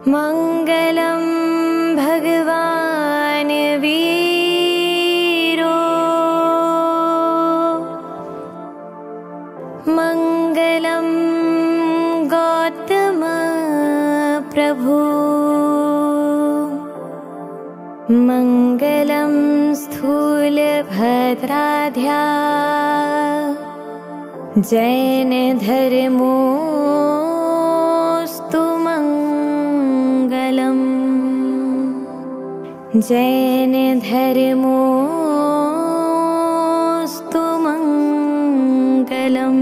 मङ्गलं भगवान् वीरो मङ्गलं गौतम प्रभु मङ्गलं स्थूलभद्राध्या जैन धर्मोऽस्तु मङ्गलम् जैन धर्मोऽस्तु मङ्गलम्।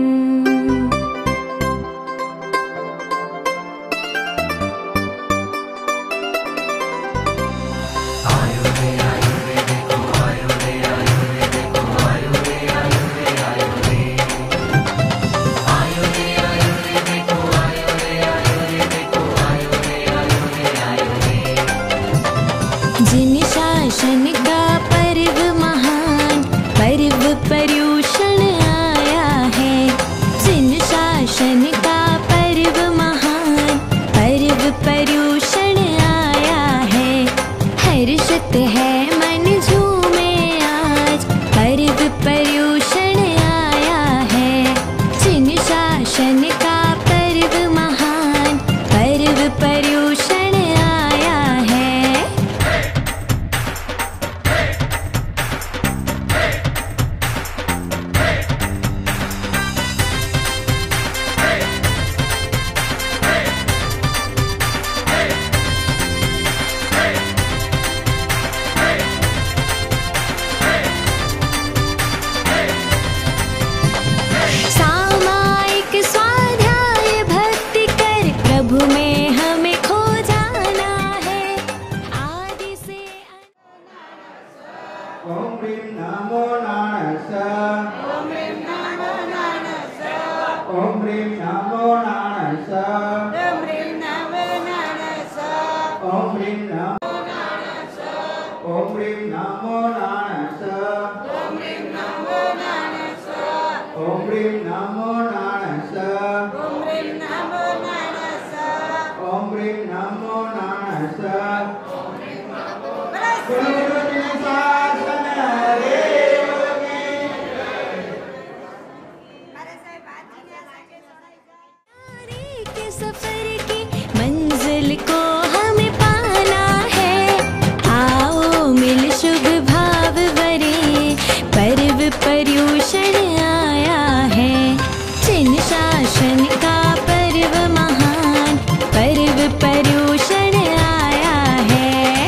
जिन शासन का पर्व महान पर्व पर्यूषण आया है जिन शासन का पर्व महान पर्व पर्यूषण आया है हर्षित है मन झूमे आज पर्व पर्यूषण आया है जिन शासन का पर्व महान पर्व पर्यूषण आया है। सामायिक स्वाध्याय भक्ति कर प्रभु में हमें खो जाना है आदि से। ओम ह्रीं नमो नारायणाय ओम ह्रीं नमो नारायणाय ओम ह्रीं नमो नारायणाय ओम ह्रीं नमो नारायणाय ओम ह्रीं नमो नारायणाय ओम ह्रीं नमो नारायणाय ओम ह्रीं नमो नारायणाय ओम ह्रीं नमो नारायणाय ओम ह्रीं नमो के सफर की मंजिल को हमें पाना है आओ मिल शुभ भाव भरे पर्व पर्यूषण आया है जिन शासन का पर्व महान पर्व पर्यूषण आया है।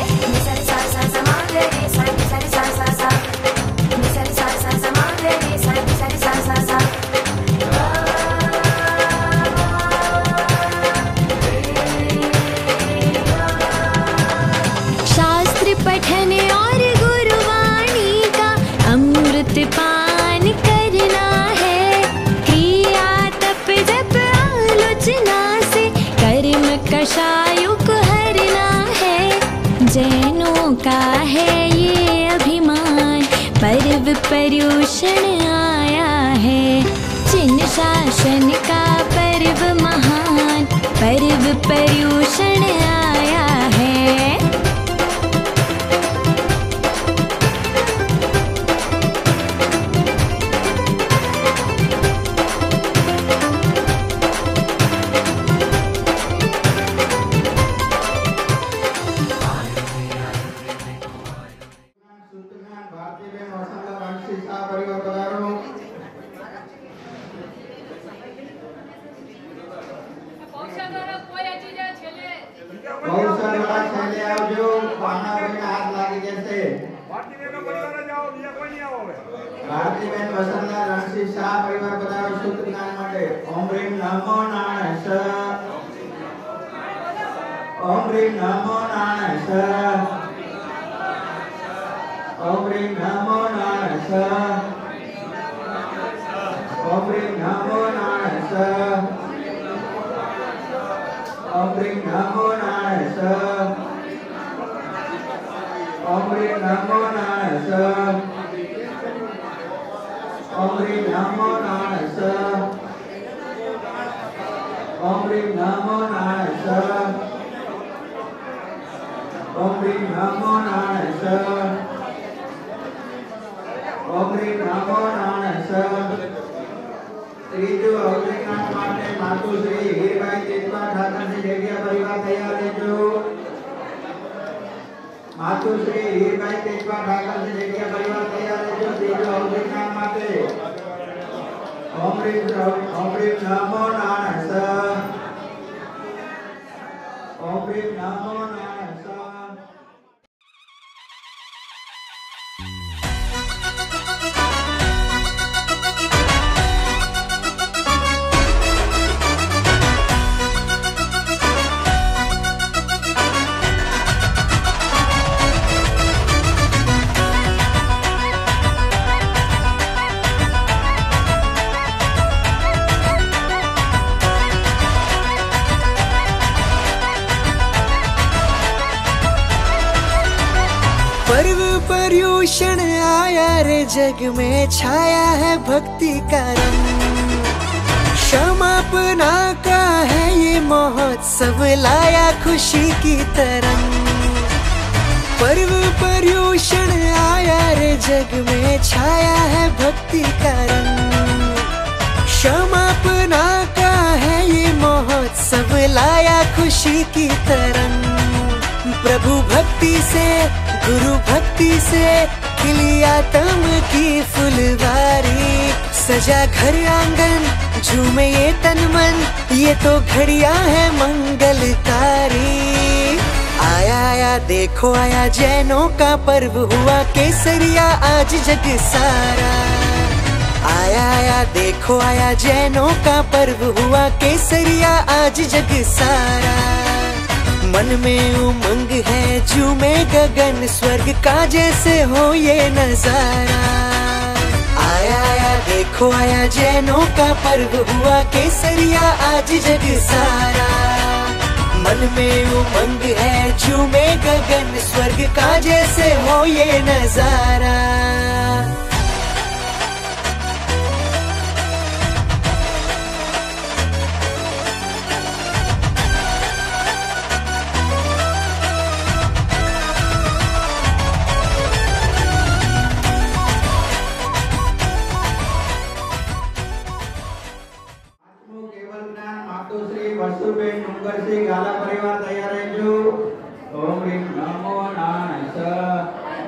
शास्त्र पठन और गुरुवाणी का अमृत पान करना है क्रिया तप जप आलोचना से कर्म कषायुक हरना है जैनों का है ये अभिमान पर्व पर्यूषण आया है जिन शासन का पर्व महान पर्व पर्यूषण आया है। भारतीय वसंत राष्ट्रीय शाह परिवार पधारो गौशाला छेले आवજો પાના ભાઈને હાથ લાગી જશે ભારતીય બહેનો પરિવાર જાઓ બીજા કોઈ નહીં આવો હવે ભારતીય બહેન વસંતલા રણસિંહ શાહ પરિવાર પધારો સૂત્રદાન માટે ઓમ ह्रीं नमो नारायणाय ओम ह्रीं नमो नारायणाय ओम ह्रीं नमो नारायणाय ओम ह्रीं नमो नारायणाय ओम ह्रीं नमो नारायणाय ओम ह्रीं नमो नारायणाय ओम ह्रीं नमो नारायणाय ओम ह्रीं नमो नारायणाय ओम ह्रीं नमो नारायणाय ओम ह्रीं नमो नारायणाय त्रीजो अवधिकांत माटे मातुश्री हीरबाई तेजवा ठाकर से जग्या परिवार तैयार रहજો मातुश्री हीरबाई तेजवा ठाकर से जग्या परिवार तैयार रहજો त्रीजो अवधिकांत माटे ओम ह्रीं नमो नारायणाय ओम ह्रीं नमो नारायणाय पर्व पर्यूषण आया रे जग में छाया है भक्ति का रंग क्षमापना का है ये महोत्सव लाया खुशी की तरंग पर्व पर्यूषण आया रे जग में छाया है भक्ति का रंग क्षमापना का है ये महोत्सव लाया खुशी की तरंग प्रभु भक्ति से गुरु भक्ति से खिली आत्म की फुलवारी सजा घर आंगन झूमे ये तन मन ये तो घड़िया है मंगलकारी आया आया देखो आया जैनों का पर्व हुआ केसरिया आज जग सारा आया आया देखो आया जैनों का पर्व हुआ केसरिया आज जग सारा मन में उमंग है झूमे गगन स्वर्ग का जैसे हो ये नजारा आया आया देखो आया जैनों का पर्व हुआ केसरिया आज जग सारा मन में उमंग है झूमे गगन स्वर्ग का जैसे हो ये नजारा वसुबेन डूंगर से गाला परिवार तैयार रहજો ओम ह्रीं नमो नारायणाय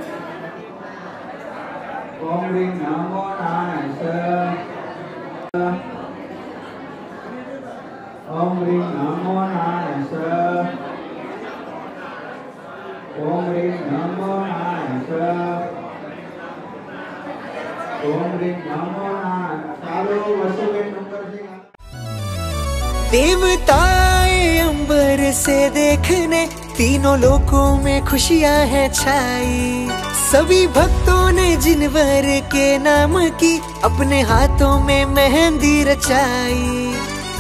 ओम ह्रीं नमो नारायणाय ओम ह्रीं नमो नारायणाय ओम ह्रीं नमो नारायणाय ओम ह्रीं नमो नारायणाय चालो वसुबेन डूंगर से देवताएं अंबर से देखने तीनों लोकों में खुशियां हैं छाई सभी भक्तों ने जिनवर के नाम की अपने हाथों में मेहंदी रचाई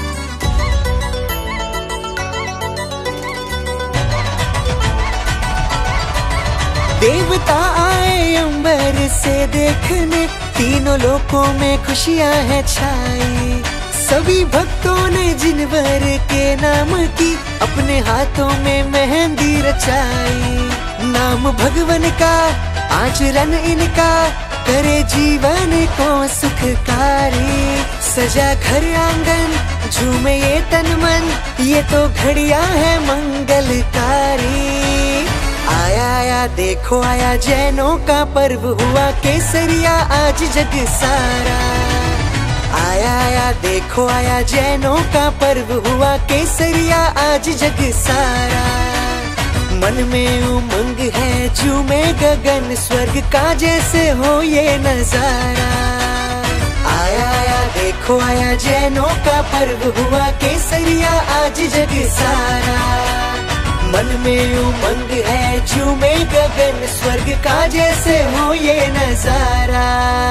देवता आए अंबर से देखने तीनों लोकों में खुशियां हैं छाई सभी भक्तों ने जिनवर के नाम की अपने हाथों में मेहंदी रचाई नाम भगवन का आचरण इनका करे जीवन को सुखकारी सजा घर आंगन झूमे ये तन मन ये तो घड़िया है मंगलकारी आया आया देखो आया जैनों का पर्व हुआ केसरिया आज जग सारा आया आया देखो आया जैनों का पर्व हुआ केसरिया आज जग सारा मन में उमंग है झूमे गगन स्वर्ग का जैसे हो ये नजारा आया आया देखो आया जैनों का पर्व हुआ केसरिया आज जग सारा मन में उमंग है झूमे गगन स्वर्ग का जैसे हो ये नजारा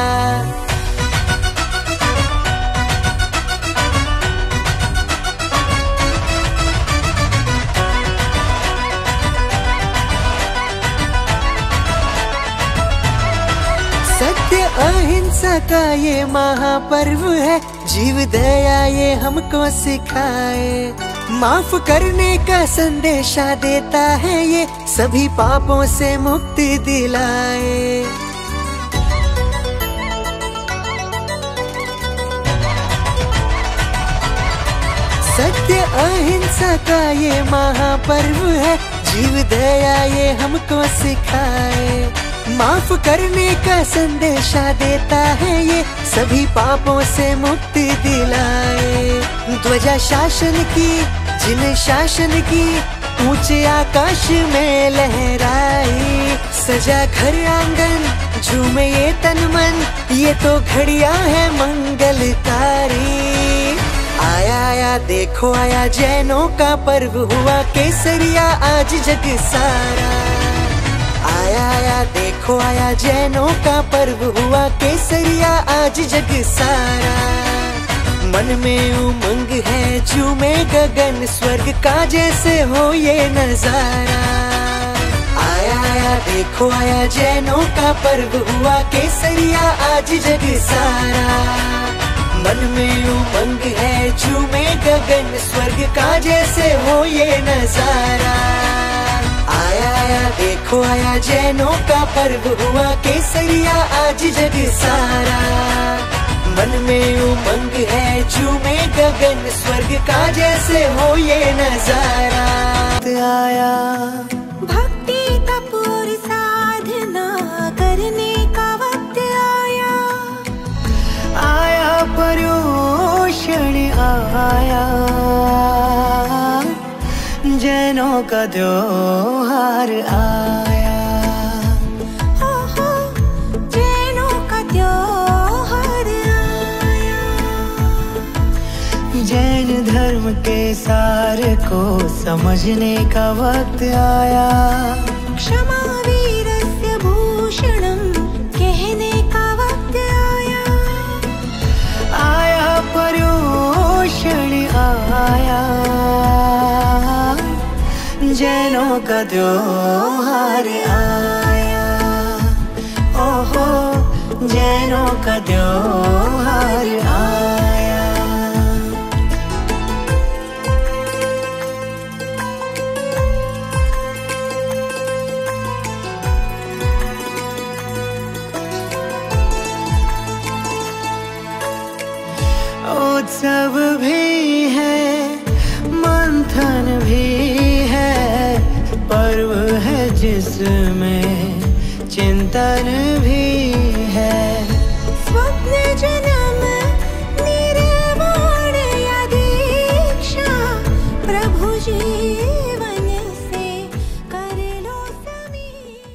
सत्य अहिंसा का ये महापर्व है जीव दया ये हमको सिखाए माफ करने का संदेशा देता है ये, सभी पापों से मुक्ति दिलाए। सत्य अहिंसा का ये महापर्व है, जीव दया ये हमको सिखाए। माफ करने का संदेशा देता है ये, सभी पापों से मुक्ति दिलाए। ध्वजा शासन की, जिन शासन की, ऊंचे आकाश में लहराई। सजा घर आंगन, झूमे ये तन मन, ये तो घड़िया है मंगलकारी। आया आया देखो आया, जैनों का पर्व हुआ केसरिया आज जग सारा। आया आया देखो आया, जैनों का पर्व हुआ केसरिया आज जग सारा। मन में उमंग है, झूमे गगन, स्वर्ग का जैसे हो ये नजारा। आया आया देखो आया, जैनों का पर्व हुआ केसरिया आज जग सारा। मन में उमंग है, झूमे गगन, स्वर्ग का जैसे हो ये नजारा। आया आया देखो आया, जैनों का पर्व हुआ केसरिया आज जग सारा। मन में उमंग है, झूमे गगन, स्वर्ग का जैसे हो ये नजारा। आया भक्ति तप और साधना करने का वक्त आया। आया पर्युषण आया, जैनों का त्योहार आया। हो जैनों का त्योहार आया। जैन धर्म के सार को समझने का वक्त आया। क्षमा वीरस्य भूषणम कहने का वक्त आया। आया पर्युषण आया, जैनों का त्योहार आया। ओहो जैनों का त्योहार आया। उत्सव भी है, मंथन भी है, पर्व है जिसमें चिंतन भी है। स्वप्न जन्म निर्वाण या दीक्षा, प्रभु जीवन से कर लो समीक्षा।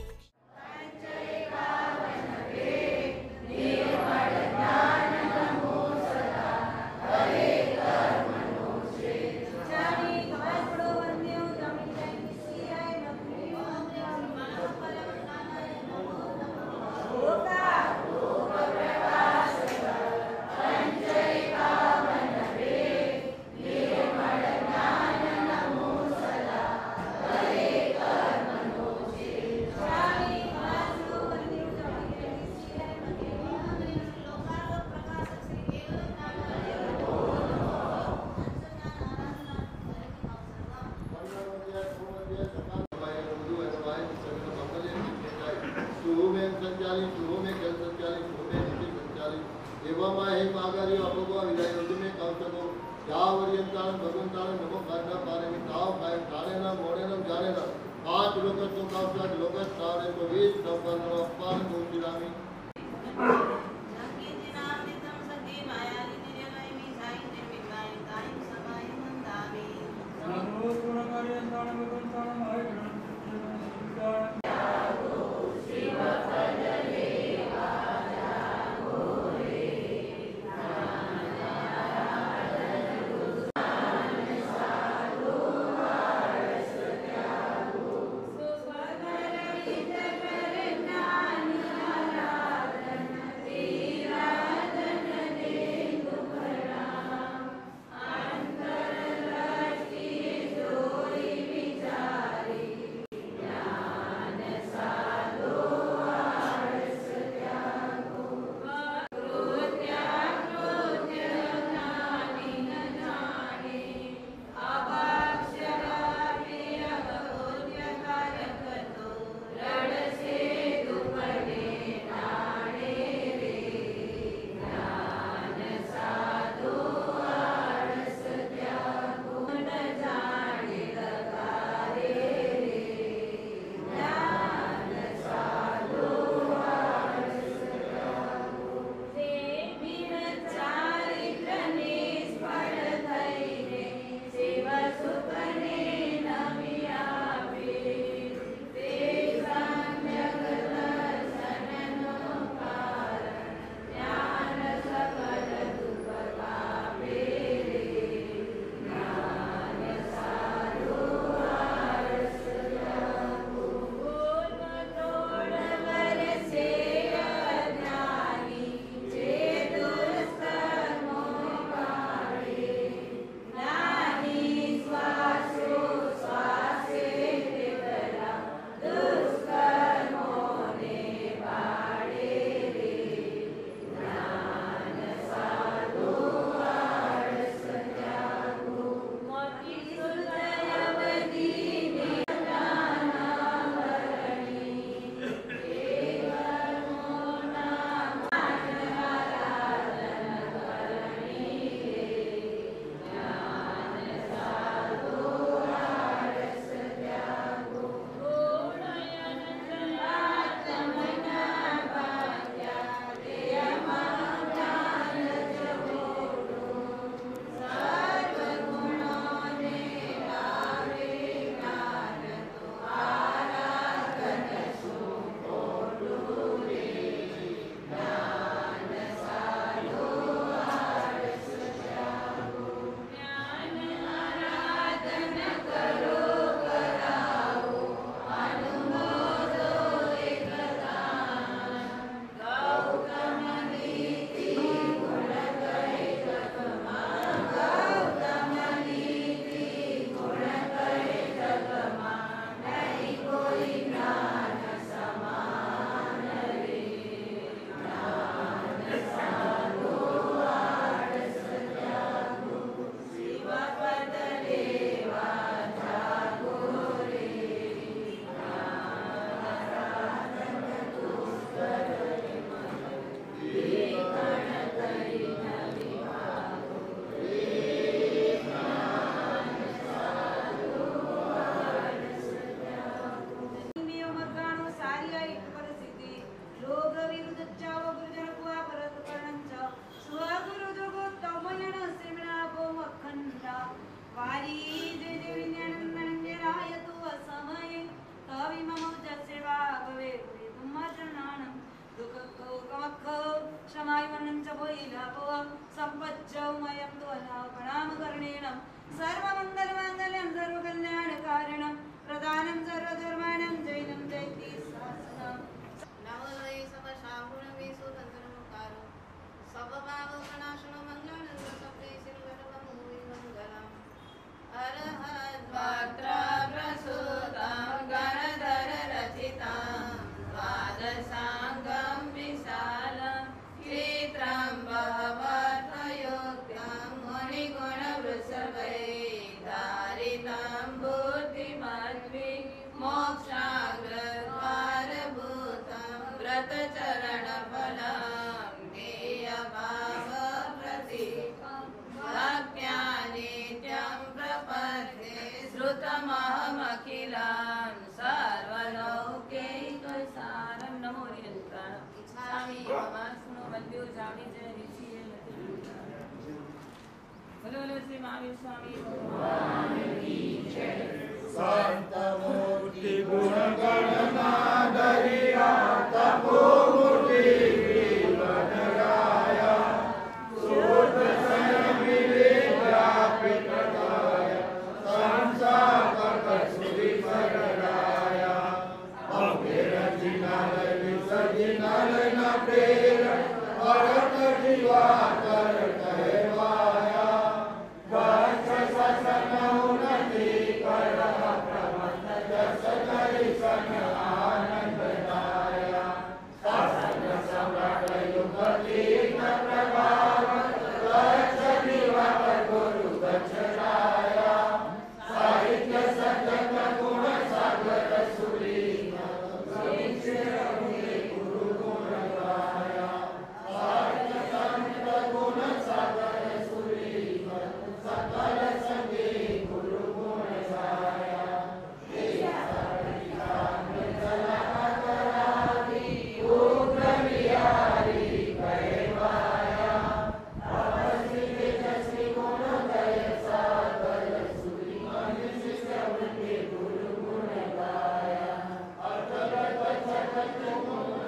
बुद्धिमद्वि मोक्षाग्रद्वारभूतं व्रतचरणफलं ध्येयभावप्रतीकं भक्त्या नित्यं प्रपद्ये श्रुतमहमखिलं सर्वलौकिकसारं नमो निरन्तारम् इच्छामि ममास्नो वन्द्यो जामि जय ऋषिये बोलो बोलो श्री महावीर स्वामी भगवान की जय। संतमूर्ति गुण गणनादरिया तपोमूर्ति विवनराया सूत्रसन विवेद्यापितकाय संसारकसुविपरराया अभिरचिनालय विसर्जिनालय न प्रेरण भरत जीवाकर कहवाया वंश ससन उन्नति कर प्रबंध जस दर्शन आनंददाया शासन सम्राट युग तीर्थ प्रभाव दक्ष दिवाकर गुरु दक्षराया साहित्य सजग गुण सागर सुरीन गुरु गुण गाया साहित्य संत गुण सागर सुरीन सकल संगे गुरु गुण गाया उग्र बिहारी कहवाया तपस्वी तेजस्वी गुण गय सागर सुरी मनुष्य सबके गुरु गुण गाया अतरत जगत गुण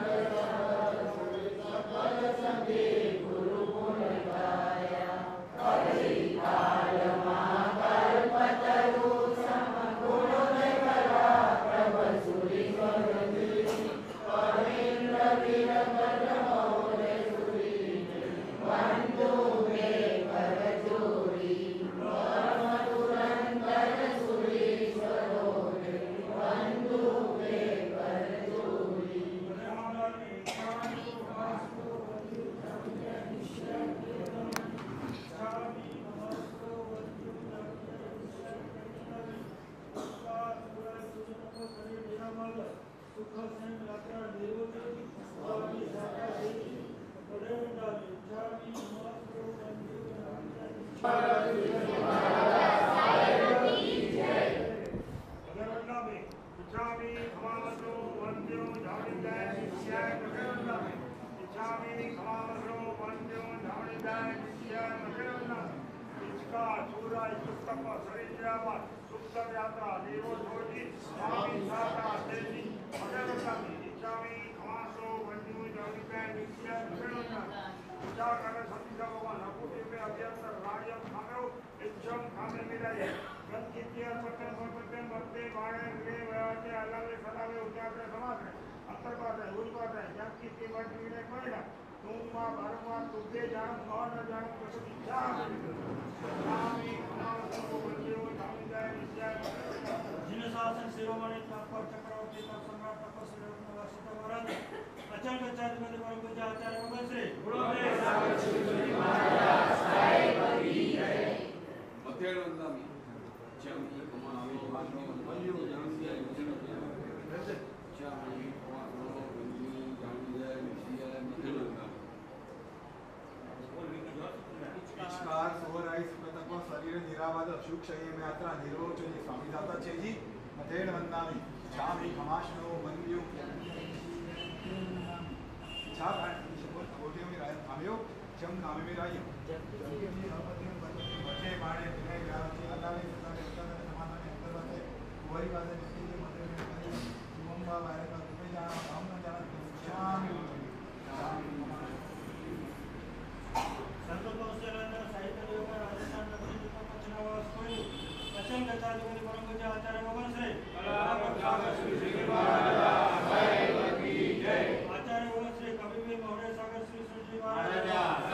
सकल संगे गुरु गुण गाया कली काल महाकाल पतरु सम गुण करा प्रभ सुरी गणति परेन्द्र वीरभद्र महोदय सुरी बंधु मे कर जोड़ी परम दुरंतर सुरी सरोदे बंधु मे कर जोड़ी शासन शिरोमणि ठाकुर चक्रवर्ती सम्राट तपस्वी रत्नवासित महाराज अचल गच्छाधिपति परम पूज्य आचार्य भगवान श्री गुरुदेव सागर श्री महाराज साहेब की जय। मध्याह्न वंदनामि चामी कमानो वंदो जानसी चामी कमानो वंदो जानसी मध्याह्न वंदनामि इचकार सोहराई सुखतको शरीर निरावाद अशुक शये में यात्रा निरोचनी स्वामी दाता चेजी मध्याह्न वंदनामि चामी कमाशनो वंदो छा शपथ बोलते हुए राय थामियो चम नामे में राय मध्य बाणे विनय व्याप्ति अल्लाह ने सदा देवता ने समाधान ने अंदर बातें वही बातें जिसके लिए मध्य में करी शिवम्बा वायरस का तुम्हें जाना हम न जाना चामी संतोषेंद्र साहित्य देवता राजस्थान नगरी का पचनावास कोई अचल गच्छाधिपति परम पूज्य आचार्य भगवान श्री आचार्य भगवान श्री कविवीर महोदय सागर श्री सुरजी महाराज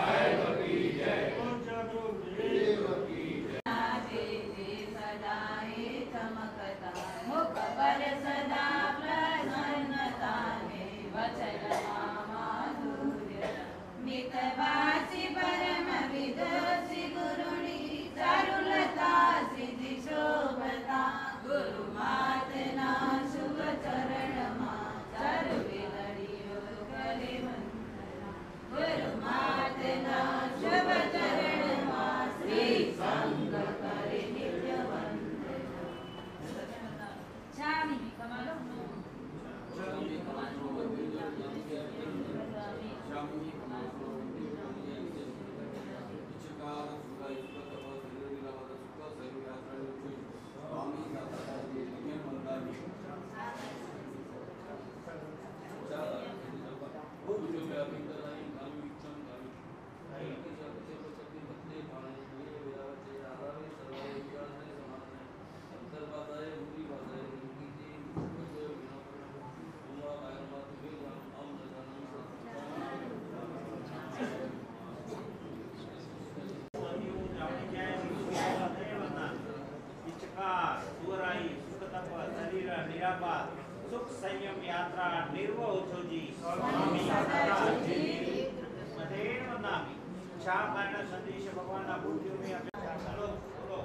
चमकता मुख पर सदा प्रसन्नता वचन माधुर्य मितवासी परम विदुषी गुरुणी चारुलता सिद्धि शोभता सुख तप शरीर निरापार सुख संयम यात्रा निर्वह उछोजी स्वामी मधेन वंदामि छा कारण संदेश भगवान ना बुद्धियों में अपेक्षा चलो बोलो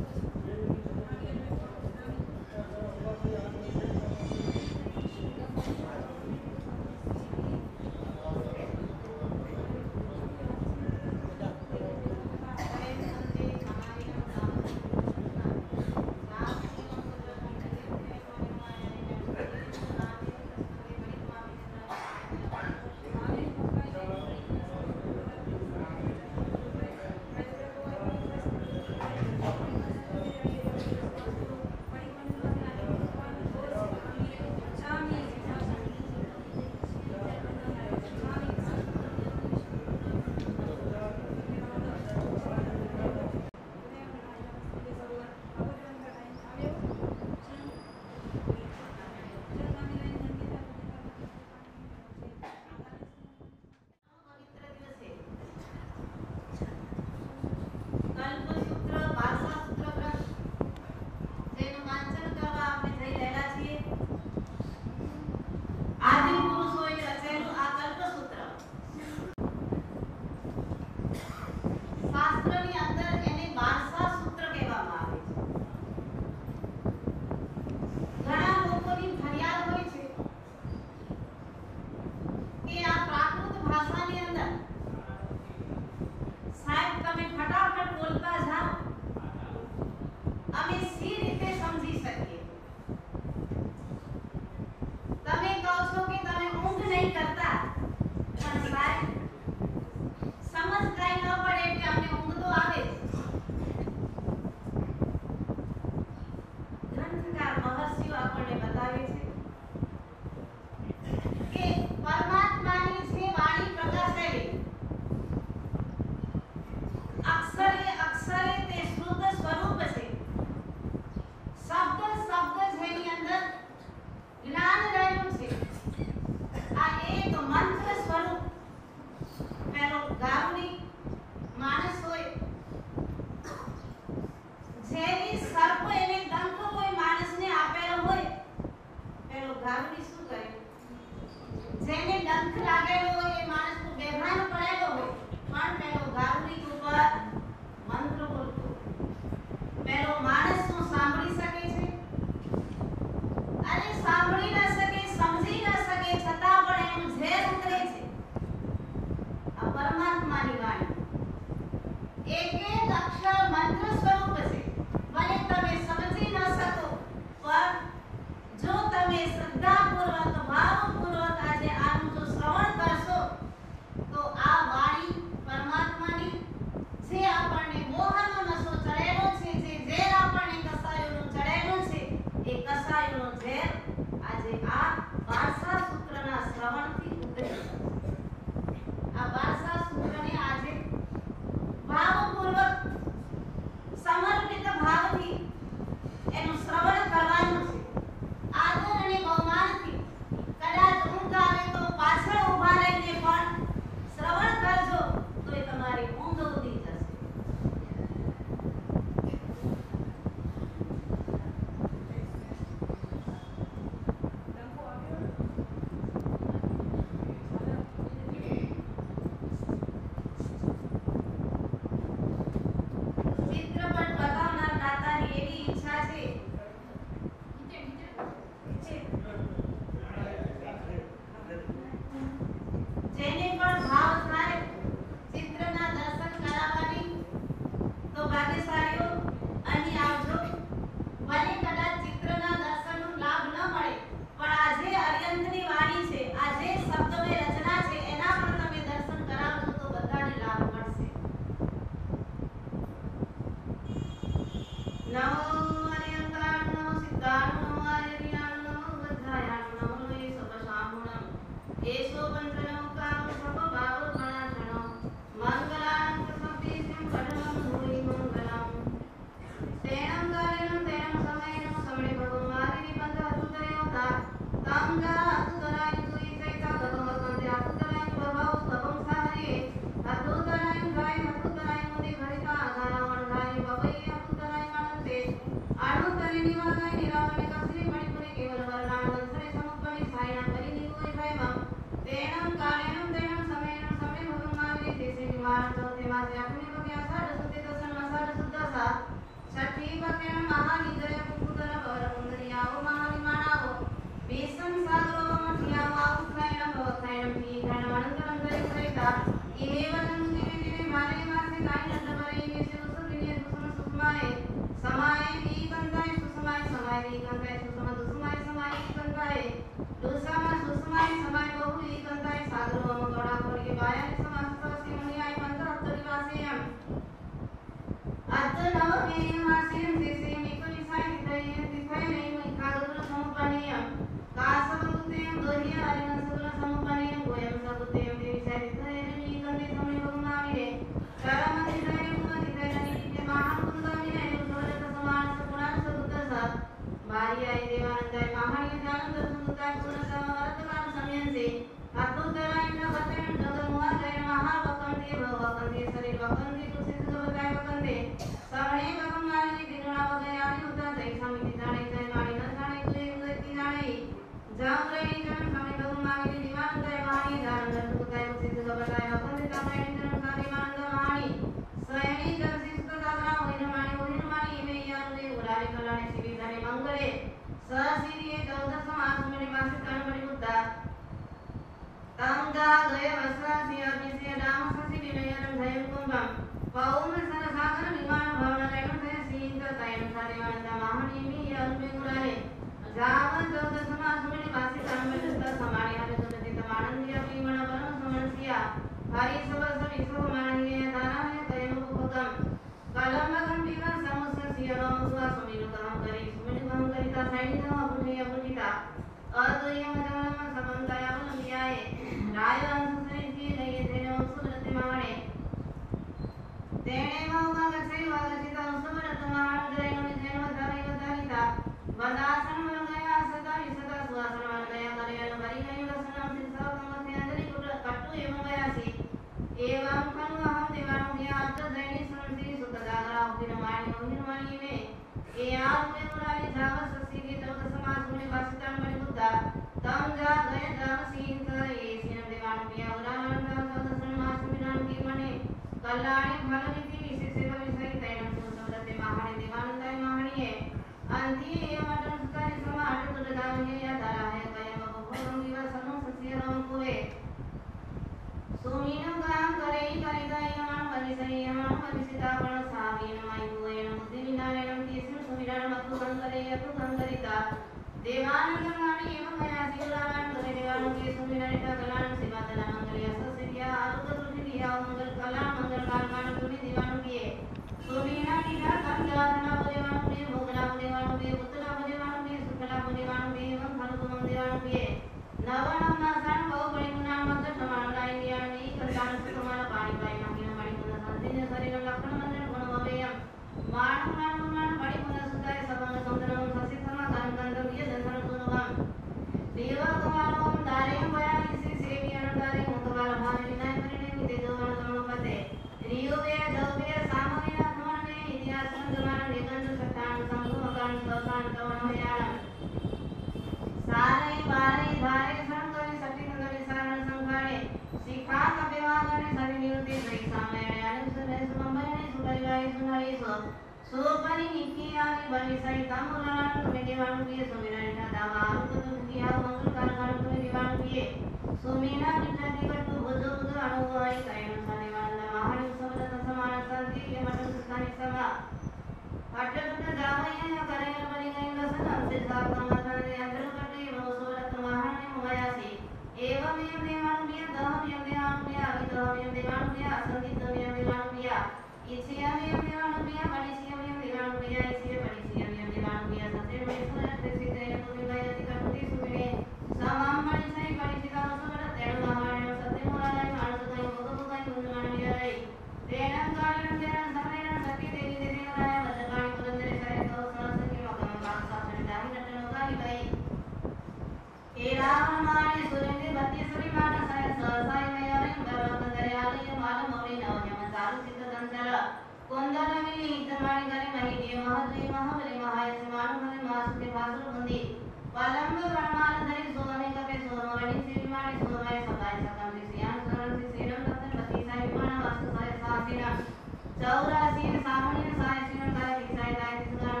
चौरासी सामने साय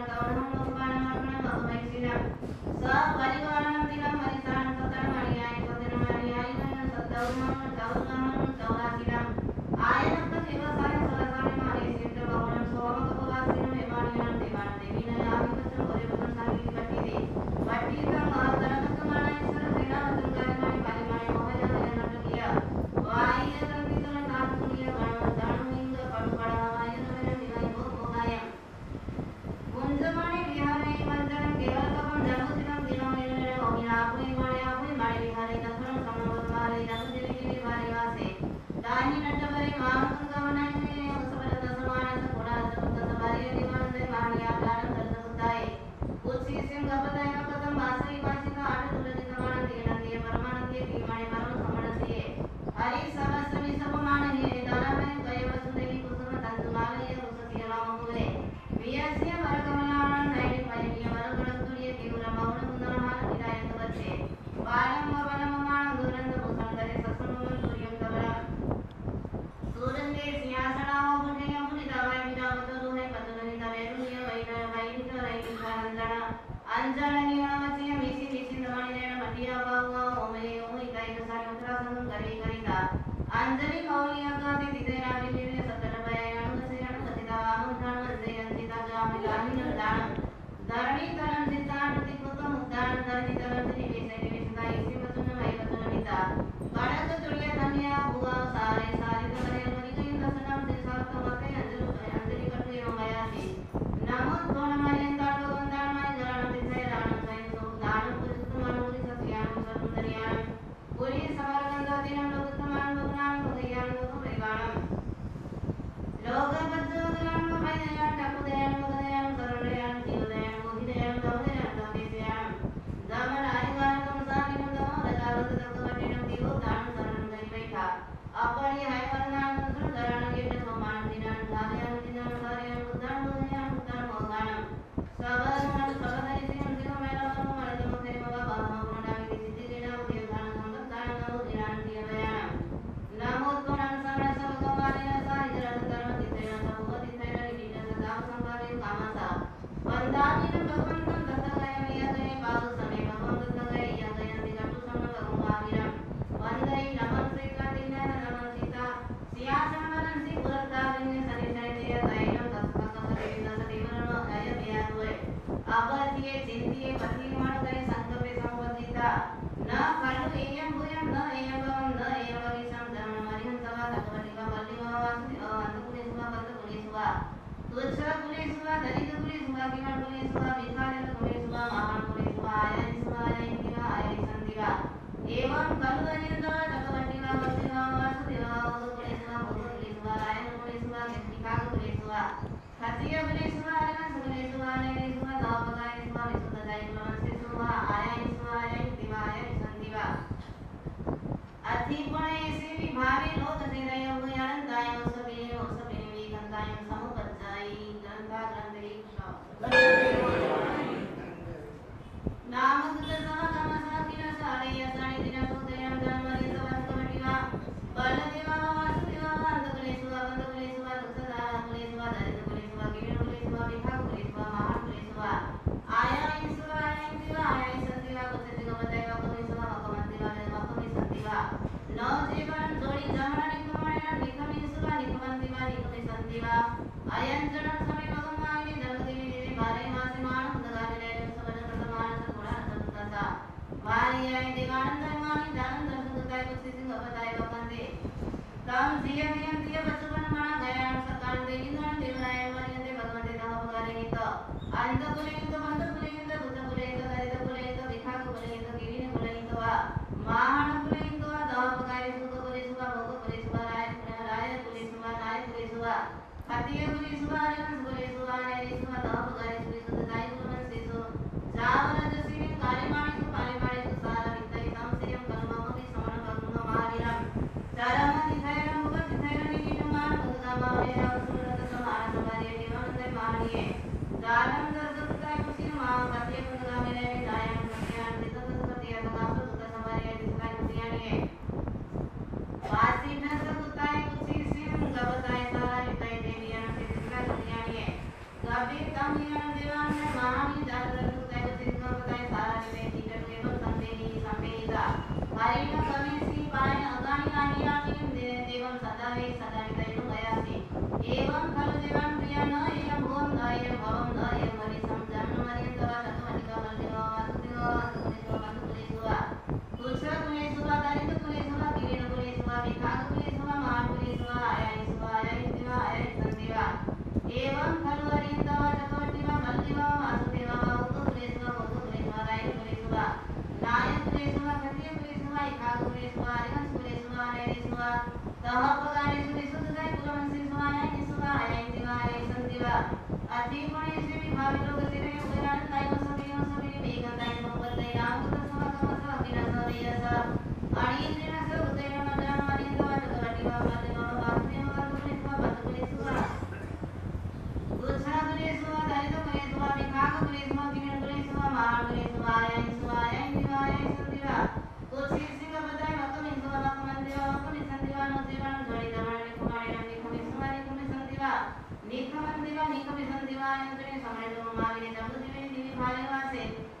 Nika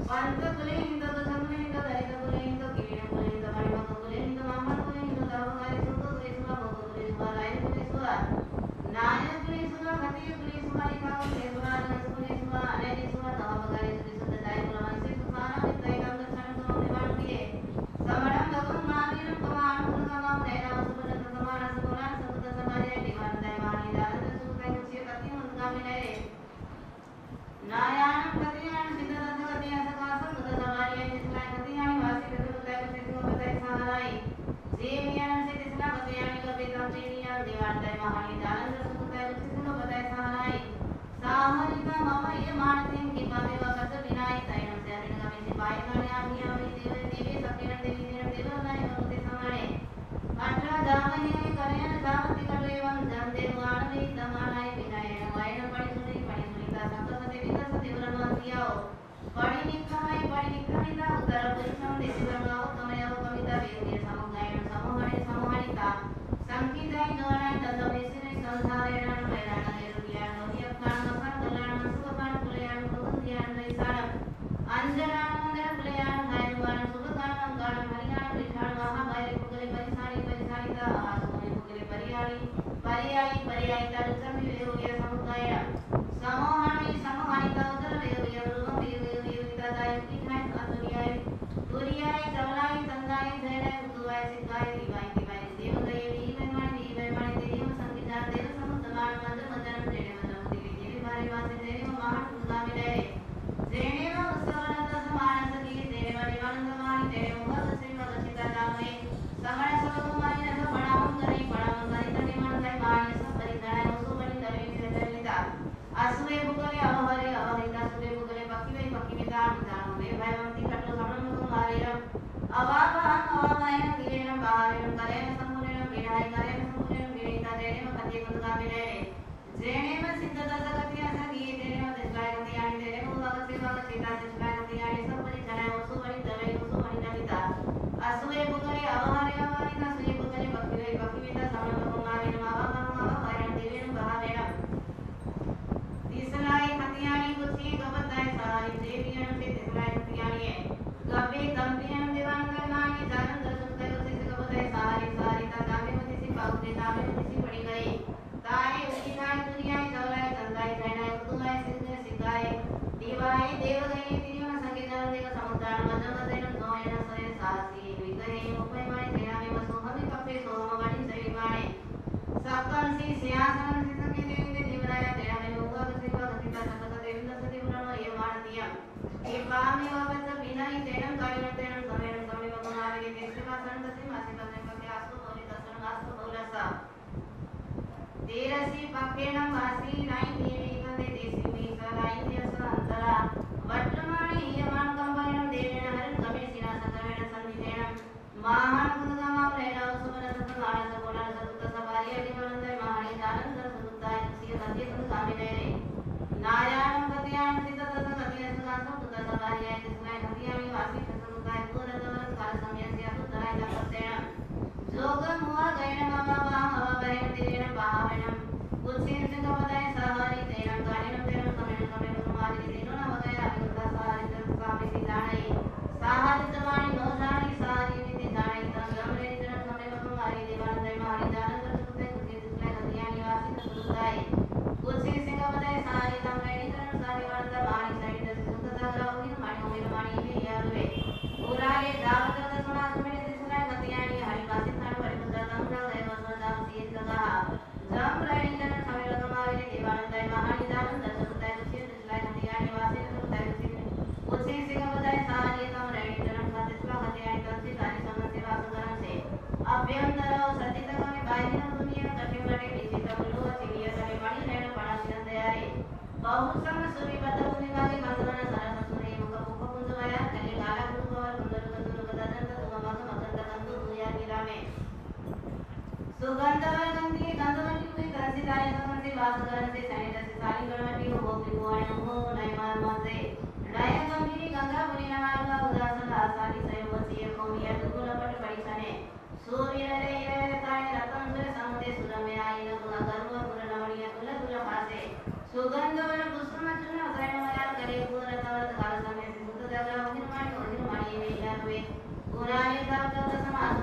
सुगंधवन पुष्पमचूर्ण गणमया करे पूरतवत कालसमय सिंधुदगम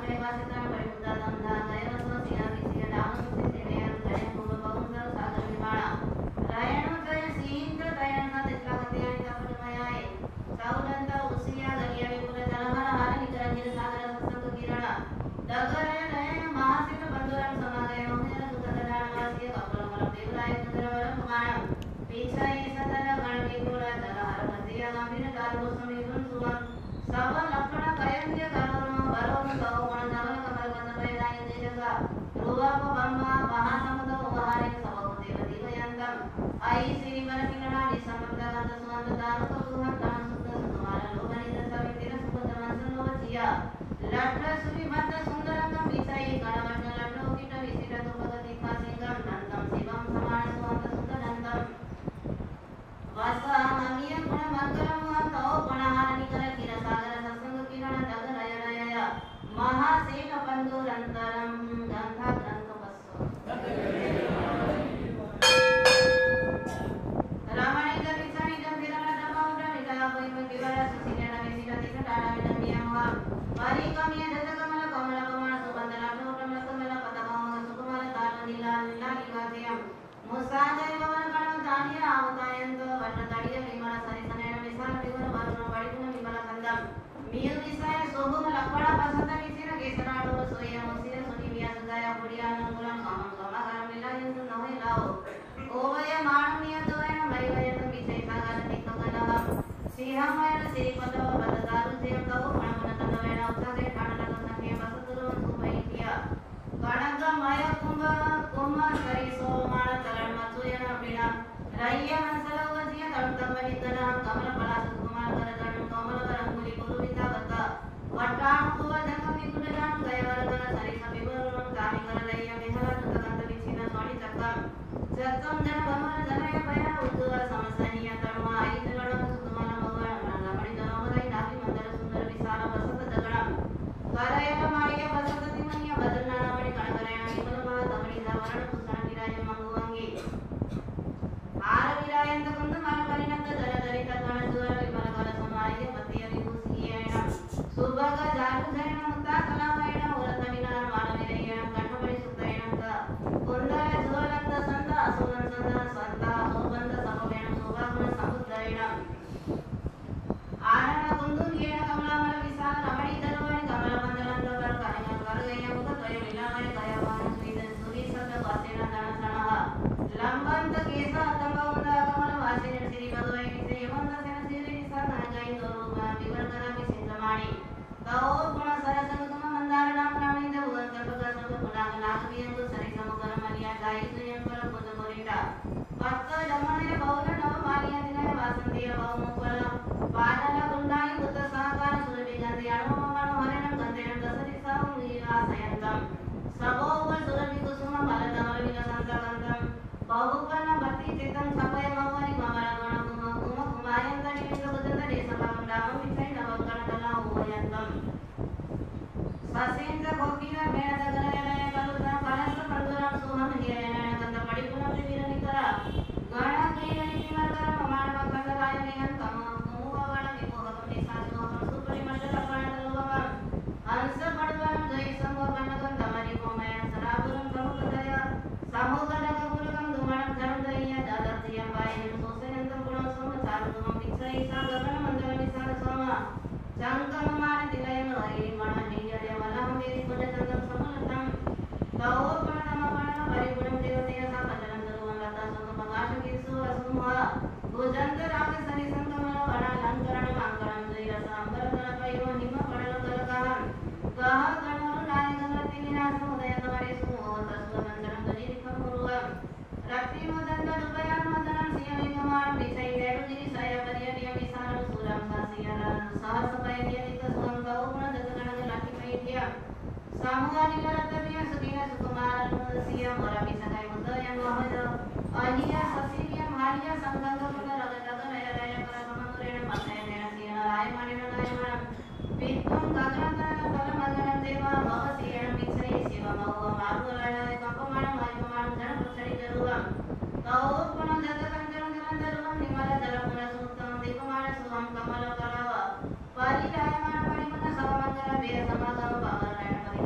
Pari Rayamana Parimana Savamangala Veda Samagama Bhavana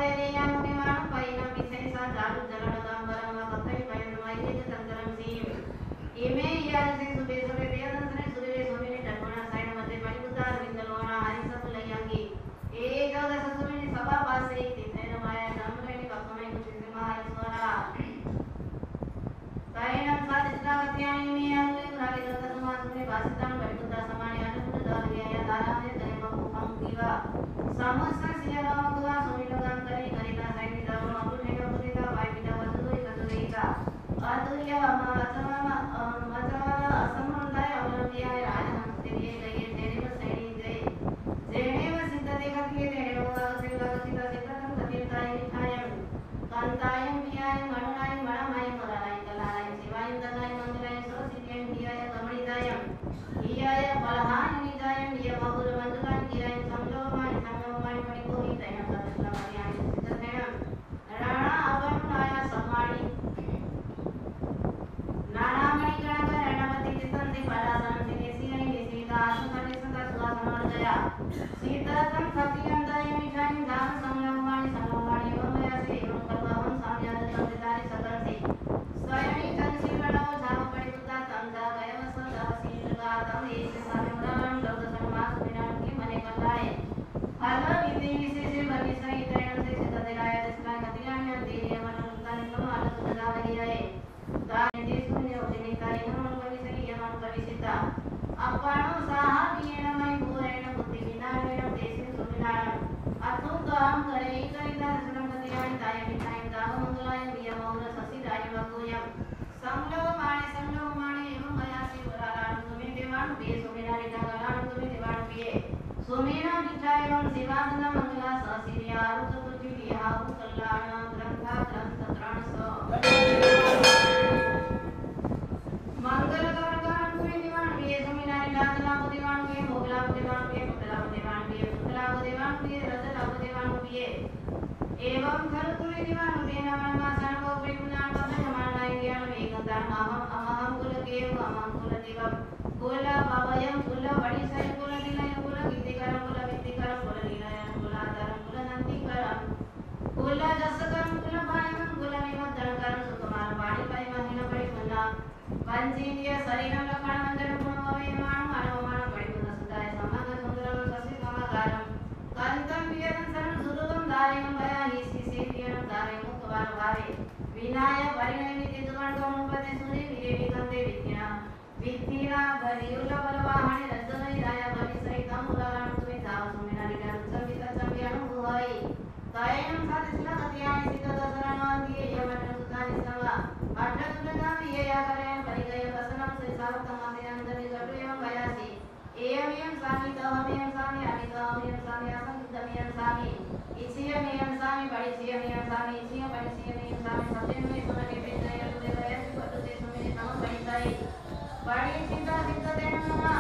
Bari cinta cinta dengan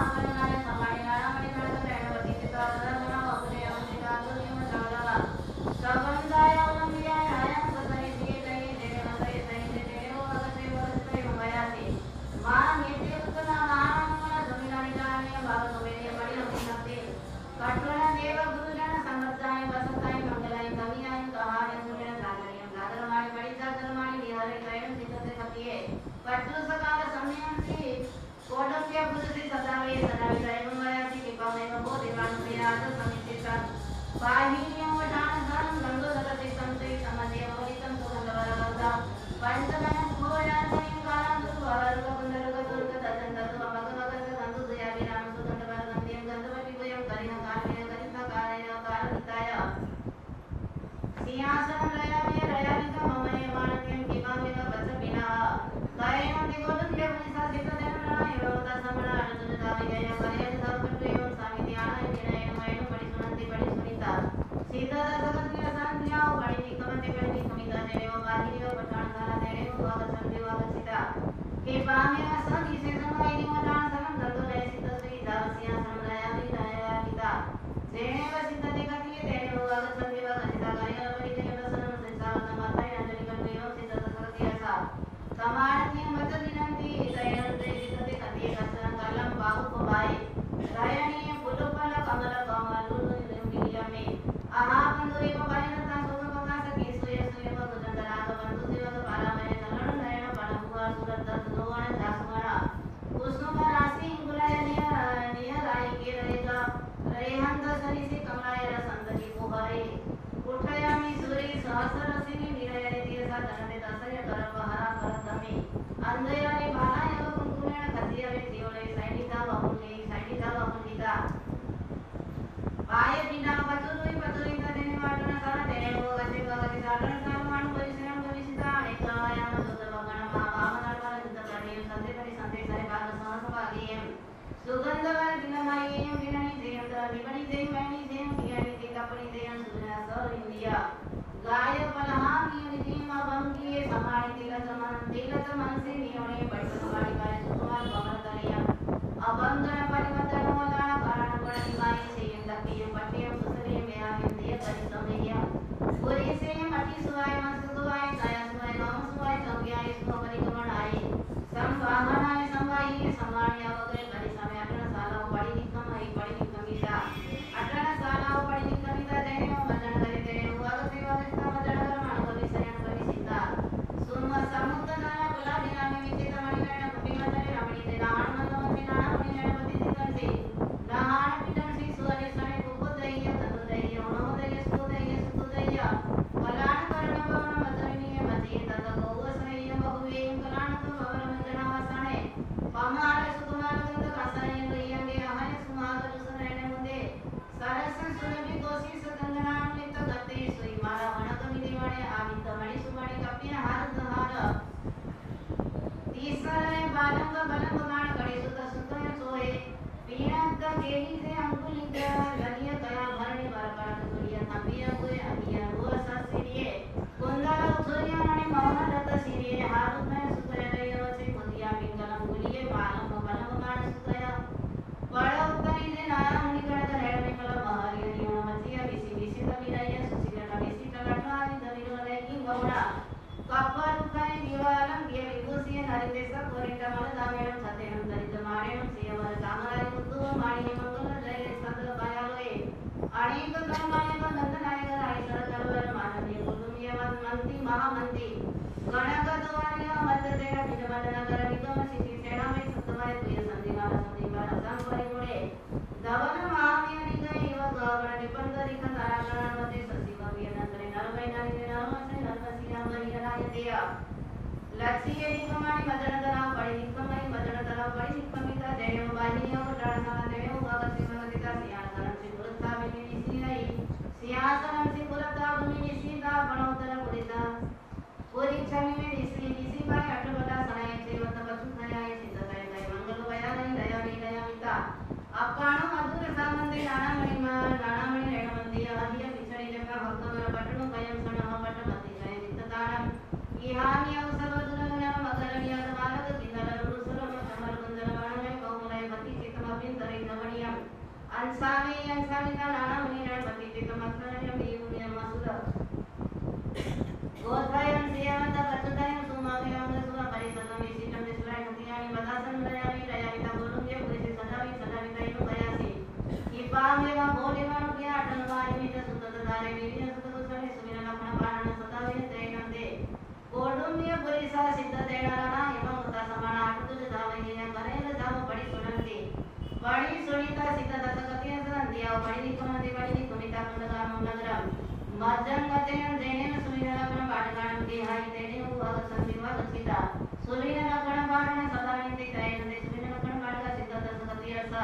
सरिसे कमलाय रसंतनी Pohare उठयामी Suri सहस्ररसिनी निरयने तीर्था धनते दसय करपहरा करतमी अंधयाने बालाय कुंकुमेण खतियवे जियोले सैनिका वहुंगीता पाये बिना पतुई तदेने वाटन सारा देने वो गति साधन सामान परिश्रम भविष्यता एकायाम सुत भगवान महाभावना पर युद्ध करने संते सरे भाग सहस भागीयम सुगंधवान दिनमायेयम दिननि देयम विपणि देय मैनि देयम कियानि दे कपनि देयम सुना सर इंडिया गाय पलहांगी निधिम अभंगी समानि तिलत मनसे नियोने पटसवाड़ी बाय सुकुमार कमल तरिया अबंधन परिवर्तन वदान कारण गुण निवाई सेयम लकियम पट्टियम सुसरे मेरा विद्य परिसमय्या पुरी से मटी सुवाय मस्तु सुवाय काया सुवाय गाम सुवाय चौकियाय सुवा परिगमन आए संवाहनाय संवाही समान्य वगैरह परिसमय अटन साला पड़ी निकमिता अटन साला पड़ी निकमिता देने वचन करे देने वाग सेवा विस्ता वचन कर मानव विषयन भविष्यता सुम समुद्र नाना बुला बिना में विचित मणिकर्ण कुपिमतरे रमणी दे नाहन मनोमति नाना मणि गणपति सिकंसी नाहन पिटन सी सुअरे सने कुकुदय्य तदुदय्य ओणोदय्य सुकुदय्य कलान कर्ण भवन मदरिणीय मति तद गौवसय्य बहुवेयं कलान तो भवन मंजनावसने पमाल सुकुमार गंध कासय्य गयंगे अहय सुमाग दुसरेने मुंदे सरस सुरभि कोसी सगंगनान नित गते सुई माला वनक मिदिवणे आमित मणि सुमणि कपिन हार दहार तीसरे बालंग बलंग गान कड़े सुत सुतय सोए पीणत केली से अंकुलित ललिय कया भरणी बरपर दुरिया तंबिया कोए अगिया वो ससिरिये कुंदल उथुरिया मणि मोहन रत सिरिये हारुत में सुतय रयो से कुदिया पिंगलम गुलिये बालंग बलंग गान सुतय बड़ उत्तरी दे नाया मुनि गण रेड में कल महरिय नियम मचिया बिसी तमिरय सुसिगण बिसी टलटवानि दमिरो लेकी गौड़ा कपर उठाए दिवालम दिए विभूषिय नरिदेश कोरिंद मल दामेरम सतेनम दरित मारेम सियवर कामराय मुद्दु माणिय मंगल जय संत कायालोए अनेक कर्माय बंधनाय राय सरकर माननीय कुलुमिय मंत्री महामंत्री गणगतवार्य मध्य देह विजमदन कर निगम सिद्धि सेना में सत्वय प्रिय संधिवार संपरि मुळे धवन महामिय निगय युव गवण निपंदरिक तारागण मते ससिव वियनंतरे नरवै नारी नरमसे नरमसिया मरियराय देया लक्ष्य निकमानि मदन तराव पड़ी निकमानि मदन तराव पड़ी निकमिता देव बाहिनियो डाणसा देव भगति भगतिता सियासनम से पुरता विनि सिलाई सियासनम से पुरता विनि सीता बनोतर पुरिता पूरी छवि में दिसी बाय अठबटा सनाय सेवत बसु खयाय सिद्धतय दय मंगल वया नहीं दया मिता अपाणो मधुर सामंते नानामणि रेणमंती अहिय पिछड़ी जका भक्तवर पटणु कयम सणह पटमति जय चित्ततारम इहानि अवसर दुरगण मगर वियाद बालक किंदर रुसुर कमल कुंदर वर्णमय कौमलय पति चित्तमपिन तरे नवणियम अंसामी का नानामणि रेणमति चित्तमत्तरयम दीवुनियम मसुर गोत्रयम सियवत पचुतयम सुमागयम सुर परिसलम विशिष्टम दिसलाय मुतियानि बदासन दयामि दयाविता बोलुंगे पुरिसि सदावितयनु गयासि इपामेव बोलिवनु किया अटनवारि मित सुतत धारे विविन सुत कुसले सुमिर लक्षण पारण सदाविन त्रैणम दे कोडुम्य पुरिसा सिद्ध देणारा एवं उता समान आठुज धावहिय करेल धाव पड़ी सुनंती पड़ी सुनिता सिद्ध दत्तगतिय संधिया पड़ी निकुमिता कुंदगाम नगरम मज्जंगतेन देनेन सुमिर लक्षण पाठगान देहाय देने उभग संधिवा दक्षिता सुमिर लक्षण पाठन सदाविन त्रैण दे सुमिर लक्षण पाठगा सिद्ध दत्तगतिय सा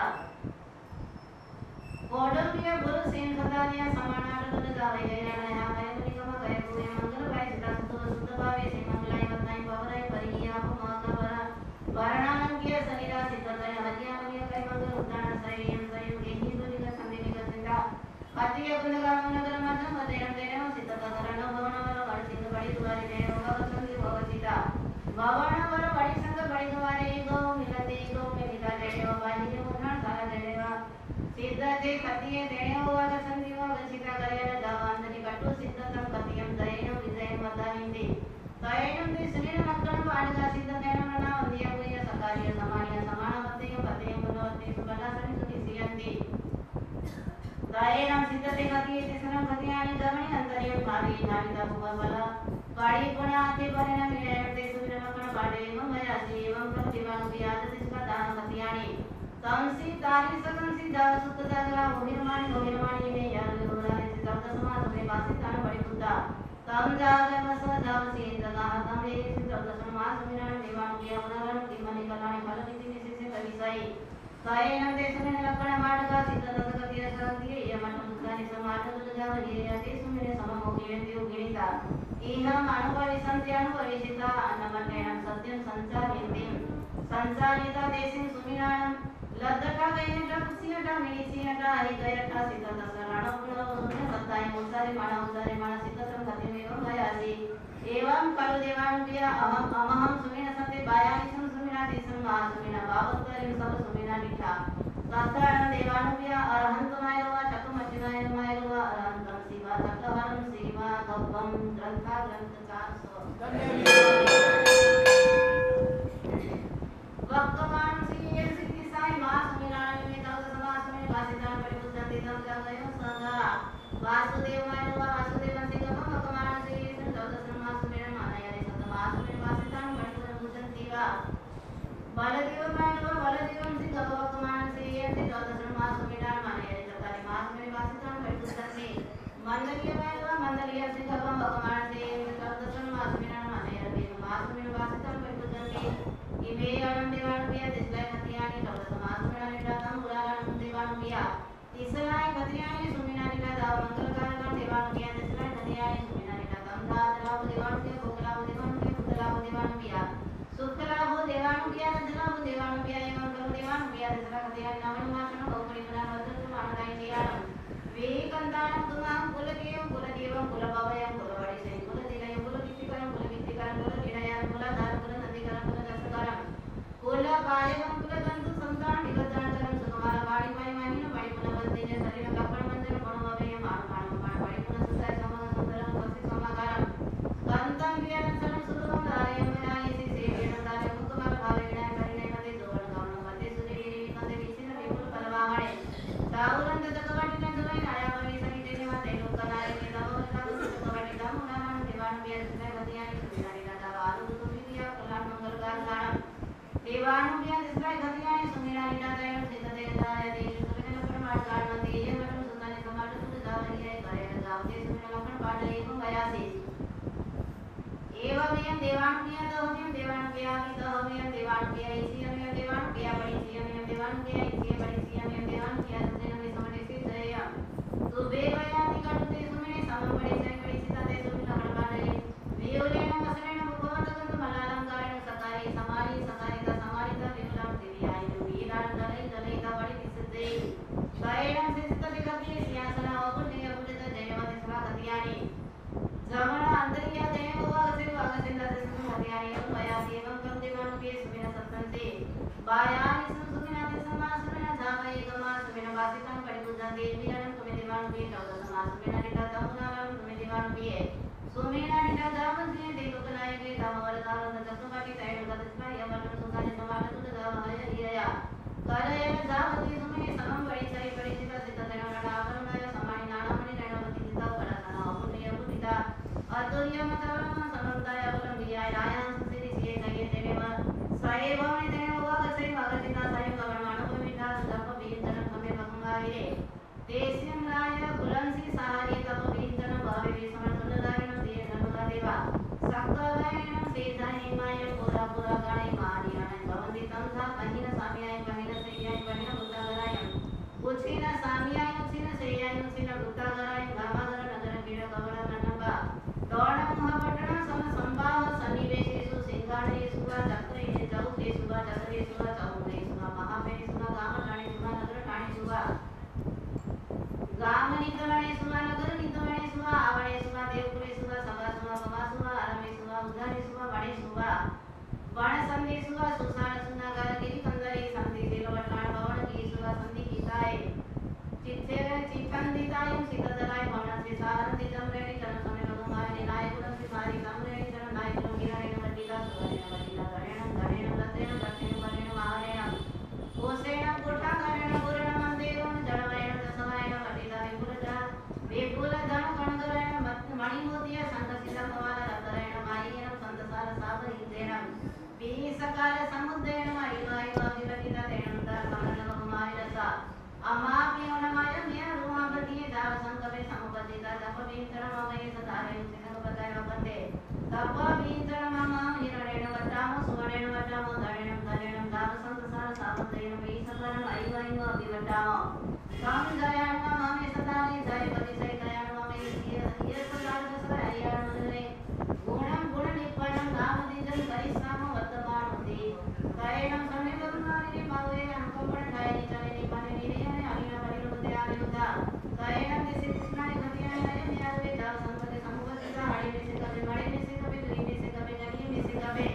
कोडुम्य गुरु सेन सदानिया समान आठुज धावहिय नया गय निगम गय पुय मंगल गय सिद्ध सुत भावे से मंगलाय वतनाय पवराय परिया महकवरा वर्णानं किय सनिदा सिद्धतय हरिया मनिय कय मंगल उदान सययं सयं गेहि दुनिग संदिनिग सिद्धा पतिय गुणगाम नगर मध्य मदेन देनो सिद्धतकरण भवनवर वर्षित बड़ी दुआरे देनो भगसंधि भवचिता भवनवर बड़ी संग बड़ी दुआरे गो मिलते गो में मिला देनो बाहिर उठान सारा देनेवा सिद्धते पतिय देनो भगसंधि भवचिता करयन दावांधनि कटु सिद्धतं पतियं दयेनो विजयं वदामिंदि दयेनं दि सुनिर मक्कन पाणगा सिद्धतेन नना वंदिय पुय सकार्य समान्य समानवत्तेय पतेय गुणवत्ते सुबलासनि सुखिसियन्ति दयेनं सिद्धते गति तिसरं गतियानि गमनि अंतर्यं भावी नाविता भुवबल पाड़ी पुण्याति परिणम विनयते सुविर मक्कन पाडे एवं मयासि एवं प्रतिभानु वियादति सुखदान गतियानि तमसी तारी सकंसी जाव सुत जागरा मोहिरमाणी में यार गुरुरानी से शब्द समास में बासी तान बड़ी बुद्धा तम जावे मस जाव सी जगा तम रे से शब्द समास में देवान किया उदाहरण की मनि कलाने फल नीति में से कविसाई साये न देश में लक्षण मार्ग सिद्ध दत्त कतिय संति ये मन सुखानि समाज तुझ जाव ये आदेश में समो गिवेंति उगिता इह अनुभवी संति अनुभवी सिता अन्नमन्नेन सत्यं संचारिति संचारिता देशिं सुमिनानं लद्दका गैनटा कुसिनटा मिनिसिनटा हि गैरटा सिद्ध दसराणो पुरो सुने सत्ताय मुसारे माना सिद्धतं गतिमेवं गयासि एवं कलु देवानुप्रिया अमहं सुमिन सते बायानिसं सुमिना देशं महासुमिना बावत्तरिं सब सुमिना निठा तत्कारण देवानुप्रिया अरहंतमायवा चक्रमचिनायमायवा अरहंतं शिवा चक्रहरं शिवा गव्वं ग्रंथा वर्तमान सिए सिद्धि साई महासुमिनारायण में दौद समास में वासिदान परिबुद्धंति तम जागयो सदा वासुदेव मायवा वासुदेवन से गम भगवान से दौद समास में मानया रे सत मास में वासिदान परिबुद्धंति वा बलदेव मायवा बलदेवन से गम भगवान से दौद समास में मानया रे सत मास में वासिदान परिबुद्धंति मंदलिय मायवा मंदलिय से गम भगवान से दौद समास में मानया रे मास में वासिदान परिबुद्धंति इमे अनंत देवानुप्रिया दिसलाय खतियानी दौद समास में निरातम उदाहरण देवानुप्रिया तिसलाय खतियानी सुमिना निरादाव मंगलकारक देवानुप्रिया दिसलाय खतियानी सुमिना निरातम दादलाव देवानुप्रिया कोकलाव देवानुप्रिया कुतलाव देवानुप्रिया सुखलाव देवानुप्रिया दजलाव देवानुप्रिया एवं करो देवानुप्रिया दिसलाय खतियानी नामन मासण कोकड़ी पुराण वज्र मानदाय दियानं वेकंतानं तुमां कुलदेवं कुलभवयं कुलवड़ी से कुलदिलयं कुलकीर्तिकरं कुलकीर्तिकरं कुलधारं कुलनंदिकरं कुल बालेवं कुल दंतु संतान निगतांतरं सुकुमार वाणी वाणी मानिनो वाणी पुनवंते ने शरीर लक्षण मंजन गुणमवे मान वाणी पुनसुताय समन सुंदरं पक्षि समाकारं कांतं वियनं सनं सुतमं धारयं विनायि सेवेन धारयं मुकुमार भावे विनाय करिणे मते जोवन गमनं मते सुरेरि विकंते विचिन विपुल फलवाहणे तावरं दतकवाटिने दुवै नायावि सहितेने मते लोकनाय के दावरता सुतकवाटि दामुनानं देवानुप्रिया दिसलाय गतियानि सुमिनानि दादा आलु तुमिया कल्याण मंगलकार गाणं देवानुप्रिया दिसलाय खतियानी सुमिना निरादयन सिद्धदेवताय देश सुमिना लक्षण मार्ग कारण तेज मठम सुताने समाज तुझ जावनी है करे जावते सुमिना लक्षण पाठ एवं गयासी एवं यम देवानुप्रिया दहमियम देवानुप्रिया की दहमियम देवानुप्रिया इसियम देवानुप्रिया बड़ी सियम देवानुप्रिया इसियम बड़ी सियम देवानुप्रिया सुमिना में समने से जय तो बेवयाति कटुते सुमिने समम बड़ी से बड़ी सीता ते सुमिना लक्षण पाठ वियोलेन मसनेन भगवत गंध मलालंकारेण सकारी समारी सकारिता समारिता विमलाम दिव्याय वीरान दलै दलैता बड़ी विसिद्धे कायनं से सिद्ध विगति सिंहासन अवपुण्य पुण्य जयवति सभा खतियानी जमन अंतरिया जय वागसे वागसेंदा दसम खतियानी वयासी एवं कम देवानुप्रिय सुमिना सत्संते बायानि सुमिना ते समासुमिना जावय गमा सुमिना वासितां परिबुद्धंते वीरान तुमे देवानुप्रिय चौदह समासुमिना निता तमुनारं तुमे देवानुप्रिय सुमिना निता दावन्ते देवकनाय के दामवरदारं दसमपाटी तैण गतस्मा यमन सुखानि समाल तुझ दाव हय हिरया करयन जावति सुमिने समम बड़ी सही बड़ी सीता सिद्ध तैण नावरनाय समानि नानामणि तैणवति सीता परासना अपुण्य पुटिता अतुल्य मतवरम समन्ताय अवलंबियाय रायां सुसिरि सिए कये तेनेव सये भवनि तैण वागसे वागसिता सये कवण मानव विटा दप बीजन खमे भगंगाविरे तेस्यं राय बुलंसी सहारी तप बीजन भावे विसमन सुंदरायण दिए धनुका देवा सक्कवैण सेधानि माय पुरा पुरा गाणे मानियान भवन्ति तंसा कहिन साम्याय कहिन सेयाय कहिन बुद्धागराय उछिन साम्याय उछिन सेयाय उछिन बुद्धागराय गामागर नगर कीड़ कवण नन्नबा तोण मुहपटण सम संभाव सन्निवेशेषु सिंगाणेषु वा चक्रेषु चौकेषु वा चक्रेषु वा चौकेषु वा महापेषु वा गामठाणेषु वा नगर ठाणेषु वा गामनितवणेषु वा नगर नितवणेषु वा आवणेषु वा देवपुरेषु वा सभासु वा पवासु वा आरमेषु वा उदारेषु वा वणेषु वा वणसंदेषु वा सुसारसु नगर गिरिकंदरे संधि देववटाण भवन कीषु वा संधि गीताय चित्तेर चित्तंदिताय सिद्धदलाय भवनस्य सारंति जमरेणि चरण समय भगवान निनाय गुणस्य सारी जमरेणि चरण नाय गुण गिरणेन वटिला सुगरेण वटिला गणेन गणेन लत्रेण कटेन वरेण महारेण कोसेण कोठा गणेन पुरेण मंदेवन जडवैण दसवैण वटिला विपुल धन कणगरेण मणिमोतिय संकसिता कवाल रत्रेण मायेन संतसार सावरीतेण पीसकाल समुद्रेण मायवाय वाविवटिता तेण दर कमल तप भींचरण ममये सदारे सिंह बताय वंदे तप भींचरण मम हिरणेन वटाम सुवर्णेन वटाम धरणेन दाव संसार सावतेन वे सकरम आयुवैंग अभिवटाम संजयान ममे सदारे जय परिचय कयान ममे ये सदार सदायान मने गुणम गुण निपणम नाम दिजन परिश्रम वत्तमानोति कयनम समे बदनानि मावे अंकपण ठाय चले निपने निरियने अनिना परिरुदे आयुधा कयनम दिसे कृष्णानि गतियाय नय न्यावे दाव संपदे समुपस्थिता हरि में से कबे मड़े में से कबे दुई में से कबे गली में से कबे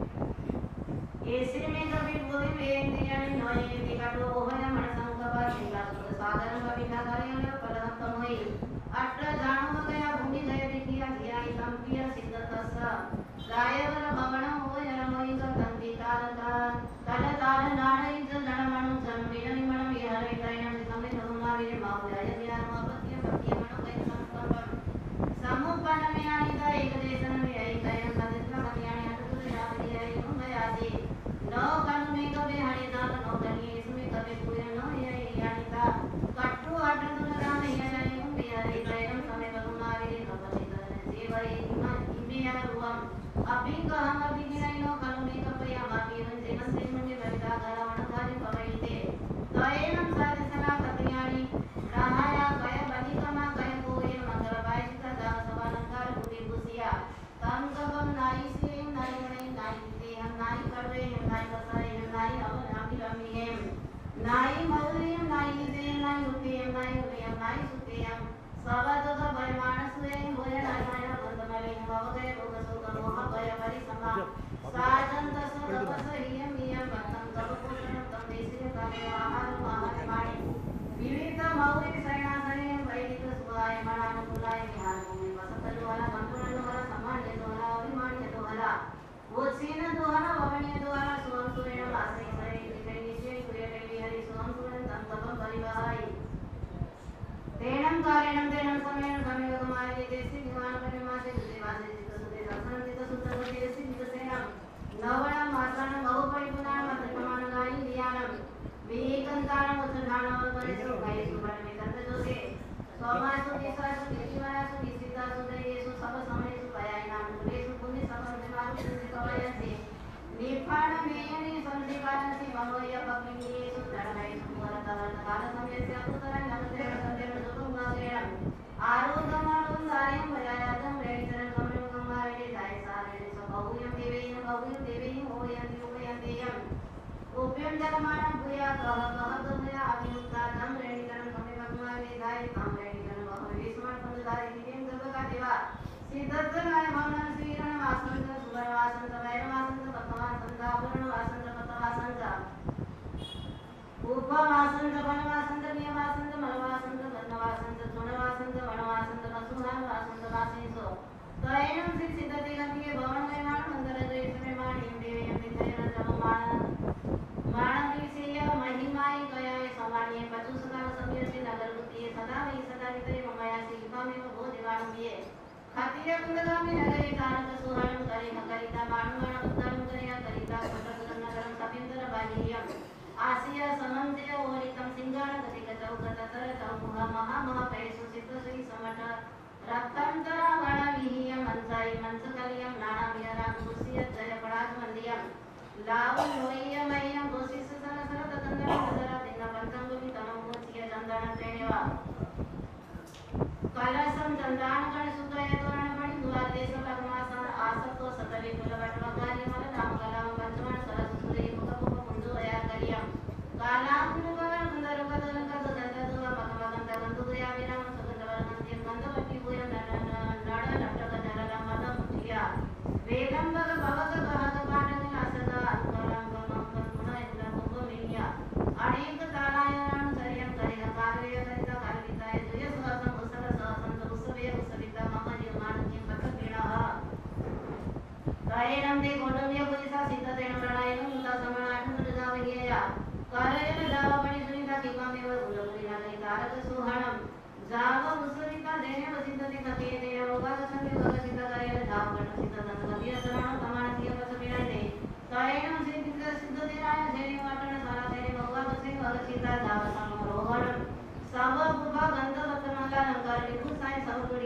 ऐसे में कबे बोले में इंद्रियानि नोये दिकाटो होय मन संकपा चिंता सुख साधन कविता कार्य फलहत्तम होई अट्ट जानो गया भूमि गए दिखिया धियाई संपिय सिद्धतस गायवर भवन होय रमोई तंति ताल नाड़ई जनमनु जन्मिन मन विहरे त्रयन समे धुमाविरे मावय ज्ञान अपत्य पत्य मनो गय संकल्पम समुपन में आनिदा एक देशन में आई कयन सदिस्ला कन्याणी अटुत जाति आई उमयासी नो कन में कबे हरि दान नो कनी इसमें कबे पूरे नो ये यानिता कट्टू अटन राम ये आई उमयासी त्रयन समे धुमाविरे नपति जीवई इमे रुवम अभी कहम अभी गिनाई नो कन में कबे अमापि जीवन से मन ललिता गरावण कार्य पवैते तयनम साधिसला कत्याणी राहाया कय बलिकमा कय कोये मंगल वायिता दाव सवालंकार बुद्धि बुसिया तम कबम नाई से नाई गणे नाई ते हम नाई करवे हम नाई बसाए हम नाई अवन नामी रमी हम नाई मौरी हम नाई दे नाई उते हम नाई उते हम नाई सुते हम सवद का भय मानस वे होय नारायण बंद मले भव गए भोग सुख मोह भय परि समा साजन दस तपस हियम हियम बंधन तप पोषण तम देशे काले आहार आहार वाणी विविध मौरी सैनासने वैदिक सुवाय मनान कुलाय विहार भूमि वसत द्वारा संपूर्ण द्वारा सामान्य द्वारा अभिमान्य द्वारा उच्छिन्न द्वारा ववनीय द्वारा सुवम सुरेण वासे सरे विजय निश्चय कुयटे विहरि सुवम सुरेण तम तपम परिवाहाय तेनम कारणम तेनम समेन समे गमाय देसी निवान परिमासे देवासे जित सुते दर्शन जित सुत देसी जित सेनम नवणम मात्राणम बहु परिपुनाम अतमान गाई दियानम विकंतानम उच्छानम परिसो गाय सुमन में तंत जोगे सोमासु दिसासु दिवासु दिसितासु देयसु सब समयसु पयायनाम तुलेसु पुण्य समन देवासु दिकवयसि निफाण मेयनि संधिकालसि ममोय पक्नियेसु धर्मयसु वरतवल काल समयस्य अकुतरं नमते संदेव सुगम आरोगमारुं सायं भयायातं रेचरं कमलं गंगारेडे दाय सारेडे बहुयं देवेन होयन्ति उपयन्तेयं उप्यं जलमानं भूया कह भूया अभियुक्तातं रेणिकरं कमे भगवाने दाय तां रेणिकरं बहु विस्मरण पंचदारि दिव्यं गर्भका देवा सिद्धत्वनाय भवनं श्रीरण वासंत सुवर वासंत वैर वासंत पतवासंत आभरण वासंत पतवासंत उपवासंत वनवासंत नियवासंत मलवासंत गन्धवासंत गुणवासंत वनवासंत वसुहान वासंत वासेसो तयनं सिद्धते गतिये भवन निर्माण मंदर जयसमे माणिं देवयं विधयन जममान मानवीसेय महिमाय गयाय समान्ये पचुसकाल सभ्यसे नगरगुतिये सदा वै सदा वितरे ममयासि युगामेव भो देवानुये खातिर कुंदगामी नगरे तारक सुहानं करे करिता बाणुगण उद्धरं करया करिता कोटकरं नगरं सभ्यंतर बालियं आसिया समंजय ओरितम सिंगाण गतिक चौकत तर चौमुह महा पैसु सिद्ध श्री समट रक्तंतर गण विहिय मंसाई मंसकलियम नाना विहरा कुसिय जय पराज मंदियम लाव लोय मयम गोसिस सर सर तंदर सदरा दिन पंचंग वि तनम मोचिय चंदन प्रेणवा कलसम चंदान गण सुतय तोरण मणि दुआ देश लगमासन आसतो सतवे कुल वटवगारी मल नाम कलाम पंचमन सरस सुरे मुख मुख मुंजो या करियम कालाम गण सुंदर कदन कद दंत दुआ मगमगन दगन दुया विराम सुगंधवर मंदिर गंधवती भूय नड़ लटक नरल मद मुठिया वेगम भग भवक कहक पाटक नासदा अनुकलम गमम गुण इंद्र कुंभ मिनिया अनेक तारायण चर्यम करिय कार्य करिता कार्विताय दुय सहसम उसर सहसम उसवे उसविता मम जीवमान किं पथ पीणः तयनं ते कोटम्य पुलिसा सिद्धतेन प्रणायनं मुता समानाठं ददावहिया कार्यन दावपणि सुनिता किपामेव गुणपुरीना कहि तारक सुहाणं जाव उसविता देने वसिद्धते कथे तेन रोगाद संयोग सिद्ध कार्य दावपण सिद्ध दंतव्य सराण समानतीय पथ पीणते तयनं सिद्धतेनाय जेने वाटण सारा तेने भगवा बसे भगसिता दाव समरोहणं सब बुभा गंधवत मंगलंकार विभू साई सब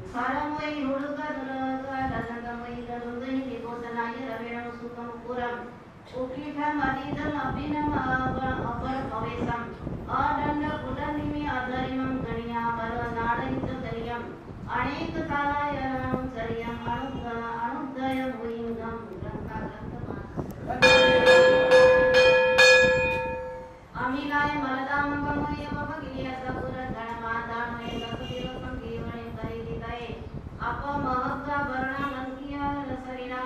परमोई हुड़का दुरका दलंगमोई दलुंगई निकोसनाय रवेणं सुखं पुरं उकीठं अधीतं अभिनम अपर भवेशं अदंड कुटनिमि अधरिमं गणिया वर नाडयित दरियं अनेक तालायनं चरियं अनुदय भुइंगं ग्रंथा अमिलाय मलदामंगमोय पपगिलिया सपुर धनमादानोय दसदिवसं जीवने परिदितये अपमहग्गा वर्णालंकिया रसरिणा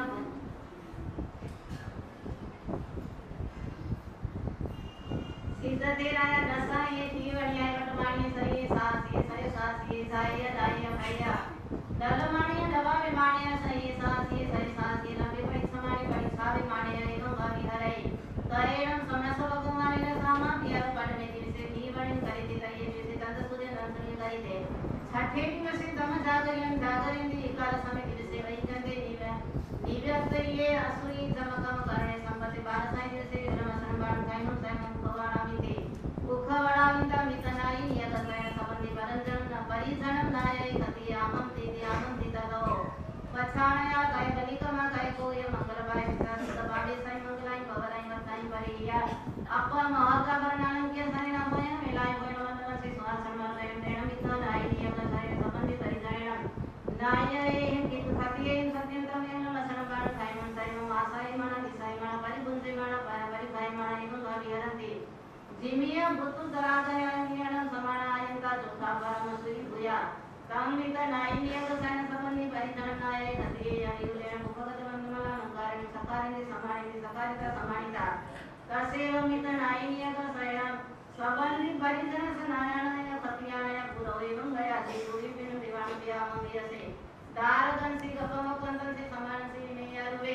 सिद्धतेराय दसाये जीवण्याय वटमाणी सये सासिये साय दाय भैया दलमाणी दवा विमाणय सये सासिये लंबे परिसमाणी परिसावे माणय एवं भावी हरै तरेणं समनसव कुमारेण सामाप्य पडमे दिवसे जीवनं करिते तये दिवसे तंदसुदे नंतनी करिते छठे दिवसे तम जागरियं एकाल समय दिवसे वैकंदे निव्यक्तये असुरी जमकम करणे संपत्ति बारसाय दिवसे विक्रमसन बाण कायम सायम भवानामिते उखवडाविंता मितनाई नियतसय संबंधी परंजन परिजनम नाय कति आमं तितलो पछाणया काय बलिकमा काय कोय मंगलबाय विश्वास बाडे साय मंगलाय भवराय मताई परिया अपा महाका वर्णानं के साय नामय मिलाय होय वंदन से सुहासन मरय नेण मितन आई नियम साय संबंधी परिजनम नाय कि खतिये सत्यंतम एन लक्षण बाण काय मन साय मासाय मन दिसाय मन परिबुंजे मन परिभाय मन एवं भाविहरंती जिमिया बुतु दरागयन समानायंता जोखा परम सुई भूया कामित नायनियक साय संबंधी परिजन नाय कतिये यायुले मुखगत वंदनला नकारिणी सकारिता समानिता तसेव मित नायनियक साय संबंधी परिजन सनायनाय कतियाय पुरो एवं गया से पूरी बिन दिवान पिया मंगियसे दारगन से गपमकंदन से समान से मेयरुवे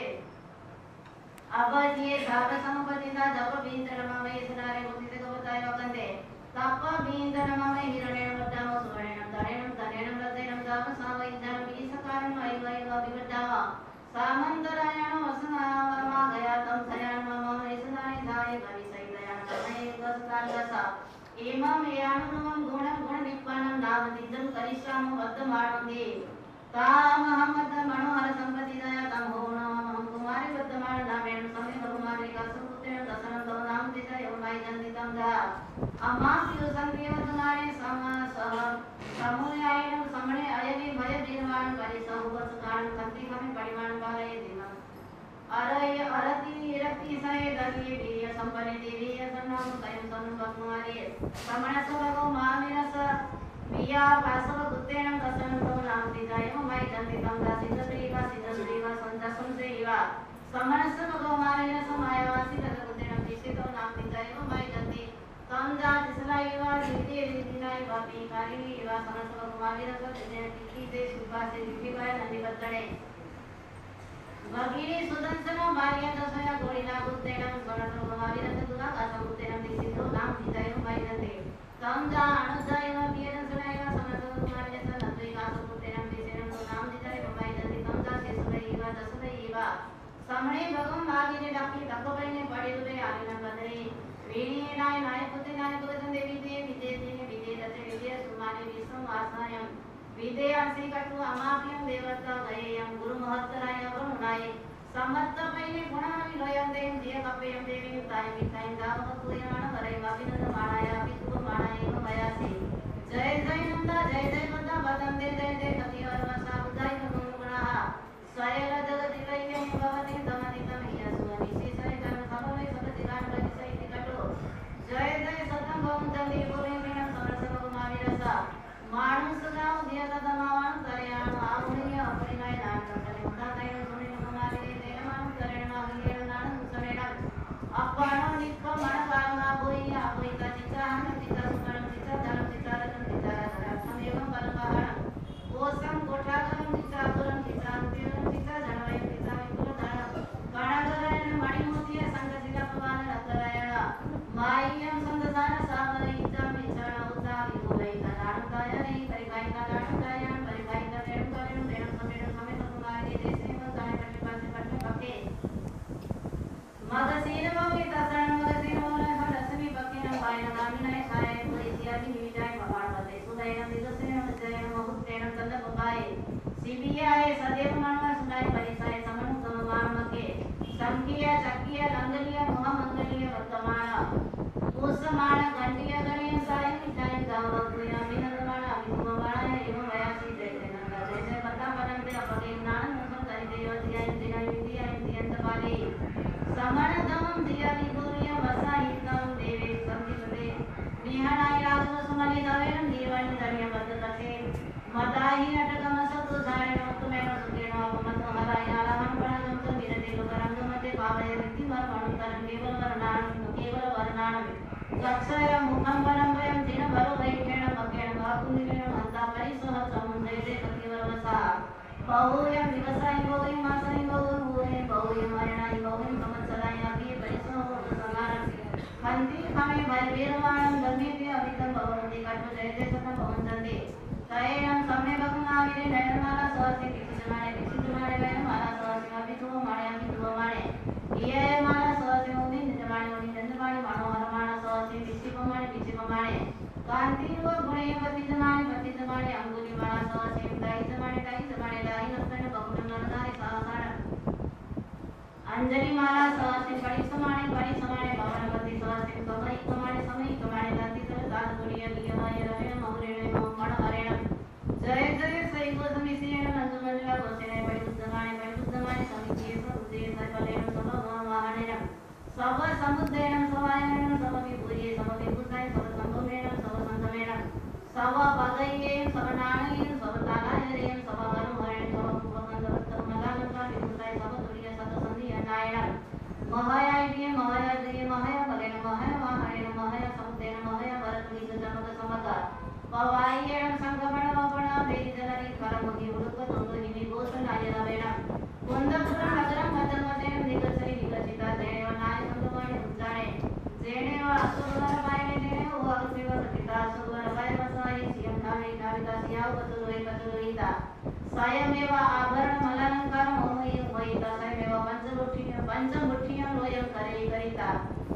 अब ये धाव समपतिता जप बींदरम में सुनारे मुक्ति को बताए वकंदे तप बींदरम में हिरणेण वद्दाम सुवर्णेण धनेण रतेण दाम सावैधन बीसकारं वैवैव विवद्दाव सामंतरायण वसनावमा गया तम सयान मम सुनारे धाय भविसैदयान तमये गस्तालसा एमं यानुनमं गुण निप्पनं नावदिजं करिष्याम वद्दमाणंदे ताम हमद मनोहर संपत्ति दया तम होनम कुमारी वद्दमाण नामेण समय कुमारी का सुपुत्र दशरथ तो नाम दिजा एवं जंति तम जा अमास्यु संदेव तुम्हारे सह समुयायन समणे अयनि भय दिनवान परि सहवस कारण कंति हमें परिमाण पाले दिन अरय अरति सय दलिए वीर्य संपन्न देवी सन्नाम स्वयं सन्नु कुमारी समण सबगो मामिरस विया वासव गुत्तेन दशरथ तो नाम दिजा एवं जंति तम जा सिद्धश्रीवा संजा संसेवा समरस भगवान समायवासी तगुतेन दिशितो नाम दिजा एवं जंति तम जा दिसलाईवा दिनाय भापी कारिणीवा समरस भगवान दिने तिथि से सुभा से दिखिवाय नंदी बत्तणे भगिनी सुदर्शन भार्या दशया गोरिला गुत्तेन समरस भगवान दुना का समुतेन दिशितो नाम दिजा एवं जंति तम जा अनुजायवा पियन सनायवा समरस भगवान नंदी का समुतेन दिशेन तो नाम दिजा एवं जंति तम जा सेसुदैवा दशदैवा समणे भगम आगिने डाकी तकबैने बड़े दुबे आलिना बदरे वीणी नाय पुते नाय गोदन देवी दे विदे रते विदे सुमाने विष्णु आसायम विदे आसी कटु अमाप्यम देवता गयेयम गुरु महत्तराय वरुणाय समत्त पैने गुणानि लयं देव दिय कपेयम देवी ताय मिताय दाव तुयमान करे वाविनद माणाय पितु माणाय भयासी जय जय नंदा जय बंदा बदन दे जय कति और वसा बुधाय गुणा स्वयं जगति लयं भवति दमति तमय सुनि शेषय जन खबरे सबति गान परिसय निकटो जय सतम भवं जल्दी बोले मेन समरस कुमारीरसा मानुस गाव दिय तदमावन तरयान आमुनिय अपरिणय नाम करे उदा तय सुनि कुमारी तेन मान करेण नागिय नान सुनेण अपनो निख मन कामना बोई आपोई का चिता हम चिता सुमरम चिता धर्म चिता रतन चिता धर्म एवं बलपहरण सीबियाए सदैव मनवा सुनाई परिसाय समन सममान मके संकिया चकिया रंगलिया मोहमंगलिया वर्तमान कुसमान घंटिया गणिया साय मिठाई गावकुया मिनंदमान अभिमवाण एवं वयासी जैसे नंदा जैसे पता परंते अपगे ज्ञान मुसम तरि देवतिया इंद्रिया विद्या इंद्रियंत वाली समन दमम दियाली गुरिया वसाहितम देवे संदिपते निहनाय राजो समली दवेन दीवान दरिया बद्ध तथे मताही अटकम सतु धारण तुमेन सुकेनो अपमतो हराय आलहन पणगम तो विरते लोकरंग मते पावय व्यक्ति मरणं तरं केवल वर्णान लक्षय मुखं वरं वयं दिन वरो वैकेण मकेण वाकुनिकेण महता परिसह समुद्रे कतिवरवसा बहुयं विकसाय बहुयं मासाय बहुयं मरणाय बहुयं संवत्सराय अभि परिसह संगारं हन्ति खामे भय वीरवाणं धर्मेते अवितं भवन्ति कटु जयते सतं भवन्ति तयेनं सम्मे भगुनाविरे नयनमाला सहसे विचितमाणे वयमाला सहसे अभिधुव माणे ये माला सहसे ओमी निजमाणे मनोहर माला सहसे विचिपमाणे कांतिव गुणे पतितमाणे अंगुली माला सहसे दाई दाई नस्तन बहुन नरदारी सहसाण अंजलि माला सहसे परिसमाणे भवनपति सहसे समयिकमाणे दाति तर दात गुणिय लियमाय रवेण महुरेण मण हरेण जय जय सैव समिसेण नंदमंजला गोसेने परिशुद्धमाणे समितिये समुदे सर्वलेण समवाहनेन सब समुद्रेण सवायनेन सब विभूये सब विभूताय सब संभवेन सब संतमेन सब पगयेन सब नाणयेन सब तालायरेन सब वरुहरेन सब कुपकंदवत्त मलालंका विभूताय सब तुल्य सत संधि अनायन महायाय महाया भगेन महाया वाहनेन महाया समुद्रेन महाया वरतुलित जनक समगा पवायेन संगमण वपण वेदि जनरी करमुखि उडुक तोंदु हिमि गोसनाय रवेण कुंदपुरं नगरं मदनवदेन निगसरि निगसिता जेनेव नाय संगमणे उज्जाणे जेनेव असुरवर पायने जेनेव अगसेव सकिता असुरवर पाय वसाई सियं धावे धाविता सियाव पतुलोहिता स्वयमेव आभरण मलालंकार मोहय मोहिता स्वयमेव पंचमुठियं लोयं करिता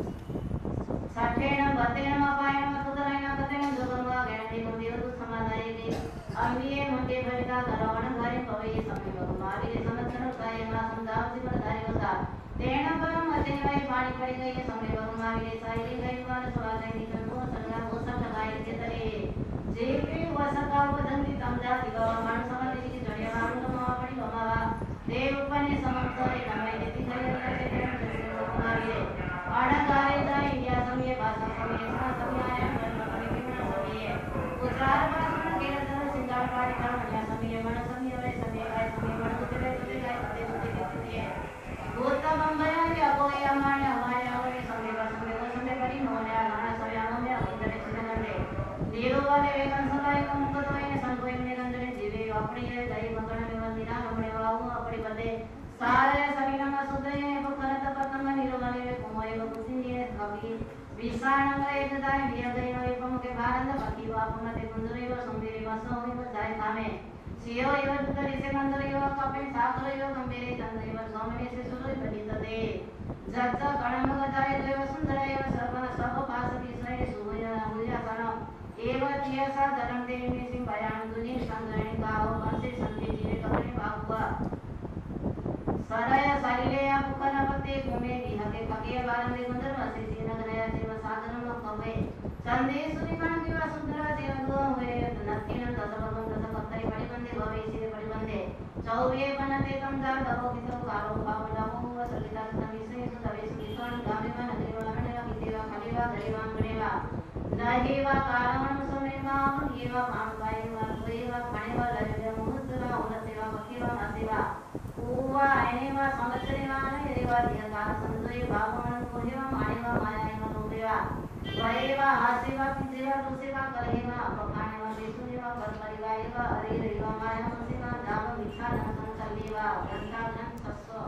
साठेण बतेण मपायण मतुदरेण कतेण जोगंगा गणति देवदु समादायिके अंबिये मुंडे भरिता गरवण घरे पवये समय भगवाविरे समर्थन कायमा संदाव जीवन धारी होता तेण परम अतेवय पाणी पड़ी गई समय भगवाविरे साइले गई वाल सवाले निकल को संगा गोसा लगाई के तरे जेके वसका वदंती तमजा दिवा मान समाधि की जड़िया वाण कमा पड़ी कमावा देव उपने समर्थरे नमय देति खरे के भगवाविरे अणगारे दा इंडिया समय भाषा समय समय समय उचार भाषण के तरह सिंगार पारी का मजा समय मन समय वे समय गाय समय मन तुझे गाय तुझे गोता बंबया के अबोय हमारे हमारे समय का समय परी मोने गाना समय हमें अंदर से नंदे नीरो वाले वेगन सदाय को मुक्त तो ये संकोय में गंदरे जीवे अपनी है गई मगन में वंदिना हमने वाहु अपनी बदे सारे शरीर में सुधे बखरत पतंग नीरो वाले कोमय कुसिनी कवि विशाणंग एक दाय दिया गई नो एवं के भारत बाकी वापमते कुंदरेव संबेरे वसोहि जाय कामे सियो एव दुतरि से मंदरेव कपे सागरेव गंभीरे चंद्रेव सोमने से सुरोय बनितते जज्ज गणमग जाय देव सुंदरेव सर्वन सब पासति सय सुय मुया कण एव तियसा धरम देवी सिंह भयान दुनि संगणे गाओ वंशे संति जीवे कपे बाहुआ सरय सलिले पुकनपते भूमे विहगे पगे बारंदे गुंदर वसे सीनगनया जीव साधनम कवे चंदे सुनिकण दिवा सुंदर जीव गो हुए नक्किन दसभगं दस पत्तरी पड़ी बंदे भवे सीधे पड़ी बंदे चौवे बनते तम जा दबो कितो कारो भाव नमो सलिता समिसे सुदवे सुनिकण गामेवा नगरेवा लमनेवा कितेवा खलीवा गरीवा अंगनेवा नहेवा कारणम समेवा येवा मांगायवा कोएवा खणेवा लरेवा मुहतवा उलतेवा मकेवा मसेवा उवा आयनेवा संवत्सरेवा नयरेवा दियका संतोय भावमन कोहेवा मायेवा मायायवा लोभेवा वयेवा हासेवा पिजेवा रुसेवा करहेवा अपखानेवा बेसुनेवा परपरिवा एवा हरिरेवा माया मसेवा दाव मिच्छा संकल्लेवा गंगाधन तस्सो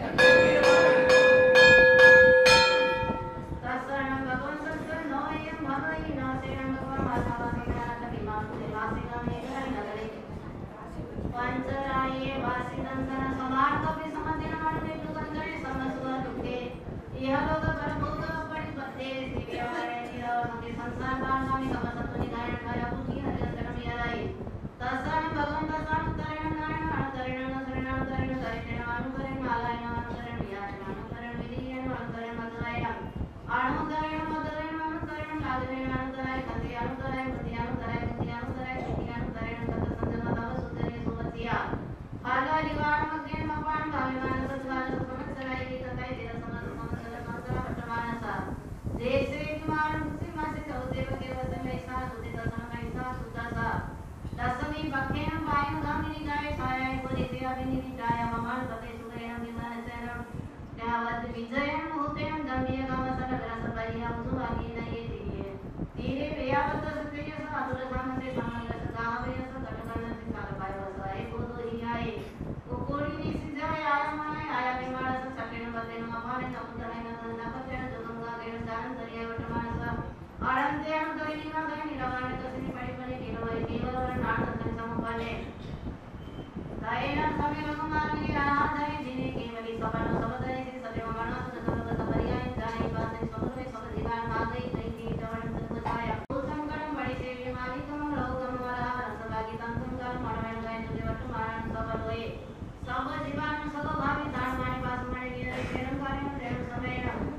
तस्सरणं भगवन् संस्कृत नोयं भवहि नासेनं भगवान् वासावासेना कविमां देवासेना मेघाय नगरे पंचराये वासिनंदन समार कपि समंदिन मानवे दुगंधरे समसुवर दुखे यह लोग परभोग पड़ी बद्दे दिव्य वाले निरव संगे संसार बालगामी कमसतुनि गायन गाया पुजी हरिचंद्र मियाराई तस्सरण भगवन् तस्सरण उतरण नारायण जाय छाया कोरी से अभिनिधि जाय ममान पते सुगयम विमानचरम त्यावत विजयम होतेम जंबिय कामसन ग्रसपरियम सुवागी नये तीरे व्यावत सत्य साधुर सामते सामंगस गावे सकटकन सिंगार पायवस है कोदो ही आए कोकोड़ी नि सिंजाय आया विमानस सकेन बदेन ममाने नपुतने नपतेन जोगंगा गेन दान दरिया वटमानस आनंदे अंतरिणी मगय निरवाण कसनी पड़िपने केवल केवल नाटक समपने दायना समय भगवानी आधाय दिने केवली सपन सबदय से सदैव मनस सबद परियाय जाय बात सबरे सब दीवार मागई कई की जवन तत्वताय संकटम बड़ी से बीमारी कम लोकम वरा रसभागी तंतुम कर मनमेन गय तुझे वर्तमान सब लोए सब जीवन सब भावी दान माने पास माने नियर प्रेम कार्य प्रेम समय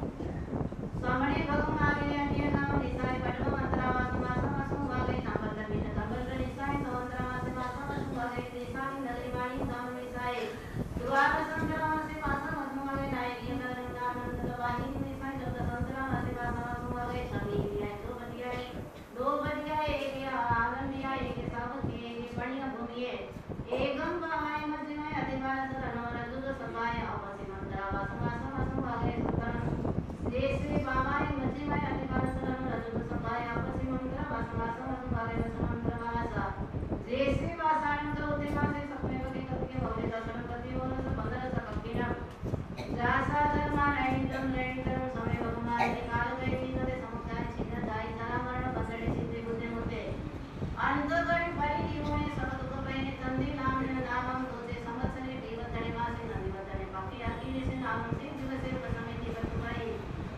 सामने भगवानी अन्य नाम निसाय पटव मंत्रावास मासम भागे संबंध बिन संबंध निसाय संवंतरावास मासम भागे निसाय नगरी वाणी नाम निसाय द्वार संतरावास मासम भागे नायकी नगरी नाम वाणी निसाय जब संतरावास मासम भागे सभी दिया दो बदिया एक आंगन दिया एक सावत एक पणिया भूमिये एकम भावाय मध्यमय अधिकार सरनवर दुद सभाय अपसि मंत्रावास मासम भागे सतन जैसे बाबाई मध्यमय अधिकार सरनवर दुद सभाय अपसि मंत्रावास मासम भागे मंत्रवास जैसे वासान तो उते मासे सपने बके कके भवले दर्शन करते हो न बंदर सककिना जासा धर्मा नैनितम समय भगवान काल गए विनते समुदाय छिन्न दाई धरा मरण बसड़े सिद्धि बुद्धि मुते अंतगण परिधि होए सब दुख पहने तंदे नाम नामम दोते संवत्सरे देवतणे मासे नदी वतणे बाकी अकीले से नामम से दिवसे प्रसमिति बतुपाई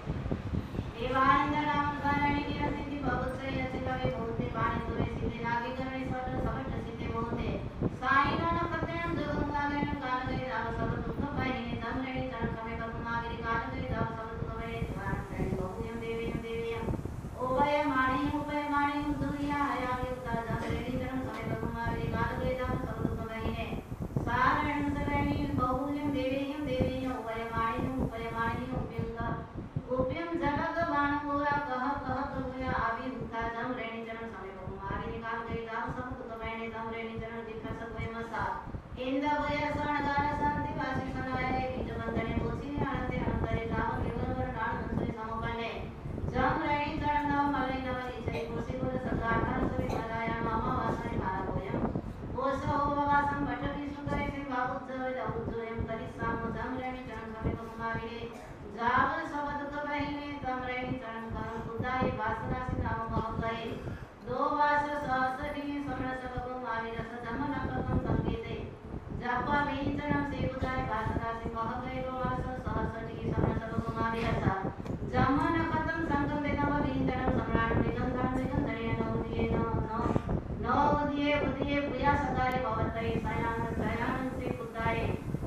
देवानंद नाम कारण की रसिद्धि बहुत से यसे कवे बहुते पानी दुरे सिद्धि नागे करणे सट सबट सिद्धि बहुते साईना न कतेन जगंगा गण काल गए राव सब दुख पहने तम रेणी चरण समय बतुमागिरी काल गए राव सब दुख पहने ध्यान रेणी बहुयम देवीयम ओवय माणी उपय माणी दुनिया हयामी उतार जम रेणी चरण समय बतुमागिरी काल गए राव सब दुख पहने सारण सरेणी बहुयम देवीयम ओवय माणी उपय माणी उपयम जगत बाण पूरा कह प्रभुया आदि उतार जम रेणी चरण समय बतुमागिरी काल गए राव सब दुख पहने जम रेणी चरण दिखा सकवे मसा इंद वय सणगार शांति वासी सनाय बीज बंधने बोसी आनंदे अंतरे राम केवल वर नाम संसरे समपने जम रेणी चरण नव मले नव इसे कुर्सी पर सगाठार सवे मराया मामा वासने मारा गोयम ओस हो वासम बटकी सुकरे से बाबुत जय दउजोयम करि साम जम रेणी चरण समय बतुमागिरी जावर सबद कबहिने तम रेणी चरण करम खुदाई वासना से नाम महगई दो वास सहस्री समण सबको मावी रस धमन प्रथम संकेते जापा वेचनम से उदाय वासना से महगई दो वास सहस्री समण सबको मावी रस जमन खतम संगम दे नव वेचनम सम्राट निगंधन निगंधने नव दिए पुया सदाय भवतई सयान से खुदाई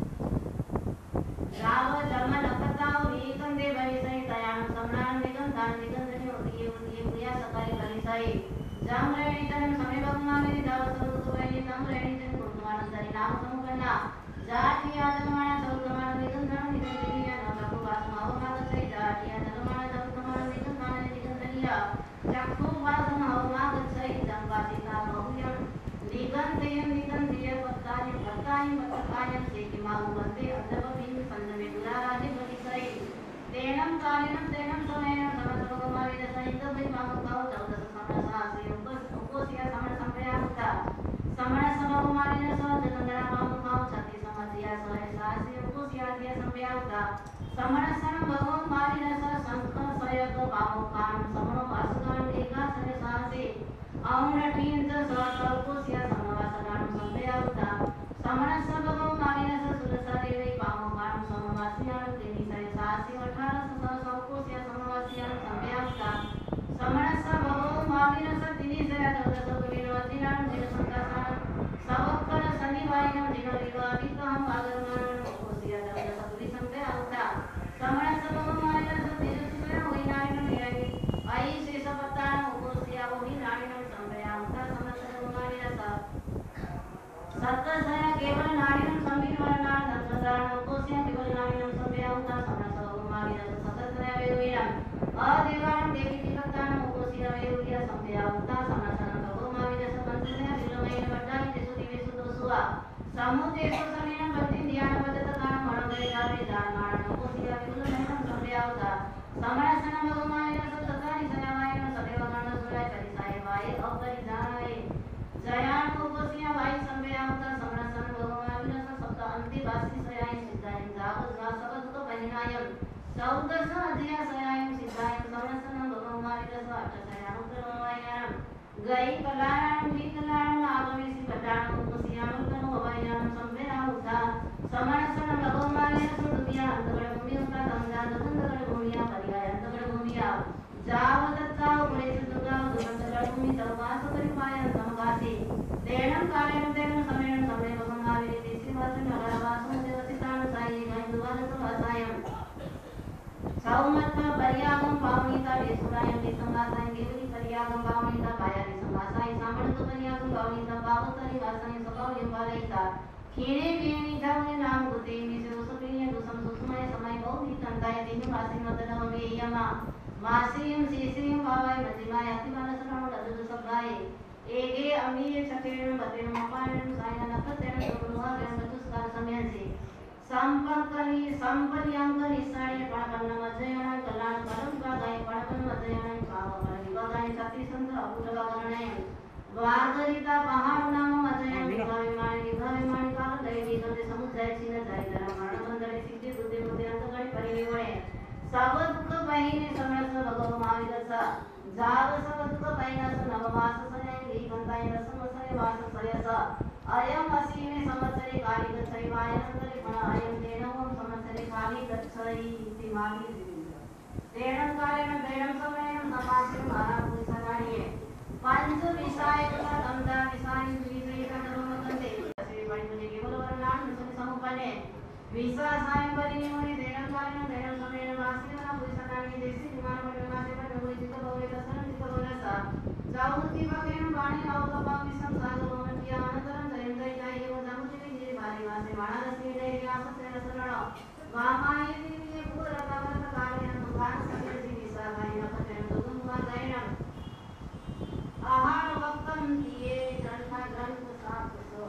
राव जमन कथाओ वीकंदे भविसई दयान सम्राट निगंधन निगंधने उदिए पुया सदाय भविसई जम रेणी चरण समय भगवानी दाव सब वैनी तम रेणी चरण कुर्तमान दरि नाम संपन्ना जाति आदमान सौतमान निगंधन निगंधनिया न प्रभु वास महमाद सै जाति आदमान सौतमान निगंधन निगंधनिया चक्षु वास महमाद सै जंबासिता बहुयम निगंधिय पत्तानि मत्तायम से कि माउ बंदे अदब बिन संदमे दुराराधि बलिसै तेनम कालिनम तेनम सोनेनम समस्त भगवानी दसैत भई माउ काउ दौदस समरसासे उपोसिया समर संप्रयामुता समर समभुमानिन स जगंदरा माउ काउ छति समतिया सोय सासे उपोसिया दिया संप्रयामुता समर सम भगवानिन स संख सयक माउ कान समनो वासगान एकासन सासे औन ठींत स उपोसिया समवासगान संप्रयामुता समर सम भगवानिन स सुरसा देवी माउ कान समवासियान तेनि सय सासे 18 स उपोसिया समवासियान संप्रयामुता समर सम भगवानिन स तिनि सय दौदस विनोदिनान जिन संकासान सवक्कर शनिवारिनम जिनो विवादिकम आगमन उपोसिया दौदस संप्रयामुता समर सम भगवानिन स तिनि सय होइनारिनम निरवि आई से सपतान उपोसिया होइनारिनम संप्रयामुता समर सम भगवानिन स सत्तसय केवल नारिनम संविनवरनान दंतदान उपोसिया केवल नारिनम संप्रयामुता समर सम भगवानिन स सत्तसय वेविनम अदेवान देवी दिवक्तान उपोसिया वेविया संप्रयामुता समर सम भगवानिन स संतुल्या विलोमयेन वड्डानि देशो दिवेशो दोसुआ समुदेशो समेन भक्ति ध्यान पद्धत कान मणगय जावे दान नमोसिया विलोमयेन संध्यावता समरसन भगवान सततानि सयावाय सदैव गण सुराय परिसाय वाय अपरिजाय जयान उपसिया वाय संव्यावता समरसन भगवान सप्त अंतिवासी सयाय सिद्धाय जावत गा सबद को परिणायम चौदस अध्याय सयाय सिद्धाय समरसन भगवान अष्टसयान उत्तरवायाम गई कलाराम विकलाराम आगमेसी पटाण उपसियाम कनो अवयाम संव्यावता समरसन भगवान सुदुमिया अंतगण भूमि उता गंगा दंगण भूमिया पर्याय अंतगण भूमिया जावदत्ता उरेस दुर्गा दुर्गंधगण भूमि तवास परिपाय समगासी देणं कालेन देणं समेण समय भगवान विदेशी वासन नगरवासं देवसितान साई गंधुवान वासायम सौमत्व पर्यागम पावनीता देशुरायं दिसंगासाय देवरी पर्यागम पावनीता पायारी संगासाय सामणत पर्यागम पावनीता पावतरी वासाय सपावयं पारयिता खीणे पीणी धावने नाम गुते मिसे उसपिणी दुसम सुषमय समय बहु तंताय दिनु वासिन मदन मे यमा मासियं सीसियं भावाय मतिमाय अतिमान सरण लदु सबाय एगे अमीय छतेण बतेण मपाण सायन नखतेण सुरुहा गण बतुस्कार समयंसी संपंकनी संपर्यांक निसाय पापन्न मजयण कलान परम गाय पापन्न मजयण पाव परम गाय छत्ती संत अपुट गावणे वागरिता पहाड़ नाम मजयण विभाविमानी काल दैवी गते समुदाय छिन जाय दर मरण बंदरे सिद्धि बुद्धि बुद्धि अंतगण परिविवणे सब दुख पहिने समरस भगव माविदसा जाव सब दुख पहिनस नववास सने लीकंताय रसमसने वास सयस अयम असीमे संवत्सरे काली गच्छै वायनंतरे पण अयम तेनोम संवत्सरे काली गच्छै इति मागि तेनं कालेन तेनं समयेन समासिं महापुरुषाणाये पंच विषायकता गंधा विषानि विवेकन रोमकन्ते श्री परिमुनि केवल वर्णान सुनि समुपने विषासाय परिनिमोनि तेनं कालेन तेनं समयेन वासिना पुरुषाणाये देशि विमान परिमासे पर विजित भवे दर्शन जित भवनसा जाऊति भवेन वाणी अवलपा विसं सागरो अनंतरं जयंतय जाये व जामुति विजय भारी वासे वाणारसी देहि आसते रसरण वामाये दिव्य पुरकावर कालेन मुखान समेति विषासाय नपतेन दुगुमा जैनम आहार वक्तम दिए ग्रंथ ग्रंथ साप्सो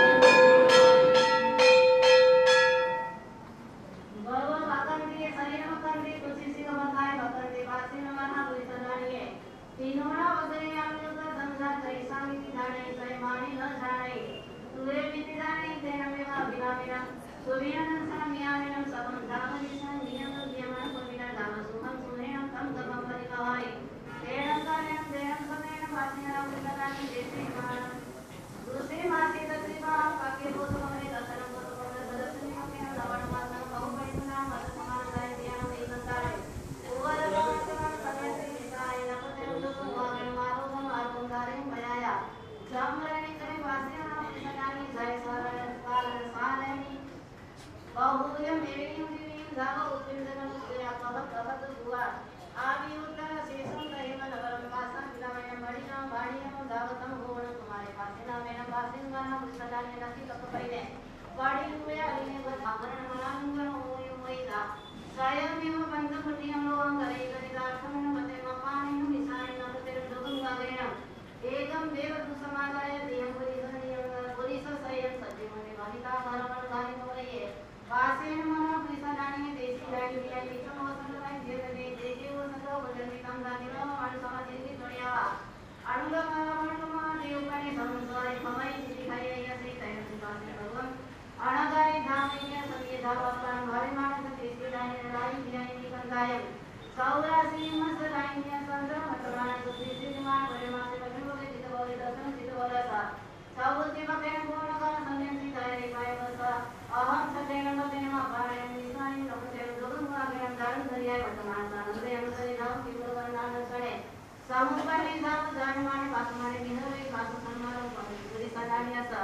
बरो भक्तन दिए शरीर भक्तन दिए तुलसी सिंह बताए भक्तन दिए वासी नमना पुरिसदानिए तीनों वगैरह आमने का संसार कैसा मिति जाने सय मानी न जाने तुरे मिति जाने तेरा मेवा बिना बिना सुविनन सामियानम सबम धामनिशन नियम नियमन पविना धाम सुखम सुनेम तम तम परिकहाय तेरा कालेन तेरं समेन वासिना पुरदानि देशे मान दूसरे मासे तत्रिवा काके बोध हमने दर्शन को तो दर्शन में लवण मासन बहु परिणा मत समान जाय ध्यान में संतारे ओवर भगवान समय से निसाय नपते तो वागण मारो हम आरोंदारे भयाया जामरणी करे वासिना पुरदानि जय सारण काल सारणी बहुयम एवं दिवीं जाव उत्पिंदन उदया कबत हुआ आदि उत्तर शेषम कहेम नवरम वासं विलामयम मणिना वाणियम दावतम गोवण तुम्हारे पासिना मेना पासिंगाना पुरदानि नक्की तक पहिले वाडी हुए अलिने व धामरण मनांगण होय होयदा स्वयमेव बंध पुण्यम लोकं करे गरिदार्थमेन मते मपानेन विसाय नमते दुगं गागेन एकम देव दुसमादाय देहं पुरिस सयं सजीवने वनिता परमन गानि नवरये वासेन मना पुरिसदानि देशी गानि दिया लिखम वसंतराय देवने देखे वो सदा वजनी तम दानिनो अनु समाधि जोड़ियावा अनुगमनमणुमा देवकने संसारे भमई दिखाई यसे तय सुभाषे भगवान अनगाय धामेय सत्य धावप्राण भावे मानस देशी दानि राई दियाई निकंदाय सौरासी मस राईन्य संद्र मतमान सुदेशी मान परिमासे बजोगे जित बोले दर्शन जित बोलसा सौते भगवान पूर्ण कर संयम सिताय पाय बसा अहम सतेन मतेन मापायं निसाय नमते दुगं वागयं दान धरियाय वर्तमान सानंदे अनुसरि नाम किपुर वर्णान सणे समुपनि धाम जानमाने पासमाने निहरे पास सन्मानं पुरी सदानि अस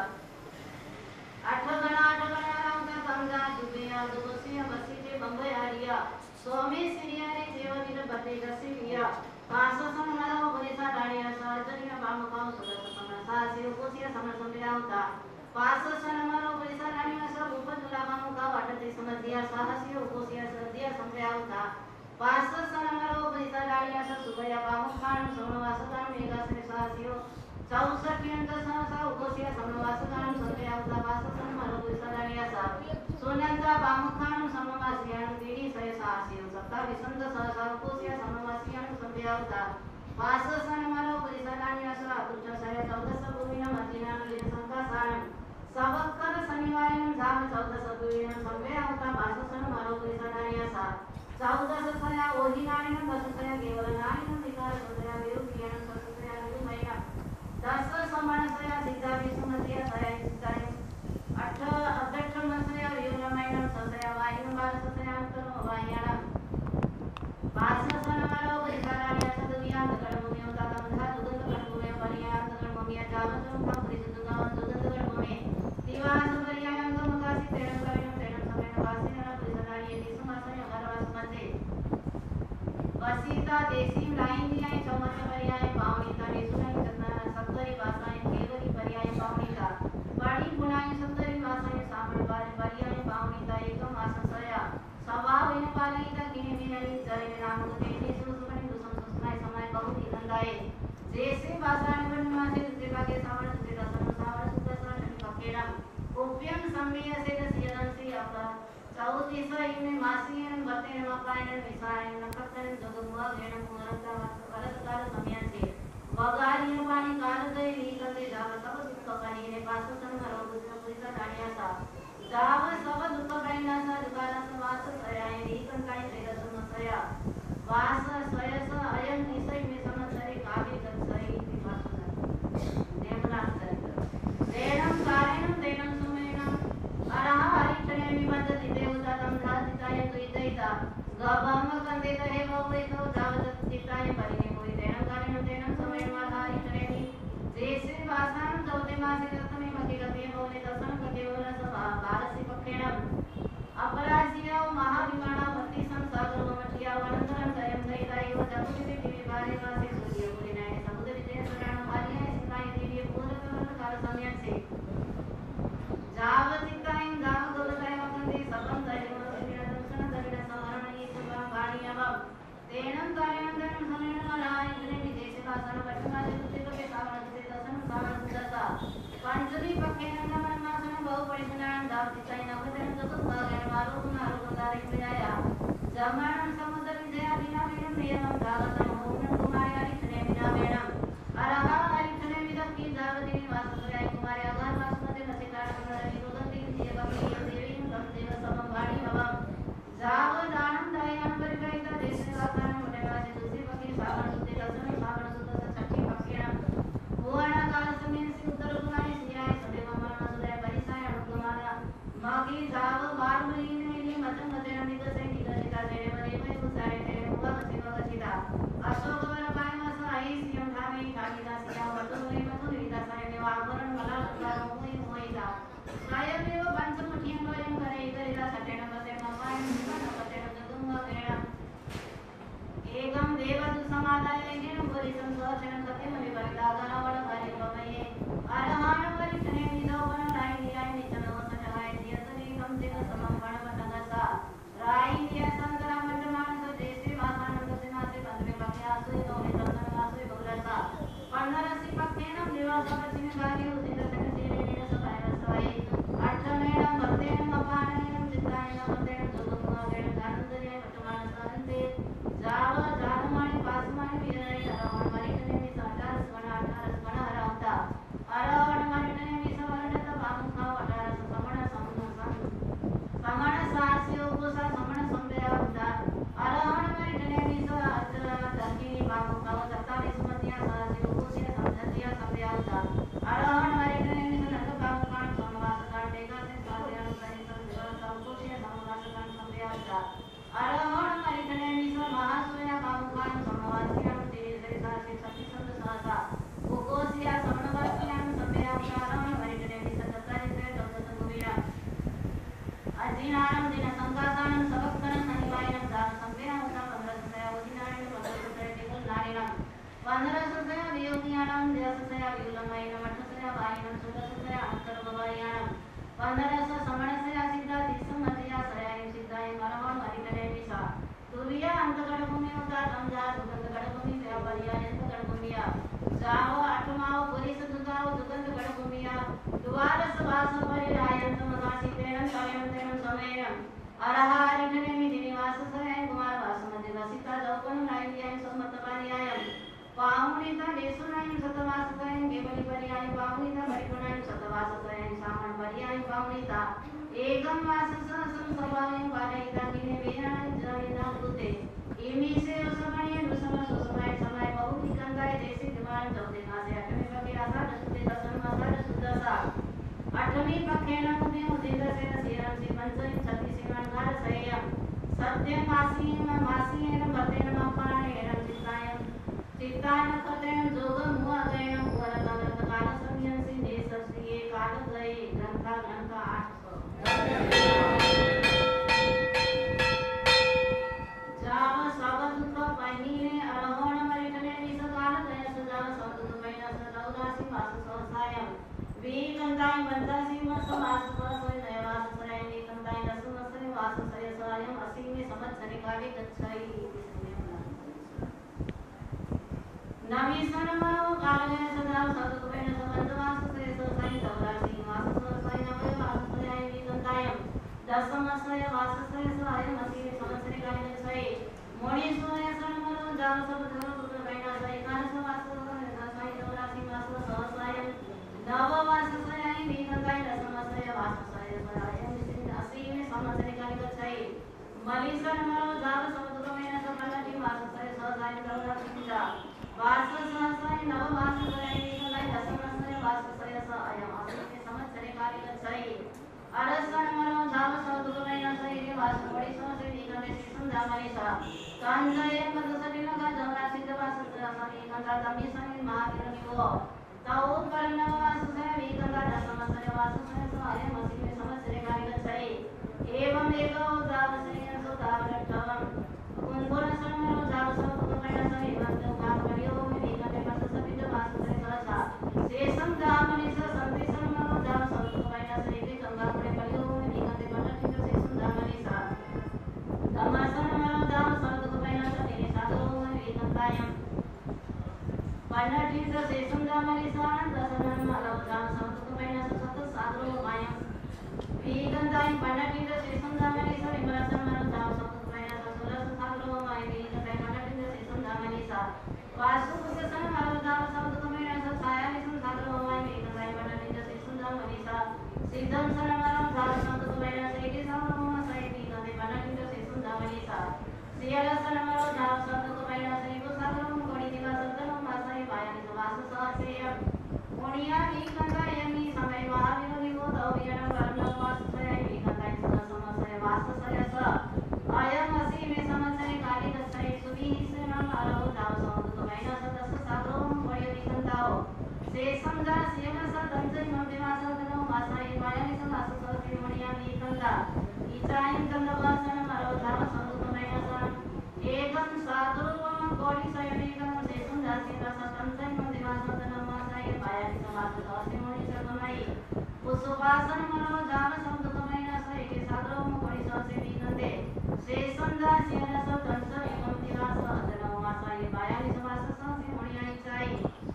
आठगणा रामता गंगा दुबेया दुबसिया बसीते बंबई आरिया स्वामी सिरियाने देववीर बते दसिया पाससन नरव पुरीसा दाणिया सार्जनिया बामुकाव सुरसपना सासिर कोसिया समसंबिया होता पाससन नरव पुरीसा दाणिया सब उपजुला बामुकाव वाटते समधिया साहसिया कोसिया सर्दिया संबिया होता पाससन नरव पुरीसा दाणिया सब सुबया बामुखान सोनवासदान मेघासने साहसियो 64 सप्ता विसंत सहसांकोस्य समवासियां संध्यावता वाससन मरो परिसराणि असरा तुच्छ सरे चौदस भूमिना मर्जिनान लिन संकासानं सवक्कर शनिवारं झाम चौदस भूमिना संध्यावता वाससन मरो परिसराणि असा चौदस सया ओहिनानिनं दश सया केवलनानिनं विकार सया विरुद्धियानं ससया विरुमैना दस समान सया सिद्धा विसुमतिया सया सिद्धाय अठ अध्यक्ष सया विरुमैना सया वायुनं बार सया अंतरम वायानं वाससन मरो परिसराणि असा दुनियां गणभूमियों का तमधा दुगंध गणभूमियों परियां गणभूमियां जावतं का परिसुद्धगां दुगंध गणभूमि दिवास परियां गमकासी तेरं करिणं तेरं समेन वासिना परिसराणि यदि सुमासय अगरवास मध्ये वसीता देशीं लाइंदियां चौमत परियां पावनीता निसुनां चतना सप्तरी वासां केवरी परियां पावनीता वाणी गुणां सप्तरी वासां सामण परियां पावनीता एकम आससया स्वभाव इन पालिता किने विनरी जरे नाम गुते निसु सुमनि दुसम सुसनाय समय बहुत गंधाए जैसे वासानि वनमासे दूसरे भागे सावण दूसरे दसन सावण सुदसन पकेड़म उप्यम सम्मेय से दसियदंसी अपा चौतीस इनमें मासीयन बतेन मकायन विसायन नखतन जगमुआ घेणम मुरंता वरसकाल समयांचे वगारिन पाणी काल गए नीकते जाव सब दुख कहिने पाससन मरो दूसरा पुरिसा दाणियासा जाव सब दुख कहिनासा दुकानस वास सयाय नीकन काय तेगसम सया वास स्वयस अयन निसय में समसरे काव्य गत्सई वासुना देवनाथ देनम कारणम देनम सुमेनम अरह हरिचने विबंधति देवतातम धातिताय तुइदैता गभम कंदेत हे भवेतो जावत चित्ताय परिने कोई देनम कारणम देनम सुमेनम हरिचने जैसे वासान चौथे मासे दसमे मतिगते भवने दसन कदेवल सभा भारसी पक्षेणम अपराजिया महाविमाना भक्ति संसागर मठिया वनंतरम जयम दैताय व जगुति दिव्य बारे वासे सूर्य पुरिनाय समुद्र विजय शरण भार्य सिताय दिव्य पूर्ण काल समय से जावतिताय गाव गवताय वंदे सबं दैव दर्शन दर्शन समरण ये सुभा गाणियव तेनम कार्यम धर्म समेन मलाय जने विजय से वासन पटना जगुति के सावण से दसन सावण सुदता पंचमी पक्षेन नमन मासन बहु परिसनान दावतिताय नवदन जगत भागन मारो नारो गंधारे विजया जमणं समुद्र विजया बिना विनम नियमं दावतम होमन कुमारी हरिचने बिना वेणम अरहा हरिचने विदक्की जावतिनि वासुदेवाय कुमारी अगार वासुमते नसिकार कंदरनि रुदंति जीवकि देवी गम देव समं वाणी भवम जाव दानं दयनं परिगणिता देशवासान मुनेवासे दूसरी पक्षी सावण सुते दसन सावण सुत छठी पक्षेण भुवना काल समेन से उत्तर कुमारी सियाय सदेव मरण सुदय परिसाय अनुकुमारा मागी जाव मारमलीन मिली मतंग तेन निगसे निगसिता तेरे वरे में उसारे तेरे मुगा मसिवा गसिता अशोक वर पायमस आई सियम धामे कामिदा सिया वतु रे मधु विदा साय ने वावरण मला लगा मोई मोईदा कायमेव पंचमुखियं वयं करे इदरिदा सटेन बसे ममाय निमन बतेन जगुंगा गेण एकम देवदु समादाय गेण पुरी संतोषन सत्य मनि परिदा गणवण भरि भवये अरहान परिचने निदोवन राय निराय निचनो सचहाय दियतनि कम देव समम गणपतगसा राय निय संतरा मंडमान तो जैसे वासानंद सिनासे पंद्रे पक्षया सुई नोहे दर्शन वासुई बहुलसा पंडरसी पक्षेनम निवास पक्षिने भागे उदित तक तेरे निर सभाय सवाई अठमेणम भक्तेनम अपाननेनम चित्तायनम भक्तेनम जोगुंगा गेण धानंदरिय पटमान सारंते जाव जानमाणी पासमाणी विरय अरवण मरितने मी साचार स्मरण 18 स्मरण हरावता अरवण मरितने मी सवर्णत बामुखा 18 समण समण सास्यो कुसा समण संभयावता अरवण मरितने मी स अचरा दर्गिनी बामुखा 27 मतिया सास्यो कुसिया समझतिया संभयावता अरवण मरितने मी नंद बामुखा समवास कांड देगा से साध्यान सहित संकुसिया समवास कांड संभयावता अरवण मरितने मी स महासुया बामुखा समवासिया तेरे सासे सतिसंद सहसा कुकोसिया समणवासिया संभयावता अरवण मरितने मी स दत्तारि से दौलत गुविया अजीनानम दिन संकासानम सबक्तन सनिवायनम दान संभयावता 15 सया उदिनानम 15 सया टिकुल नारिनम 15 सया वियोगियानम 10 सया विलमयनम 8 सया वायनम 16 सया अंतर भवायानम 15 समण सया सिद्धा 30 मतिया सया सिद्धाय मरवण मरितने मी सा तुरिया अंतगण भूमि उता समझा दुगंध गण भूमि से पर्यायंत गण भूमिया जाओ आत्माओ पुरिस दुगाओ दुगंध गण भूमिया द्वारस वास परिरायंत मदासी तेरं कायं तेरं समेयं अरहारिधने मिथिनिवास सहाय कुमार वासुमती वसिता जौपन रायलियाय सम्मत पारियाय पाहुनिता देशुनाय सतवास सहाय केवली परियाय पाहुनिता परिपुनाय सतवास सहाय सामन परियाय पाहुनिता एकम वास सहसम सभाय पारिता किने वेराय जनिना दुते इमी से उसमय दुसम सुसमय समय बहुति कंगाय देशि दिमान जौते मासे अठमी पके आसा दसुते दसन मासा दसुदसा अठमी पके नमुदे उदित से सिरम से पंचम छति सिमान घर सयम सत्यम मासी एवं भतेन मपाणे एवं चित्तान कतेन जोगम हुआ गयन हुआ काल संयम से देश श्री काल गए ग्रंथा 800 जाव सब दुख पाइने अरहण मरिटने निस काल गय सजाव सब दुख पैना सदौरासी वास सहसायम वी कंताय बंदासी मस वास परसोय नयवास सराय नी कंताय रसमसरे वास सय सयम असीमे समत्सरे काले गच्छाई नवीसन मनो काल गय सजाव सब दुख पैना संबंध वास सय ससाई दौरासी वास सहसाय नवय वास सराय नी कंतायम दसमसय वास सय सयम असीमे समत्सरे काले गच्छाई मोणी सोय सनमनो जाव सब धरो दुख पैना सय काल सवास सय दौरासी वास सहसायम नव वास सय नी कंताय दसमसय वास सय सयम असीमे समत्सरे काले गच्छाई मलिसन मनो जाव सब दुख पैना संबंधी वास सय सहसाय दौरासी वास सहसाय नव वास सय नी कंताय दसमसय वास सय सयम असीमे समत्सरे काले गच्छाई अरसन मनो जाव सब दुख पैना सय वास मोड़ी सोसे नी कंताय संधामनिसा कांजय मधुसटिन का जमरा सिद्ध वास सय कंता तमी सय महावीर निवो ताऊ परनव वास सय वी कंता दसमसय वास सय सयम असीमे समत्सरे काले गच्छाई एवं एको जाव सय सुधाव लट्ठवम कुंभुर समरो जाव सब दुख पैना सय वंद काल करियो में वी कंते मस सपित वास सय सहसा शेषम धामनिस संति समरो जाव सब दुख पैना सय के गंगा पुरे करियो में वी कंते पटठित शेषम धामनिसा धमासन मरो जाव सब दुख पैना सय साधो में वी कंतायम पटठित शेषम धामनिसा दसनन मरो जाव सब दुख पैना सत साधो मायम वी कंतायम पटठित शेषम धामनिसा विमरसन मरो जाव सब दुख पैना सत साधो मायम वी कंतायम पटठित शेषम धामनिसा वासु कुसन मरो जाव सब दुख पैना सत छाया विष्णु साधो मायम वी कंतायम पटठित शेषम धामनिसा सिद्धम सन मरो जाव सब दुख पैना सय साधो सय वी कंतायम पटठित शेषम धामनिसा सियलसन मरो जाव सब दुख पैना सय साधो कोणी दिवा सदन मासय पायनि वास सहसेयम कोणिया वी कंताय मी समय महावीर निवो दौर्यन वर्ण वास सय वी कंताय समसय वास सय स अयम असीमे समसय काले गच्छाई सुवी से मन आरो जाव सब दुख पैना सदस साधो कोणी वी कंताओ से समझा सियन सदंजय मंदिवा सदनो मासय पायनि वास सहसे कोणिया वी कंता इचायम चंद्रवासन मरो जाव सब दुख पैना स एकम साधु कोणी सयनेकम से सुंदरसी रस तंजय मंदिवा सदनो मासय पायनि वास सहसे कोणी सकमई पुष्पासन मरो जाव सब दुख पैना सय के साधो कोणी सहसे वी कंते से सुंदरसी रस तंजय मंदिवा सदनो मासय पायनि वास सहसे कोणी आईचाई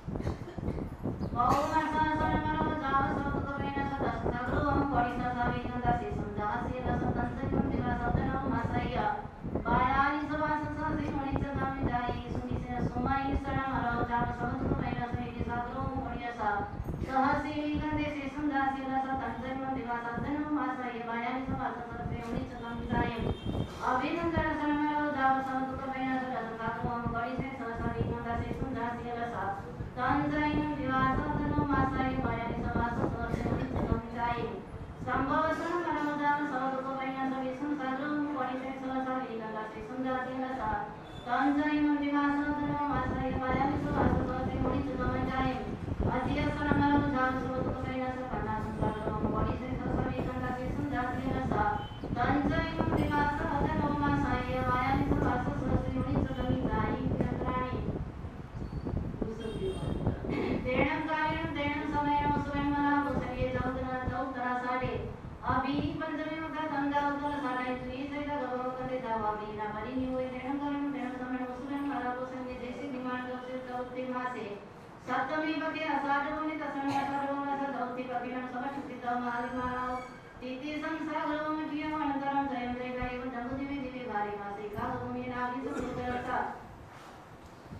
बहुमसन मरो जाव सब दुख पैना सदस साधो कोणी सहसा वी कंता से सुंदरसी रस तंजय मंदिवा सदनो मासय पायनि वास सहसे कोणी सकमई जाई सुनी से सुमाई सरण मरो जाव सब दुख पैना सय के साधो कोणी असा सहसे वी कंते से सुंदरसी रस तंजय मंदिवा सदनो मासय पायनि वास सहसे कोणी सकमई जाई अभिनंदन सन मरो जाव सब दुख पैना सदस साधो कोणी से सहसा वी कंता से सुंदरसी रस तंजय मंदिवा सदनो मासय पायनि वास सहसे कोणी सकमई जाई संभव सन मरो जाव सब दुख पैना सय संसारो कोणी से सहसा वी कंता से सुंदरसी रस तंजय मंदिवा सदनो मासय पायनि वास सहसे कोणी सकमई जाई अतिय सन मरो जाव सब दुख पैना सय कन्ना संसारो कोणी से सहसा वी कंता से सुंदरसी रस तंजय मंदिवा सदनो मासय पायनि वास सहसे कोणी सकमई जाई चंद्राणी तेणं कालेन तेणं समयेन स्वयं मला पुसलिये चौदरा साडे अभी पंचमी उठा धंदा उठा साडे तुई से का गवो करे जावा बीना मरी नी होय तेणं कालेन तेणं समयेन स्वयं मला पुसलिये जैसे निमान दौते चौथे मासे सप्तमी पके असाडोनि तसनि असाडोनि दौती पकिनं समष्टि तमाली मानाव तिथि संसागरो मटिय अनंतरं जयं जय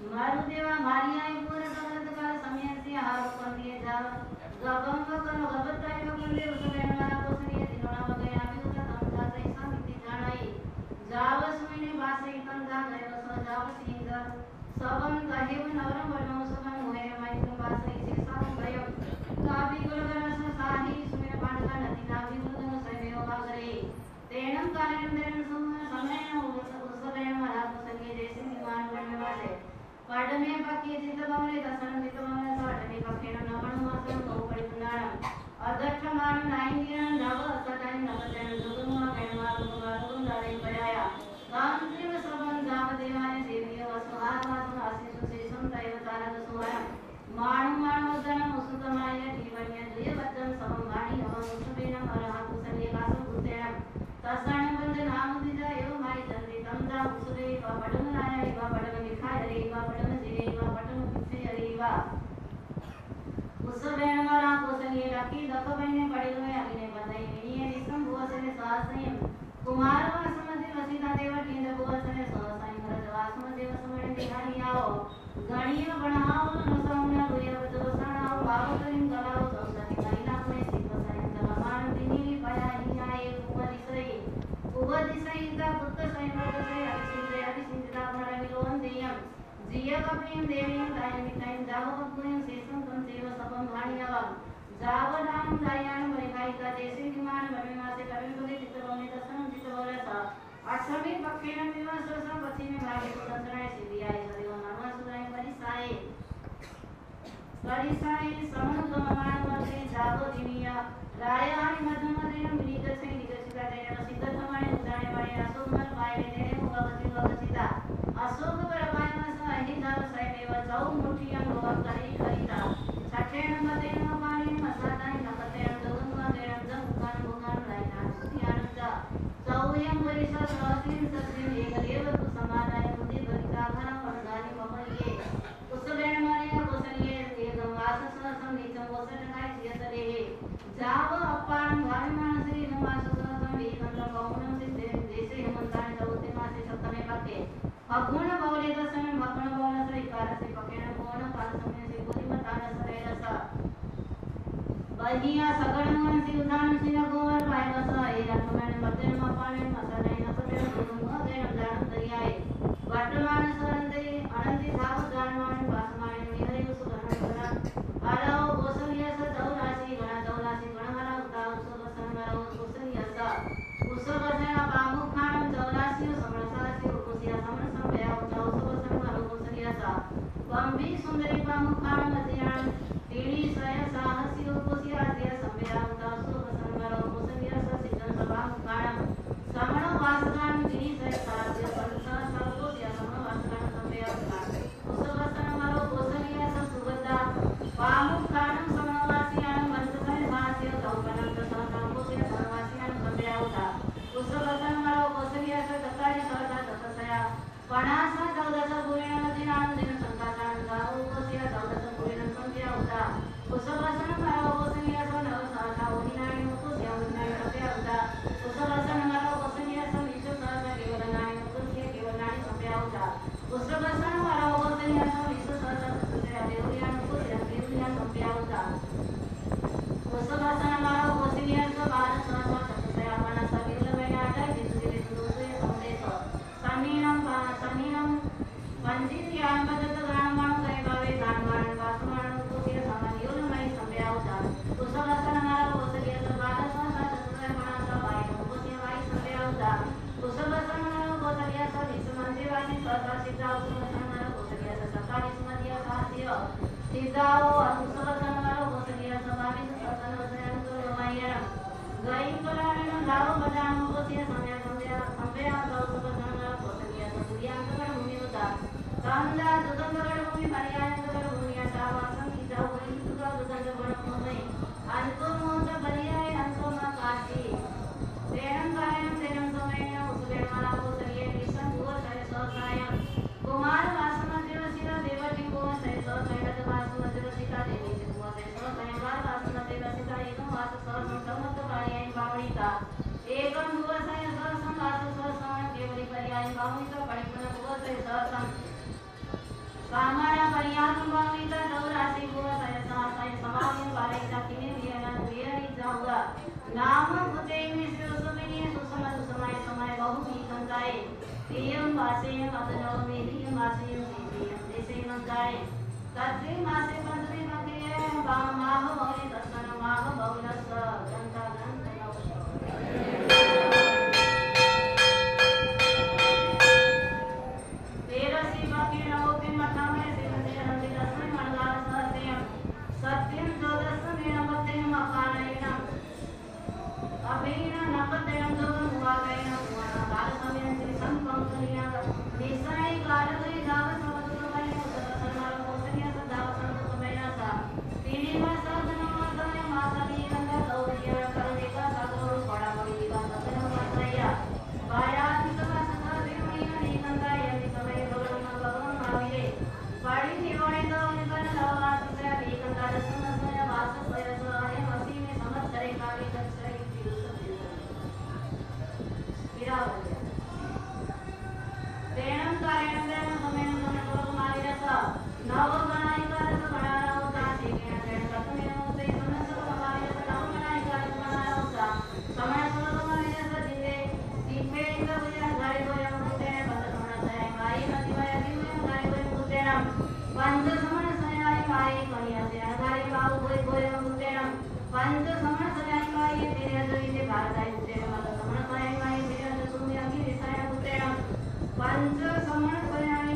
मारुदेवा मारियाई पूर्ण समर्थ काल समय से हार पंडिये जाव गबम करो गबताई बंदे उसमें वाला कोसरिए दिनोना बगे आबी उता तमजा तैसा मिति जानाई जावस मने वासे तंगा गयो सो जावस इंगा सबन कहेव नवरम वनो सबन होए माई तुम वासे से साम गयो काबी गुलगरस साही सुमेर पांडका नदी नाभि गुलगन समेव वागरे तेनम कालेन देन समय उसमें वाला कोसरिए जैसे विमान बनने वाले पाडमे पक्के चित्तभवने दर्शन मितभवने साडमे पक्केन नवण मासन बहुपरि पुनाणम अदठमान नाइंदिरन नव सदानि नवतेन दुगुमा केणवा गुमारुन दारे पयाया कांत्रिव सबन जाम देवाने देविय वसुहावासम आशिषु शेषम दैव तारक सुहाय माणु माणु दनम उसुतमाय जीवन्य द्वय वचन समम वाणी अवं उसुबेनम अरहा कुसल्य कासम कुतेनम तसाण बंद नाम दिजा एव माई चंद्री तमदा उसुरे व पडम नाय व पडम लिखाय रे व पडम जिरे व पडम पिछे रे व उसुबेन वरा कोसल्य रखी दख बने पड़े हुए अग्नि बंदई विनिय विसम भुवसने सहसयम कुमार वासमति वसिता देव केंद्र भुवसने सहसयम रजवासम देव समण बिहारी आओ गणिय गणहाव नसौना दुय बदवसणाव भावकरिम गलाव सौसति कहिला में सिपसयम दलमान दिनी पयाहि आए उपदिसहिता पुत्र संयोगसे अतिसिंधिता भरविलोन देयम जिय कपिम देवीम दायमिताइम जाव कपुयम शेषम तम देव सबम भाणियावम जाव नाम दायान परिखायिका देशे विमान भविमासे कविंबगे चित्तभवने दर्शनम चित्तभवरसा अक्षमी पक्षेन विवास रसम पश्चिमे भागे सुदर्शनाय सिद्धियाय सदैव नमः सुराय परिसाये समनुगममान वर्षे जागो दिनिया रायानि मधुमदेन मिलितसे निगसिता जयन सिद्धतमाय उदाय वाय अशोकमल पायवे तेने भगवती भगवतीता अशोक परपायमस अहि जाव सैमेव चौ मुठियं भवं करि करिता छठेन मदेन पाणि मसादाय नकतेन गगनमदेन जमुखान मुखान रायना सुतियानंद चौयं वरिष सहस्रिं सस्रिं एकदेव तु समादाय मुदि भरिता घनं वनगानि ममये कुसलेन मरिया कोसलिये एकं वाससहसं नीचं वसटकाय जियतरे जाव अपारं भाविमान श्री नमाससहसं वीकंतं बहुनं सिद्धे देशे हेमंतानि चौथे मासे सप्तमे पक्के अगुण बहुले दशम भगुण बहुल श्री कारसे पक्केन पूर्ण काल समय से बुद्धिमतान सरेरसा बहिया सगण मन से उदान सिंह गोवर पायवस ए रखमन मतेन मपाने मसने नपतेन गुरुम देन दान दरियाए वर्तमान सरंदे अनंति धाव जानमान वासमान निहरे सुगण गण आलो गोसलिया स दौरासी गण दौरासी गण हरा उता उसव संगरो गोसलिया स उसव जना बामु खान दौरासी समरसासी गोसिया समर संभया उता उसव संगरो गोसलिया स बंबी सुंदरी बामु खान मध्यान तीणी सय साहसी गोसिया दिया संभया उता उसव संगरो गोसलिया स सिद्धन सभा खान समण वासगान तीणी सय साहसी संसा सब गोसिया समण वासगान संभया उता उसव संगरो गोसलिया स सुगंधा बामु खान समवासियान मंत्रकन भास्य गौपनंत सहसं गोसिया समवासियान संभया उता उसव संगरो गोसलिया स दत्तारी सहसा दत्तसया पणासा दौदस गुरेण दिनान दिन संकासान गाव गोसिया दौदस गुरेण संभया उता उसव संगरो गोसलिया स नव सहसा ओहिनानि गोसिया ओहिनानि संभया उता उसव संगरो गोसलिया स विश्व सहसा केवलनानि गोसिया केवलनानि संभया उता उसव संगरो गोसलिया स विश्व सहसा संभया देवरियान गोसिया देवरिया संभया उता उसव संगरो गोसलिया स भारत सहसा दत्तसया पणासा केवल वैनाटा जिसुदिले सुदोसे संदेश समीनम पंजित यान बदत गानमान गए बावे गानमान वासमान गोसिया सामान्योल मई संभया उता उसव संगरो गोसलिया स भारत सहसा दत्तसया पणासा वाई गोसिया वाई संभया उता उसव संगरो गोसलिया स विश्वमंदिरानि सहसा सिद्धा उसव संगरो गोसलिया स सकारी सुमतिया सास्य सिद्धाओ उसव संगरो गोसलिया स भाविस ससन वसयन कुरमय्यम गई कुरान लाओ बजाम गोसिया संभया संभया उसव संगरो गोसलिया स पुरियांतकर भूमि उता कांदा दुगंधगढ़ भूमि परियांतकर भूमि आशावासं कीजा वही दुगा दुगंध बड़ भूमि अंतो मोद बलियाय अंतो मा काशी तेरं कायम तेरं समयेन उसवेण वाला गोसलिये विषम भुव सय सहसायम कुमार वासम देवसिता देवकी भुव सय सहसय वासम देवसिता देवी भुव सय सहसय वासम देवसिता एकं वास सहसं समस्त पारियाय बावणिता एकं भुव सय सहसं वास सहसं केवली पर्याय बावणिता परिपूर्ण भुव सय सहसं कामाना परियान बाविता दौरासी बुआ साय समामी बारिता किने वियना वियनी जाऊगा नाम बुते मिश्र सुमिनी सुसमाय समय बहु भी कंगाए एयम वासेय अतनो मेरी वासेय देवी देसे मंगाए तत्रि मासे पंचमी मंगे माह बहुनि दर्शन माह बहुनस गंता तेरसी बाकी नवोपि मठा में सिमंदे नंदी दसवें मंगल सत्यम द्वादशमें नवते मकानयनम अभिन नपतयम दोगम वागयनम वाना बालसमयं श्री संपंकनिया निसाई कालगई दाव समतुकमय सर्वसर्वाल मोसनिया सदाव संतुकमयसा तीनी मासाधनमोदय मासनी गंगा गौरिया करुणिका सागरो बड़ा बड़ी बात सतनमसया वायाति सदा देवमय निगंगा यति समय भगवान माविरे पाड़ी निवणे तो निबन लवास से निगंगा दसमसय वास सयसय मसी में समस्तरे काली दक्षय तेणं कारणं तेन समेन समतो मारिरसा नव गणायिका रस गणाराव दासी केन तेन कतमेन उते समस्त मारिरस नव गणायिका रस गणाराव सा समय समतो मारिरस दिवे दिवे इंद्र बुया घरे गोय मुते बंद समण सय माई नदिवय दिवे घरे गोय मुते नम पंच समण सय माई कनिया से घरे बाऊ गोय गोय मुते नम पंच समण सय माई तेरे जोइते भारताय मुते नम समण सय माई तेरे सुमी अगी विषय मुते नम पंच समण सयानी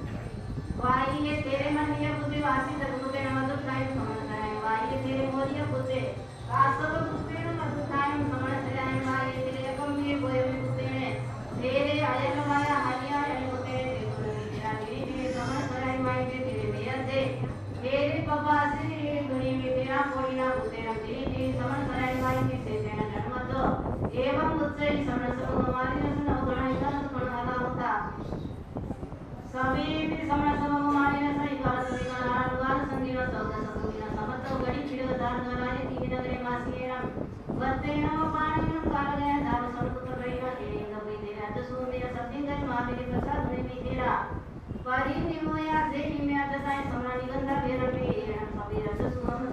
वाई ये तेरे मन ये बुद्धि वासी जगमुते नमः काय समण सयाय वाई तेरे मोरिय बुद्धि कासव बुद्धि नमः काय समण सयाय वाई तेरे एकम ये गोय बुद्धि ने तेरे आयल माया हरिया ये बुद्धि तेरा धीरे समण सयाय वाई तेरे मेयर दे तेरे पप्पा से दुनिया में तेरा कोई ना बुद्धि न धीरे समण सयाय वाई से तेरा जन्म दो एवं मुझसे समण सब हमारी रस न गणायिका समण होता सभी भी समण सब हमारी रस इकाल सभी का नारायण संगीत सौदा सभी समत गड़ी छिड़ दान गणाए तीन नगरे मासीरा वत्ते नव पानी काल गया दाव संपुत्र रहिना तेरे गवई तेरा दसु मेरा सभी गए मामेरे प्रसाद में भी तेरा परि निमोया से निमया दसाय समण निगंधा भेरण में एरण सभी रस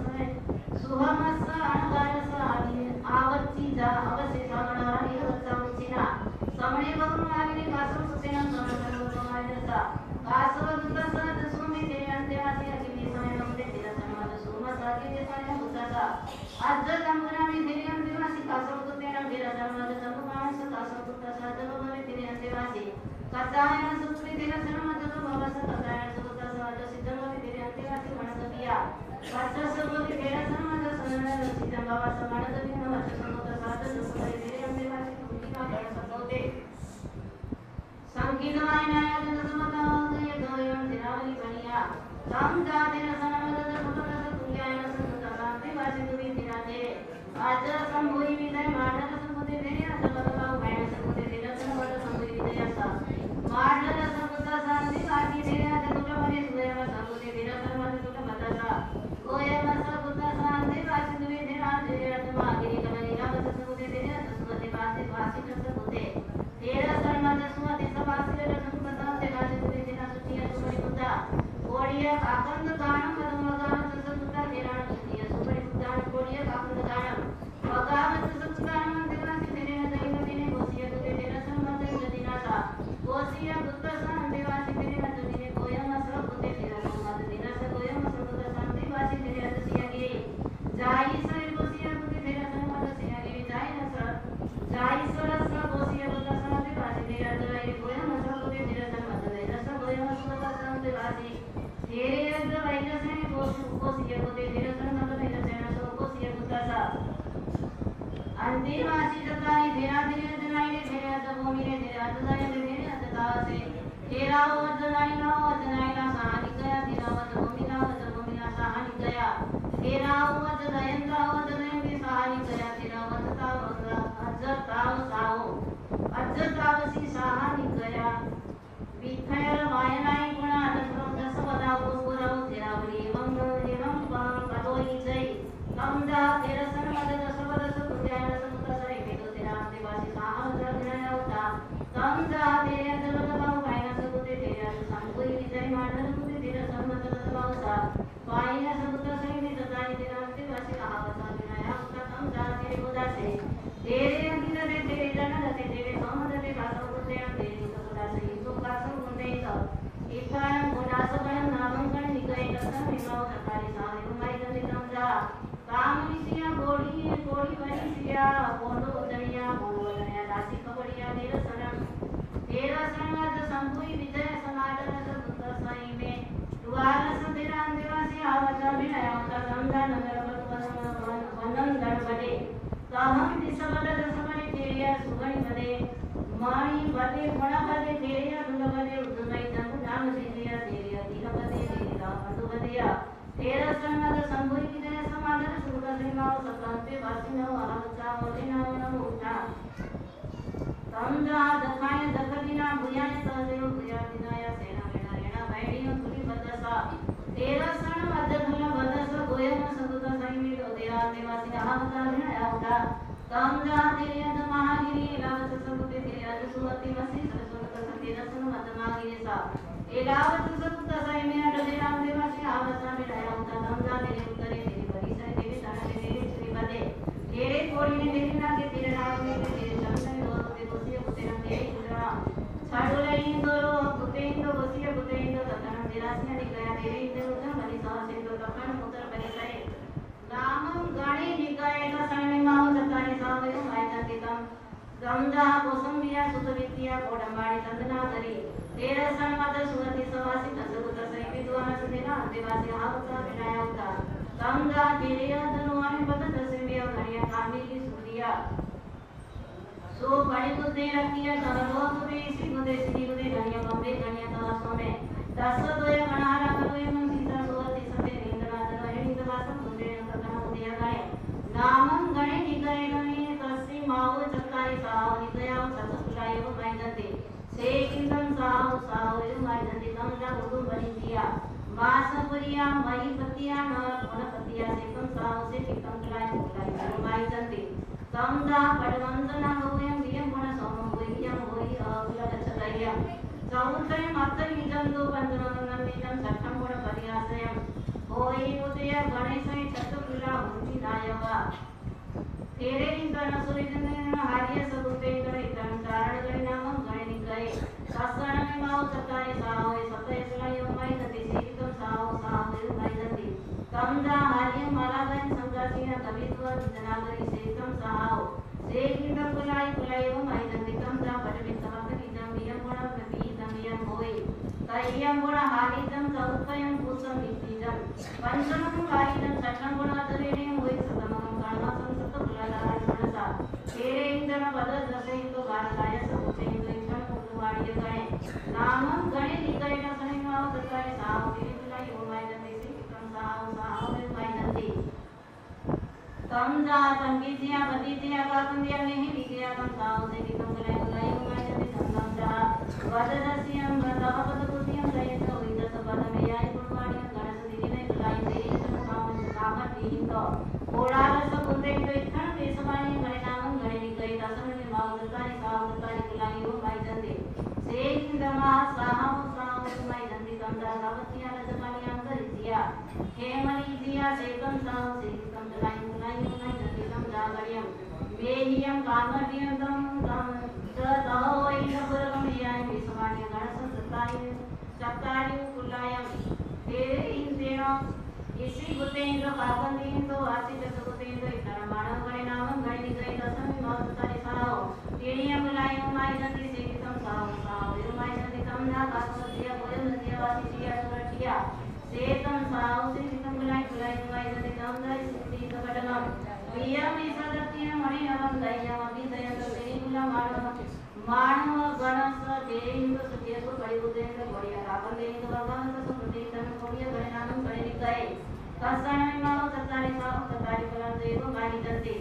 सुहमस अनगारस आवच्ची जा अवसे सागणा निरवत्ता उचिना समणे बहु मागिनी कासव सुसेना समण मायनसा कासव दुतस दसुमे तेरे अंतेवासी अग्नि समय नमते तेरा सन्मत सुमस अग्नि समय बुद्धसा अज्ज जमगना में तेरे अंतेवासी कासव दुतेना तेरा सन्मत जमगान स कासव दुतसा जमगने तेरे अंतेवासी कसायन सुत्री तेरा सन्मत तो भवस कसायन सुतसा अज्ज सिद्धमने तेरे अंतेवासी मनसपिया पच्चस बोले तेरा सन्मत सनन सिद्धम भवस मनसपि नमः सन्मत साध सुत्री तेरे अंतेवासी कुटिका भय सपोते संकीर्तनाय नायक समता ये दोयम दिनावली बनिया तम जाते न सनमद सुतस तुल्याय न सुतसांति वासी दुवि दिनाते आज संभोई विदय माडल संपुते तेरे अजबदलाव भय संपुते तेरे सनमद संभोई विदय सा माडल संपुत शांति वासी तेरे अजबदलाव भय सुयम संपुते तेरे सनमद सुत मदसा गोयम संपुत शांति वासी दुवि दिना तेरे अजमा गिरि कमली राम संपुते तेरे असुमति वासी वासी संपुते तेरा सन्मत सुमति सवासी रसंपदा ते वासी दुवि दिना सुतिया सुपरि पुता कोडिया काकंद गानम पदमगान ससुता तेरा सुतिया सुपरि पुता कोडिया काकंद गानम भगावत सत्कानम देवासी तेरे दैव दिने गोसिया दुवि तेरा सन्मत जदिना सा गोसिया पुत्र सान देवासी तेरे जदिने गोयम असर पुते तेरा सन्मत दिना सा गोयम असर पुत्र सान देवासी तेरे अदसिया गिरी जाई सर गोसिया पुते तेरा सन्मत सिया गिरी जाई सरस गोसिया पुत्र सान देवासी तेरा दवाई गोयम असर पुते तेरा सन्मत देना सा गोयम असर पुत्र सान देवासी तेरे दवाई से गोसिया पुते तेरा सन्मत देना सेना सो गोसिया पुत्र सा अंतिमासी जताई तेरा दिने जनाई तेरे अदभूमि ने तेरा अददाई तेरे अददासे तेरा अददाई ना सहानि गया तेरा अदभूमि ना सहानि गया तेरा अददयन के सहानि गया तेरा अज्जतावसी सहानि गया विखयर वायनाई गुणा दस वदाव पुरव तेरा बली मंगल एवं पदोई जय कमदा तेरा सन्मत दस वदस पुत्यान समुद्र सरे भेदो तेरा अंतेवासी साहस जगना होता कमदा तेरे जगत बाहु वायना सकुते तेरा संकुई विजय मांडल कुते तेरा माणी बदे गुण बदे तेरिया गुण बदे उदमई जंग नाम सिंधिया तेरिया दीन बदे तेरिया बंधु बदिया तेरा संगत संभुई की जय समाधर सुख सिंगाव सकांते वासिनो अहंचा मोदिना नमो उठा तमजा दखाय दखदिना भुयाने तदेव भुया दिनाया सेना लेना लेना बैठियो तुली बदसा तेरा सन मदधुल बदस गोयम सगुत सैमी तो देवा देवासी अहंचा विनाया उठा तमजा तेरिया महागिरी लावत सगुते तेरिया सुवती वसी सरस्वत सती रसन मदमागिरी सा एलावत सगुत सैमी अडले राम देवासी अहंचा विनाया उठा तमजा तेरे उतरे तेरी बड़ी से तेरे तन तेरे श्री बदे तेरे कोड़ी ने तेरी ना के तेरे नाम में तेरे चंदन छाडुलैंदोरो कुतेंदो वसिय कुतेंदो ततन दिरासिया निकया तेरे इंदो उदम बनि सहसेंदो तपन मुतर बनि सहे नामं गणे निकाय का सने माओ ततानि सावयो मायजंतिकम गंधा कोसंबिया सुतवित्या कोडंबाड़ी तंदना करी तेरे सन्मत सुवति सवासी तसुत सही विद्वान सुदेना देवासी हावता विनायकता गंधा तेरिया धनुआनि पतन दसमिया घरिया कामी की सुरिया सो बड़ी बुद्धि रखिया तवरो तुरे इसी बुद्धि सिद्धि बुद्धि गणिया बम्बे गणिया तवासो में दस दोय गणारा करोय मन सीता सोवती सते निंद्रा दरोय निंदवासम बुद्धि अंतकन बुद्धि गणे नामं गणे निगय गणे तस्सी माओ चक्काई साओ निगयाओ सतुलायो माइजंते से किंदम साओ साओ यो माइजंते तमजा उदुम बनिंदिया वासपुरिया महिपतिया न गुणपतिया से कम साओ से कितम कलाय कलाय माइजंते तमदा पडवंदना गोयम दियम गुण सोमं गोयम गोई अकुल गच्छतयम चौथय मत्तय निजंदो बंदनोनं निजं सठं गुण परियासयम होई उदय गणेशय चतुर्ला हुंची नायवा तेरे इंद्रन सुरिजन हार्य सदुपेंद्र इतन चारण गण नामं गण निकय ससरण में माओ सताय साओय सतय सुलायो माय नदी सीतम साओ साओ माय नदी तमदा हार्य मलागन संगासीना कवित्व जनागरी सेतम साओ से किंदम कुलाई कुलायो माय नदी तमदा पटवित समक निजम बियम गुण प्रतीतम यम होय तयम गुण हारितम चौथयम पुसम नितिजम पंचमं कारितम सठं गुण अतरेणे होय सतमं काणमासं सत कुलाला गुणसा तेरे इंद्रन पद दसे तो भारताय समुचे इंद्रन कुलवाड़ी गणे नामं गणे निकय न सनिमाव तकाय साओ तेरे कुलायो माय नदी से कितम साओ साओ माय नदी तमजा संगीतिया बदीतिया काकुंदिया नहीं निकया तम साओ से कितम कुलायो माय नदी तमजा वददस्यम वदवपद कुतियम दयत होइदस पदमेयाय कुलवाड़ी गणस दिने कुलाई तेरे साओ सामत दीतो ओडारस कुंदे तो इथन देशवाणी गणे नामं गणे निकय दसन में माव दतानि साओ दतानि कुलायो माय नदी से किंदमा साहम साओ माय नदी तमजा सावतिया रजमानी अंतरिया हेमनी दिया सेकम साओ से कितम कुलायो माय नदी तमजा गणियम वेहियम कामर्यम तम तहोय नपुरगम याय विश्वानि गणस सतानि सतानि कुलायम तेरे इंद्रेण इसी गुतेंद्र काकंदेंद्र आसित सगुतेंद्र इतना मानव गणे नामं गणे निकय दसम मावतानि साओ तेरिया कुलायो माय नदी से कितम साओ साओ यो माय नदी तमना काकंदिया गोयल नदिया वासिया सुरठिया सेतम साओ से कितम कुलायो माय नदी तमना सिद्धि सकटनम प्रियम सदत्य मणि अवं दयम अभिदयम तेरी कुला मानव गणस तेरिंद्र सत्यसु परिबुद्धेंद्र गोड़िया काकंदेंद्र भगवंत सुकृतेंद्र गोड़िया गणे नामं गणे निकय कसाय माओ ततारि साओ ततारि कुलं देव माय नदी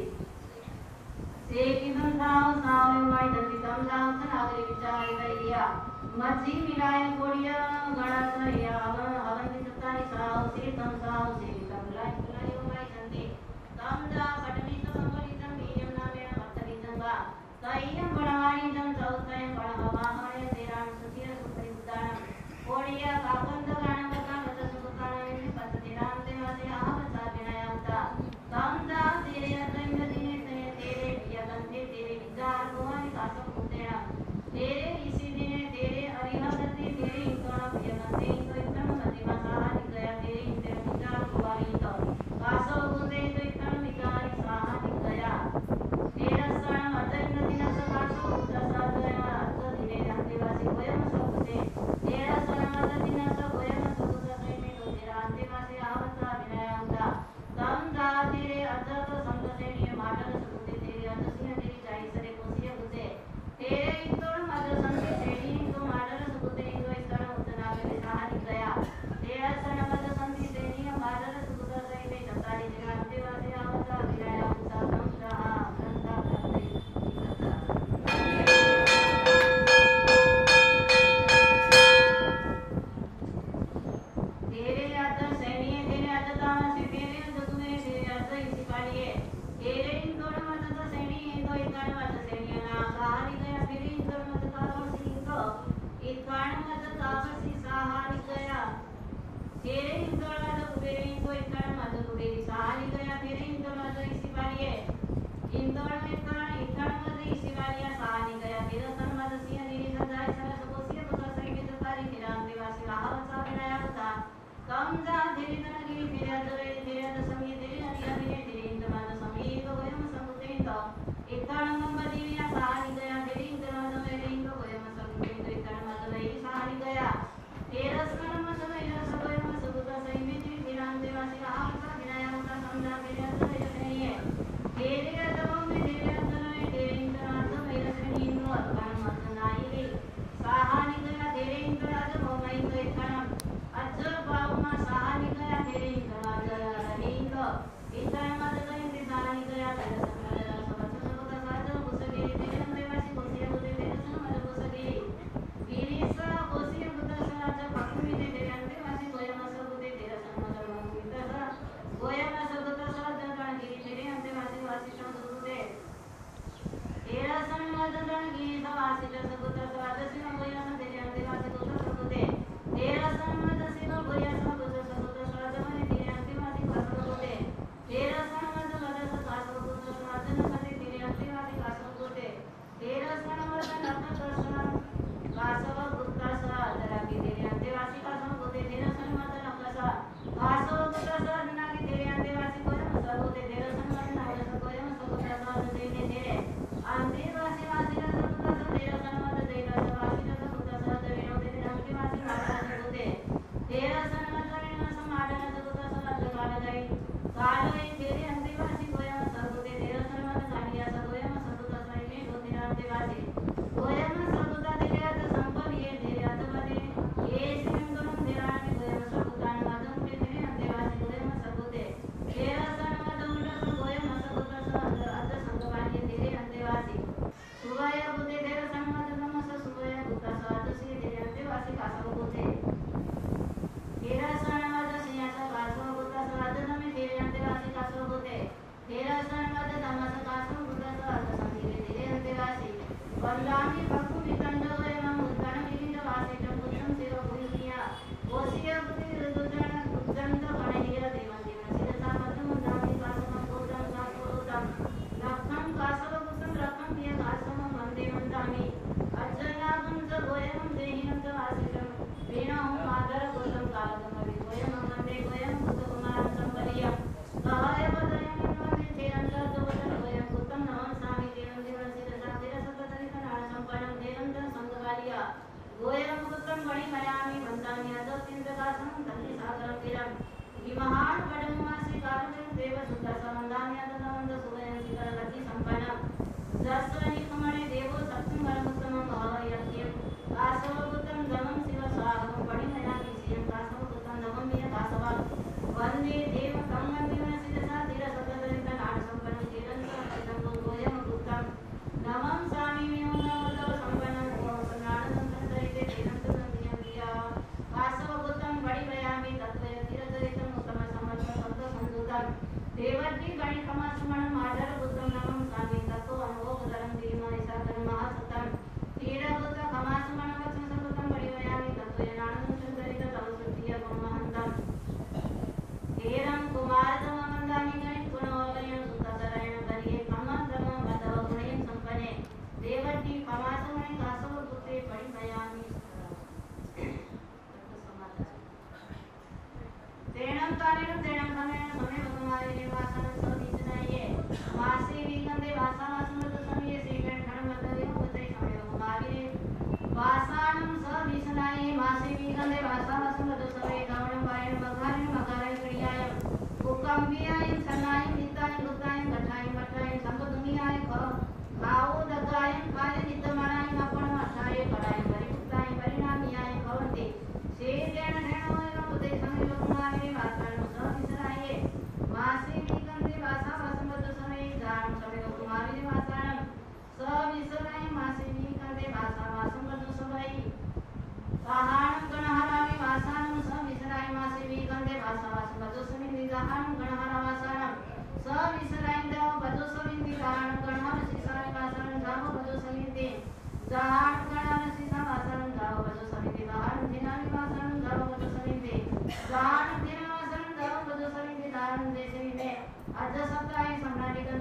से कितम साओ साओ माय नदी तमजा नागरी विचार दैया मच्छी मिलाय गोड़िया गणस या अवन ततारि साओ से तम साओ से कितम कुलायो माय नदी तमजा पटवित संबलितम बीजम नामेन भक्तवितं वा तय्यम गुणवाणी जम चौथयम पढ़वाहणे तेराम सुतिय सुपरिबुद्धानम कोड़िया काकंद गणपता गत सुगतानम पतति राम देवासे आहवसा विनायवता तमजा तेरे अतंग दिने तेरे प्रियकंते तेरे विचार भवानी कासम कुतेना तेरे इसी दिने तेरे अरिहतति तेरे इंद्र प्रियकंते इंद्र इतम मतिमा साहा निकया तेरे इंद्र विचार भवानी तो कासो गुंदे तो इतम विचार साहा निकया तेरा सण अतंग दिन सकासो दसा दया अत दिने जाय सरस कोसिय पुत्र संगीत कारी किराम दिवासी राहवचा विनाया होता कम जा धीरे नगी धीरे धीरे संगीत धीरे धीरे धीरे इंद्रमान संगीत वयम संगीत इतण बदिया सारी गया धीरे इंद्रमान मेरे इंद्र वयम संगीत इतण मदलई सारी गया तेरस कर्म समय रस वयम सुगत संगीत किराम दिवासी राहवचा विनाया होता समझा धीरे धीरे नहीं है धीरे दबो में धीरे धीरे इंद्रनाथ मेरे से इंद्र कर्म मदनाई साहानी गया धीरे इंद्रनाथ मोमई तो इतण अज्जर बावमा साहानी गया धीरे इंद्रनाथ रहींद्र इतण मदलई ती साहानी गया तेरस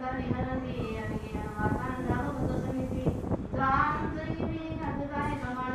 Thank you.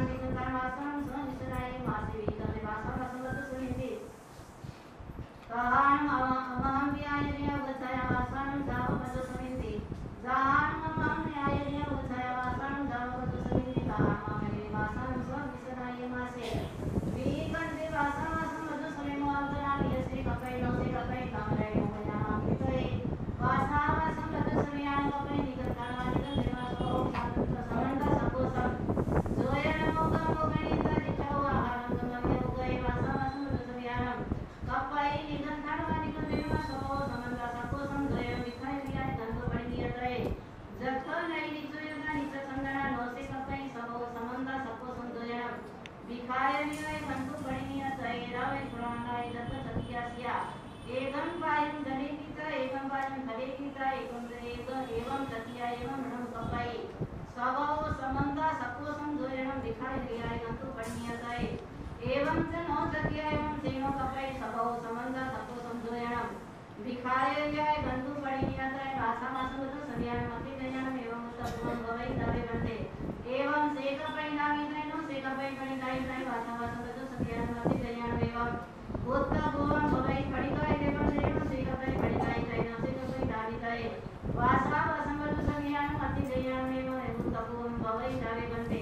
गाई गाई वासा वासा बजो सतियान मति गयान वेवम भूता भुवन भवई पड़ी गाई देवन देवन से कपई पड़ी गाई गाई न से कपई डाली गाई वासा वासम बजो सतियान मति गयान वेवम भूता भुवन भवई डाले बंदे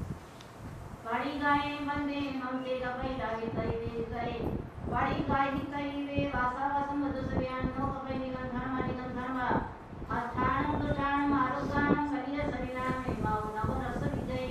पड़ी गाई बंदे हम से कपई डाली गाई दे गाई पड़ी गाई ही गाई वे वासा वासम बजो सतियान नो कपई निगन धर्म अस्थानम दुठानम आरोगानम सरिय सरिनाम एमाव नव रस विजय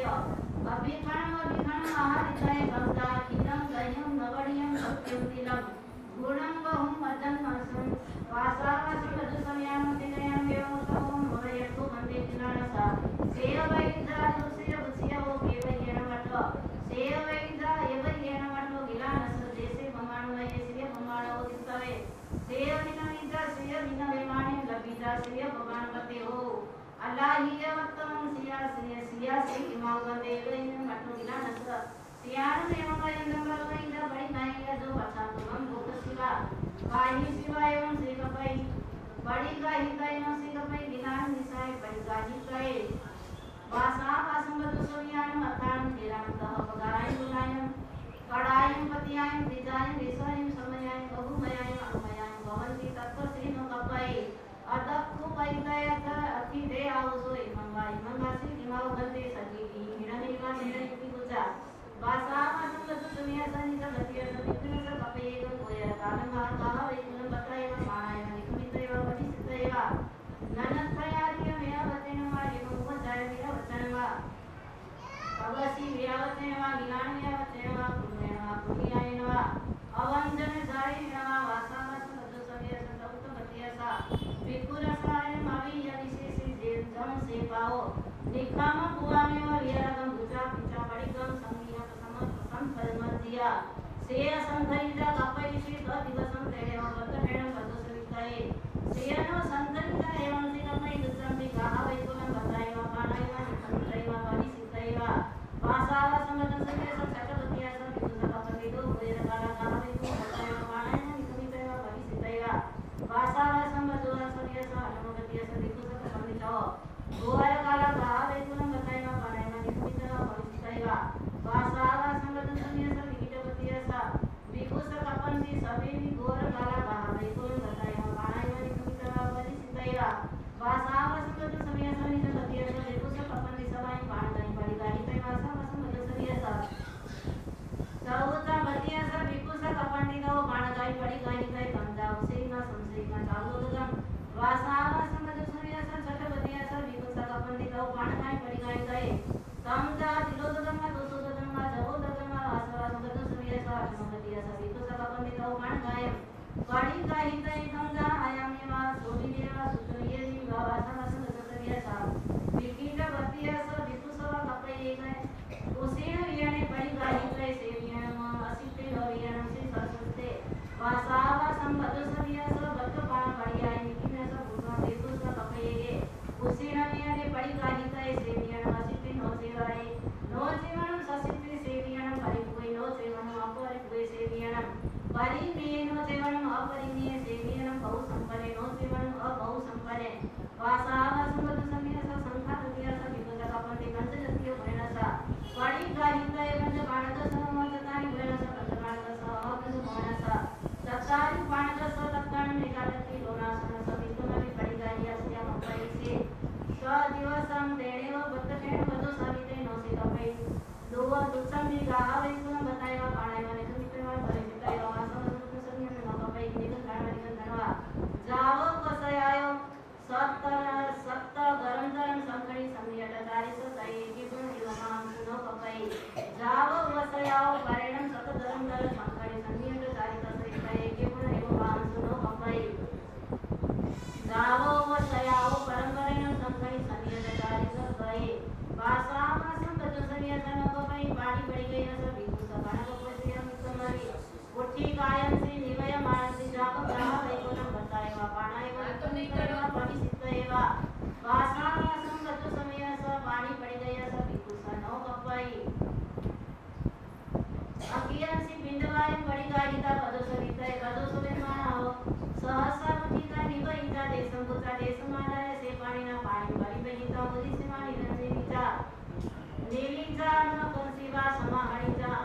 अभिखानम आहारिताय गंगा खीरम दह्यम नवड़ियम सत्यम तिलम गुणम बहुम मदन मनसम वासावासम बजु समयाम तिनयम वेवोतम भवयतु वंदे जिनानसा सेय वैद्रा दुसिय बुसिय वो केवयेन वटो सेय वैद्रा यवयेन वटो गिलानस देसे ममाणो येसिय ममाणो दिस्तवे सेय निनमिता सेय निनवेमाणि लबिता सेय भगवान पते हो अल्लाह ही वत्तम सिया से इमाम देवइन मटो गिलानस सियान एवं वयंदम बलवैदा बड़ी नाइया जो बचा तुम भूत शिवा काहि शिवा एवं श्री कपई बड़ी गाहि गायनो श्री कपई गिलान निसाय बड़ी गाहि कहे वासा वासम बदु सोयान मथान तेरान तह पगाराय बुलायन कड़ायन पतियायन दिजायन रिसायन समयायन बहुमयायन अनुमयायन भवंती तत्व श्री नो कपई अदक्कु पैदयत अति दे आवसोय मंगासी दिमाव गंदे सजी हिरणिका हिरणिकी गुजा वासा वासम बदु सोया सनि का गतिय समितिन स कपई गो गोया कालन मा कहा वेकुन बताय मानाय निकमितय वदि सिद्धयवा ननथयारिय मेवतेन मारि मुख जाय मेरा वचनवा भगवसी विरावतेन वा गिलान मेवतेन वा पुण्यायन वा अवंजन जाय नवा वासा वासम बदु सोया संतौत गतियसा विकुरसाय मावी यदिशेषि जेजम से पाओ निकाम पुआमे और यरगम गुजा पिचा बड़ीगम संगिया संपदमदिया से संधरिजा कपैषि द दिवसम तेणे वत हेणम बदो सविताये सेयनो संधरिजा एवं से कपै दुसम दिगाहा वैकुलम बतायवा पाणायवा निकमतयवा वाली सितयवा वासावा समदन सके सब छटवतिया सब विकुल कपलिदो वेर काला काहा वैकुल बतायवा पाणायवा निकमितयवा वाली सितयवा वासावा समदुला सरिय सा अनुमतिय स विकुल कपलिदो गोवर काला काहा वैकुलम बतायवा पाणायवा निकमितयवा वाली सितयवा वासावा समदन सरिय सा विकिटवतिय सा विकुल कपंसी सभी गोर काला काहा वैकुलम बतायवा पाणायवा निकमितयवा वाली सितयवा वासावा समदन सरिय सा निकमितय सा विकुल कपंसी सवाई पाणगाई बड़ी गाही तय वासावा समदन सरिय सा सौता बतिय सा विकुल कपंडी दो पाणगाई बड़ी गाही तय गंजा उसे ना संशय का चालो गम वासावा समदन सरिय सा छटवतिय सा विकुल कपंडी दो पाणगाई बड़ी गाही तय तमजा दिलो गम दोसो गम जबो गम वासावा समदन सरिय सा छटवतिय सा विकुल कपंडी दो पाणगाई बड़ी गाही तय तमजा आयामी वा सोली देवा सुतरिय जी वासावा समदन सरिय सा विकिट बतिय सा विकुल कपई गए उसेण वियने बड़ी गाही तय से वियन असिते वियन से ससुते वासावा संबद सरिय सा बत पाण बड़ी आई निकिन सा भूसा विकुल कपई गे उसेण वियने बड़ी गाही तय से वियन असिते नो सेवाई नो जीवन ससिते से वियन बड़ी कोई नो जीवन अपरि कोई से वियन बड़ी निये नो जीवन अपरि निये से वियन बहु संपन्ने नो जीवन बहु संपन्ने वासावा संबद सरिय सा संखा दिया सा विकुल कपंडी कंच जतियो भयनसा बड़ी गाही तय कंच बाणक समवततानि भयनसा कंच बाणक सहकंच भयनसा तत्तारि बाणक सतत्तान निकालति लोनासन सवितुमि बड़ी गाही अस्या मपै से स दिवसम देणेव बत्तकेण वदो सविते नो से कपै दोव दुसम विगाहा वैकुलम बतायवा पाणायवा निकमितवा परिचितयवा वासव सन्निय नो कपै निकन धनवा जावो कसयायो सप्त गरम संखणी संयत तारिस तय किबुन योमाम सुनो कपै जावो वसयाओ परेणम सत गरम संखणी संयत तारिस तय किबुन योमाम सुनो कपै जावो वसयाओ परंपरेणम संखणी संयत तारिस तय वासावा संतत संयत नो कपै पाड़ी बड़ी गई न सब विकुल सगण कपै हम समरी उठी कायम से निवय मानसी जाव ग्रह वैकुलम बतायवा पाणायवा तो निकटवा भविष्यतयवा वासावा संगत समय स पानी पड़ी गई स विकुल स नो कपई अकियन सी बिंदवाय बड़ी गाहिता पदो सवितय पदो सुबे मानाओ सहसा मुठीता निवहिता देशम पुत्रा देशमानाय से पानी ना पानी बड़ी बहिता मुदि से मानी रंजे नीचा नीलिजा न कंसीवा समाहरिजा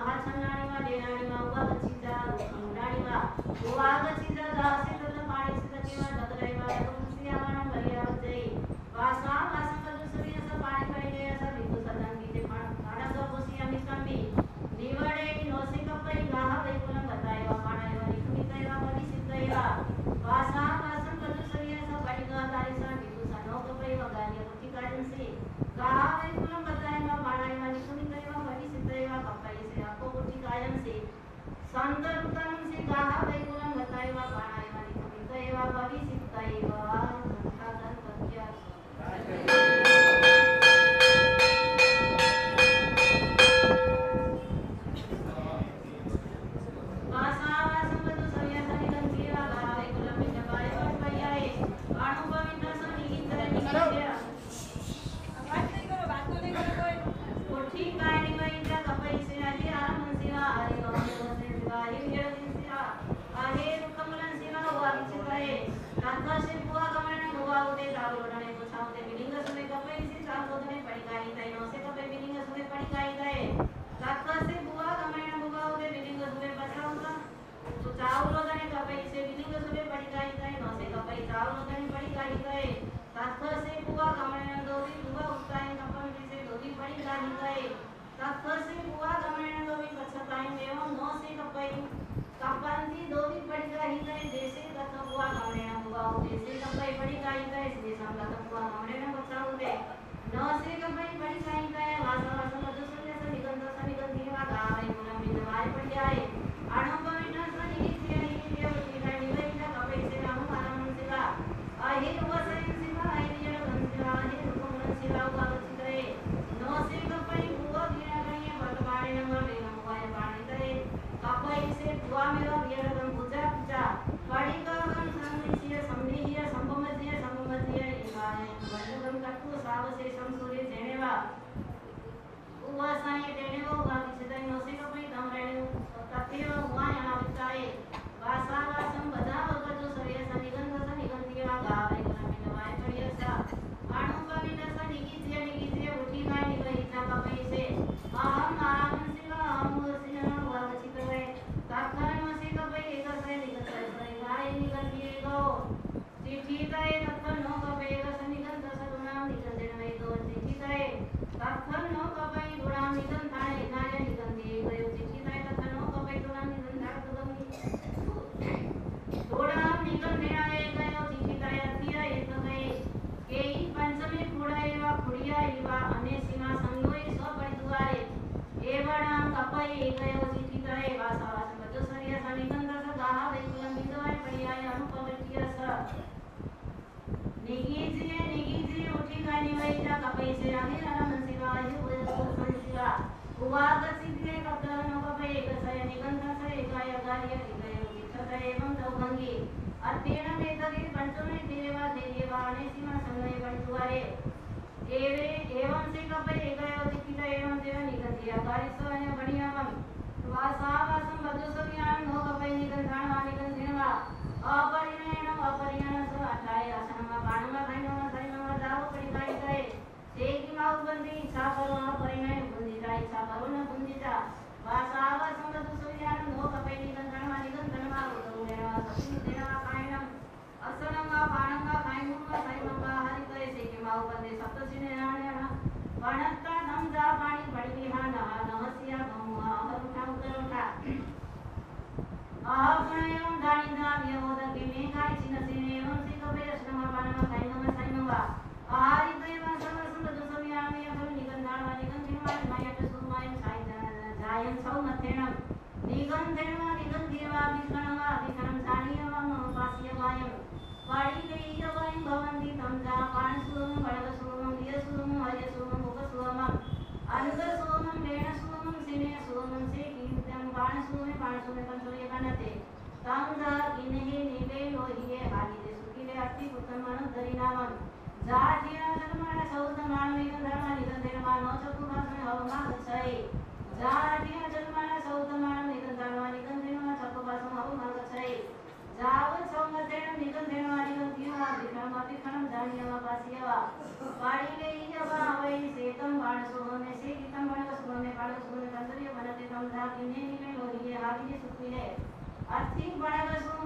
आर्थिक बड़ा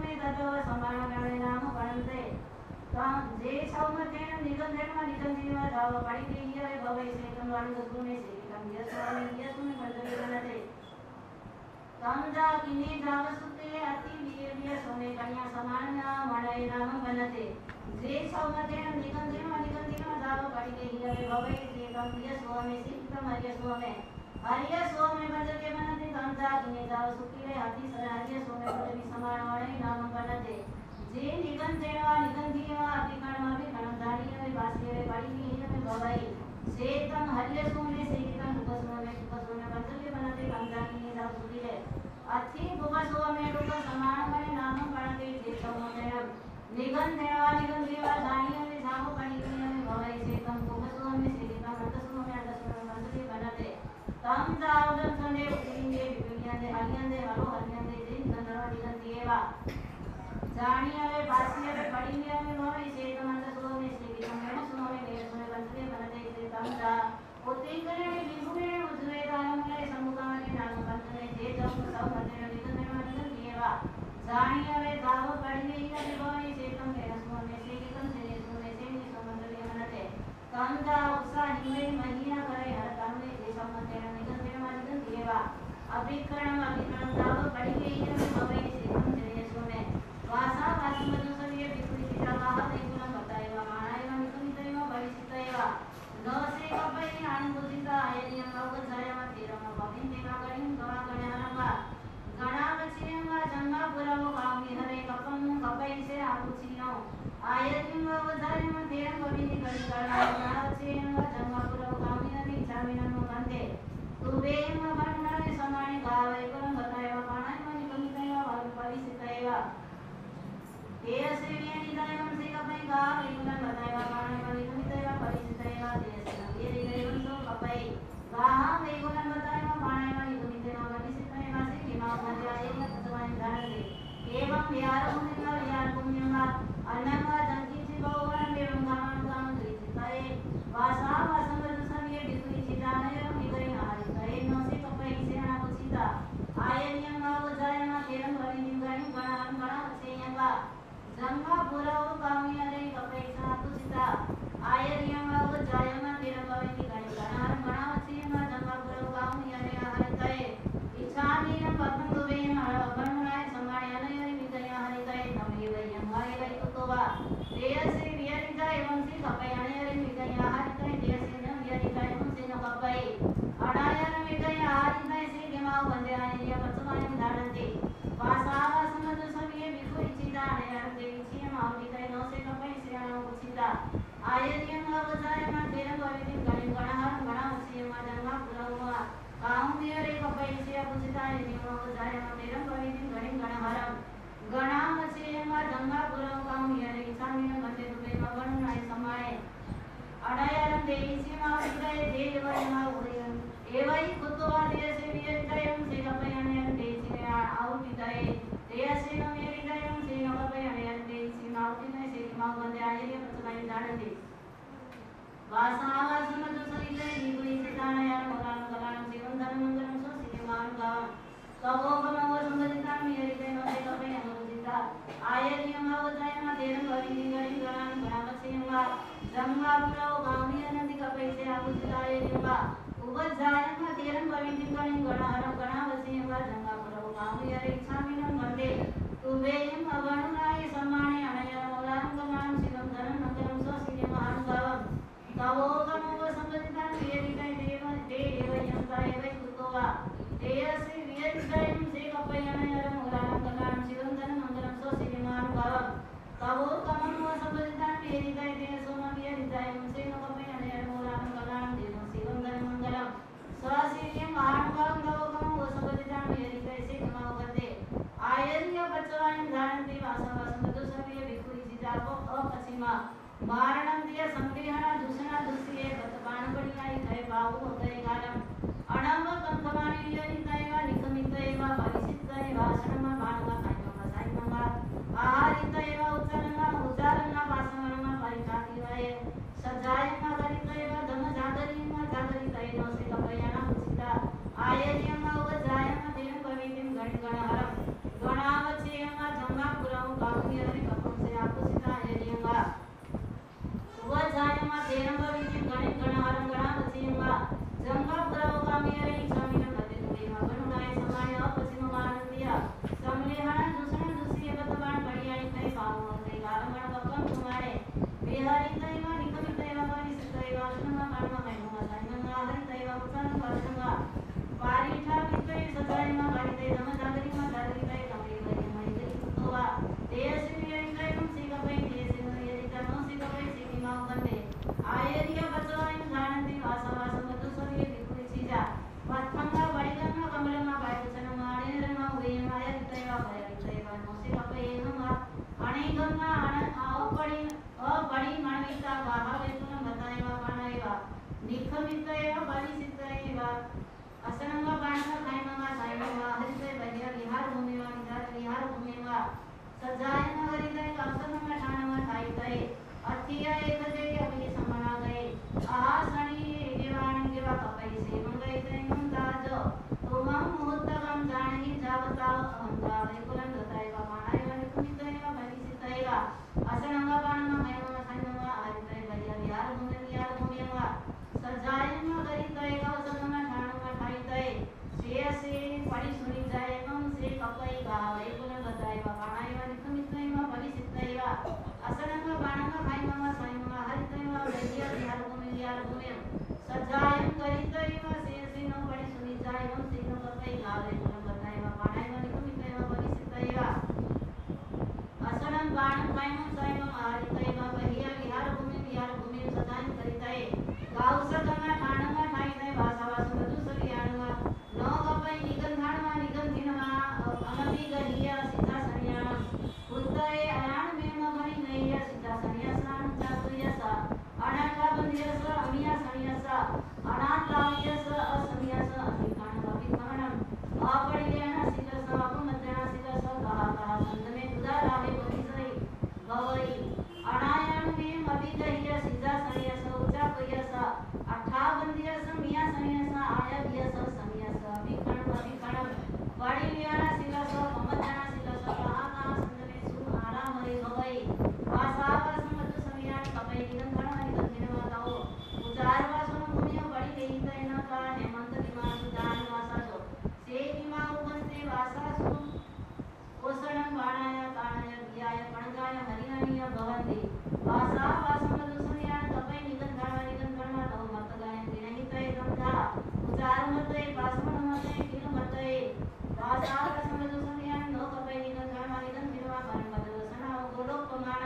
जे सौमतेन निगंधेन निगंधीव धाव पड़ी गई है भवै से कमवान गुरु में से कम यस स्वामी यस में बदले बनते तमजा किने जाव सुते अति वीर्य सोने कन्या समान मणय नाम बनते जे सौमतेन निगंधेन धाव पड़ी गई है भवै से कम यस स्वामी से कम यस स्वामी हरिय स्वामी बदले बनते तमजा किने जाव सुते अति सर हरिय स्वामी बदले समान मणय नाम बनते जे निगंधेन निगंधीव अति कणधारी वास्य पड़ी है भवई सेतम हरिय सोने से तम उपसोमे बदले बनते तमजा किने जाव सुते अति उपसोमे रूप समान में नाम बनते जे सौमतेन निगंधेन धानी में जाव पड़ी है भवई सेतम उपसोमे से तम उपसोमे बदले बनते तम जावदन सने उदिंगे विज्ञाने हरियंदे हरो हरियंदे जे निगंधेवा जानियावे बासियावे पड़ीनियावे भवई से तमंद सोमे से तमन सोमे ने सोमे बंदे बनते से तमजा उतिंगने विभुने उजवे दानमले समुगाने नाम बंदने जे जम सब बंदने निगंधेवा निगंधेवा जानियावे दाव पड़ीनियावे भवई से तमन सोमे से सोमे से सोमंदले बनते तमजा उत्साह हिमे महिया करे हर तमने जे समंदे निगंधेवा निगंधेवा अभिकरण दाव पड़ीनियावे भवई से तमजे सोमे वासा वासमनु सविये विपुली पितामह देवुनं बताएवा मानाएवा निकुंतएवा भविष्यतएवा नसे कपै अनुभूतिता आयनियम अवगतयम तीरम भविन्देवा गणिं गवागणहरवा गणावचियंगा जन्मा पुरव कामि हरे कपम कपै से आपुचिनो आयनियम अवगतयम तीरम भविनि गणिं गणावचियंगा जन्मा पुरव कामि हरे चामिनं वंदे तुबेम वर्णने समाने गावे पुरं बताएवा मानाएवा निकुंतएवा भविष्यतएवा देयसे निदायम से कपै गा विकुलन बताएवा मानाएवा निकुंतएवा भविष्यतएवा देयसे नगेरे गयम सो कपै गाहा विकुलन बताएवा मानाएवा निकुंतएवा भविष्यतएवा से किमा मध्य आएगा तत्वान धारते एवं विहार होने का विहार पुण्यंगा अन्नंगा जंकी से भगवान एवं गामन गाम द्वितीय वासा वासमर सविये विकुली चिताने एवं विकरे हारितए नो से कपै से अनापुचिता आयनियंगा वजायमा केरम भविनिंगानि गणान गणा सेयंगा जंगा पुरव कामियारे कपैसा पुचिता आयरियंगा वजायमा केरम भविनि गणान गणा सेयंगा जंगा पुरव कामियारे हरितए इच्छानीरं पतंगवेन वर्णनाय समायनय विदय हरितए नमेव यंगाय वैकुतोवा देयसे विहरिता एवं से कपयानय विदय हरितए देयसे न विहरिता एवं से न कपै अडायन विदय हरितए से गेमाव वंदे आय पचमाय धारते वासावासमद सविये विकुल चिदाने हरते विचियम आवलितय नो से कपै से अनो उचिता आयनियं अवजायमा तेरं भविनि गणिं गणहर गणावचियम जन्मा पुरववा काहुमियरे कपै से अपुचिता आयनियं अवजायमा तेरं भविनि गणिं गणहरम गणावचियम जन्मा पुरव काहुमियरे इच्छामिनं वंदे तुबेम वर्णनाय समाय अडायरं देयिचियम आवलितय देवयमा उदयं एवै कुतोवा देयसे वियरितयं से कपयानयं देयिचियम आवलितय देयसे न वियरितयं से न कपयानयं देयिचियम आवलितय से किमाव वंदे आयर्य पचमाय जानते वासावासमद सविये विकुली चितानयं मोरान कलानं जीवन धर्म मंगलं सो सिनेमान गावं तवोपमव संगतितां वियरितय नो से कपयानयं उचिता आयर्यं अवजायमा तेरं भविनि गणिं गणान गणावचियंगा जन्मा पुरव कामियनंदि कपै से आपुचिता आयर्यंगा उपजायंगा तेरं भविनि गणिं गणहरं गणावचियंगा जन्मा पुरव कामियरे इच्छामिनं वंदे तुबेयं अवणुनाय समाने अनयं मोलानं गणानं शिवं धनं मंगलं सो सिनेमान गावं तवोपमव संगतितां वियरितय देवयं तायवै कुतोवा देयसे वियरितयं से कपयानयं मोलानं गणानं शिवं धनं मंगलं सो सिनेमान गावं तवोपमव संगतितां वियरितय देयसो न वियरितयं से न कपयानयं मोलानं गणानं देवं शिवं धनं मंगलं स्वासिरियं महानुभावं तवोपमव संगतितां वियरितय से किमाव वंदे आयर्य पचवायं धारन्ति वासवासमदो सविये विकुली चितापो अपचिमा मारणंतिय संग्रहणा दूषणा दुष्ये गतबाणपणियाई थय बाहु उदय कालम अणम कंकमानि यनितयवा निकमितयवा भविष्यतयवा शरणमा बाणवा कायमा सायमा आहारितयवा उच्चारणा उच्चारणा वासमणमा परिचातिवय सजायमा गरितयवा धम जागरिमा जागरितय नो से कपयाना उचिता आयर्यमा उजायमा देव भवितिं गण गणहरम गणावचेयमा जंगा पुरव कामियरे कपम से आपुचिता आयर्यमा निखमितय बलिसितय वा असनंग बाणंग खायमंग सायमंग हरितय बलिया विहार भूमिवा विहार भूमिवा सजायन हरितय कंसनंग ठाणंग थायतय अतिय एकजय अभि समना गए आहासणी देवान देवा कपै से मंगैतय मुमताज तोमं मुहूर्तगम जानहि जावता अहंता वैकुलं दताय पामानाय वनिकुमितय बलिसितय वा असनंग बाणंग खायमंग सायमंग हरितय बलिया विहार भूमिवा सजायन हरितय कंसनंग ठाणंग थायतय से पड़ी सुनी जाय एवं से कपई गावे पुनः बताए बाणाय वनिकुमितय बलिसितय वा असनंग बाणंग खायमंग सायमंग हरितय बलिया विहार भूमिवा सजायन करितय से नो पड़ी सुनी जाय एवं से नो कपई गावे पुनः बताए बाणाय वनिकुमितय बलिसितय वा असनंग बाणंग खायमंग सायमंग हरितय बलिया विहार भूमि सजायन करितय गावसगंगा ठाणंग थायतय वासावास मधुसरियाणवा नो कपई निगंधाणवा निगंधिनवा अनबी गहिया सीता सनियाणम पुतय अयाण मेम भणी नैया सीता सनियासान चातुयसा अनाका बंदियस अमिया सनियसा अनातावियस असमियस अभिकाण अभिकाणम अपरियण सिलस अपमध्यण सिलस कहा संदमे दुदा रावे बनिसई गवई अनायण मेम अभिगहिया सीता सनियस उचा कयस अठा बंदियस मिया सनियस आया बियस सनियस अभिकाणम बड़ी लियाना सिलस अपमध्यण सिलस कहा संदमे सु आराम हरि गवई वासावस मधु समियान कपई निगंधण निगंधिनवा गाओ उचार वासुन भूमिय बड़ी लेहितय न का हेमंत विमान सुदान वासासो से विमान उपस्ते वासासु ओसणं बाणाय काणाय वियाय कणगाय हरियाणीय भवन्ति वासा वासमधु समियान कपई निगंधण तव मत गाय दिनहितय गंधा उचार मतय वासमन मतय किल मतय वासा वासमधु समियान नो कपई निगंधिनवा परमदसना गोलोपमान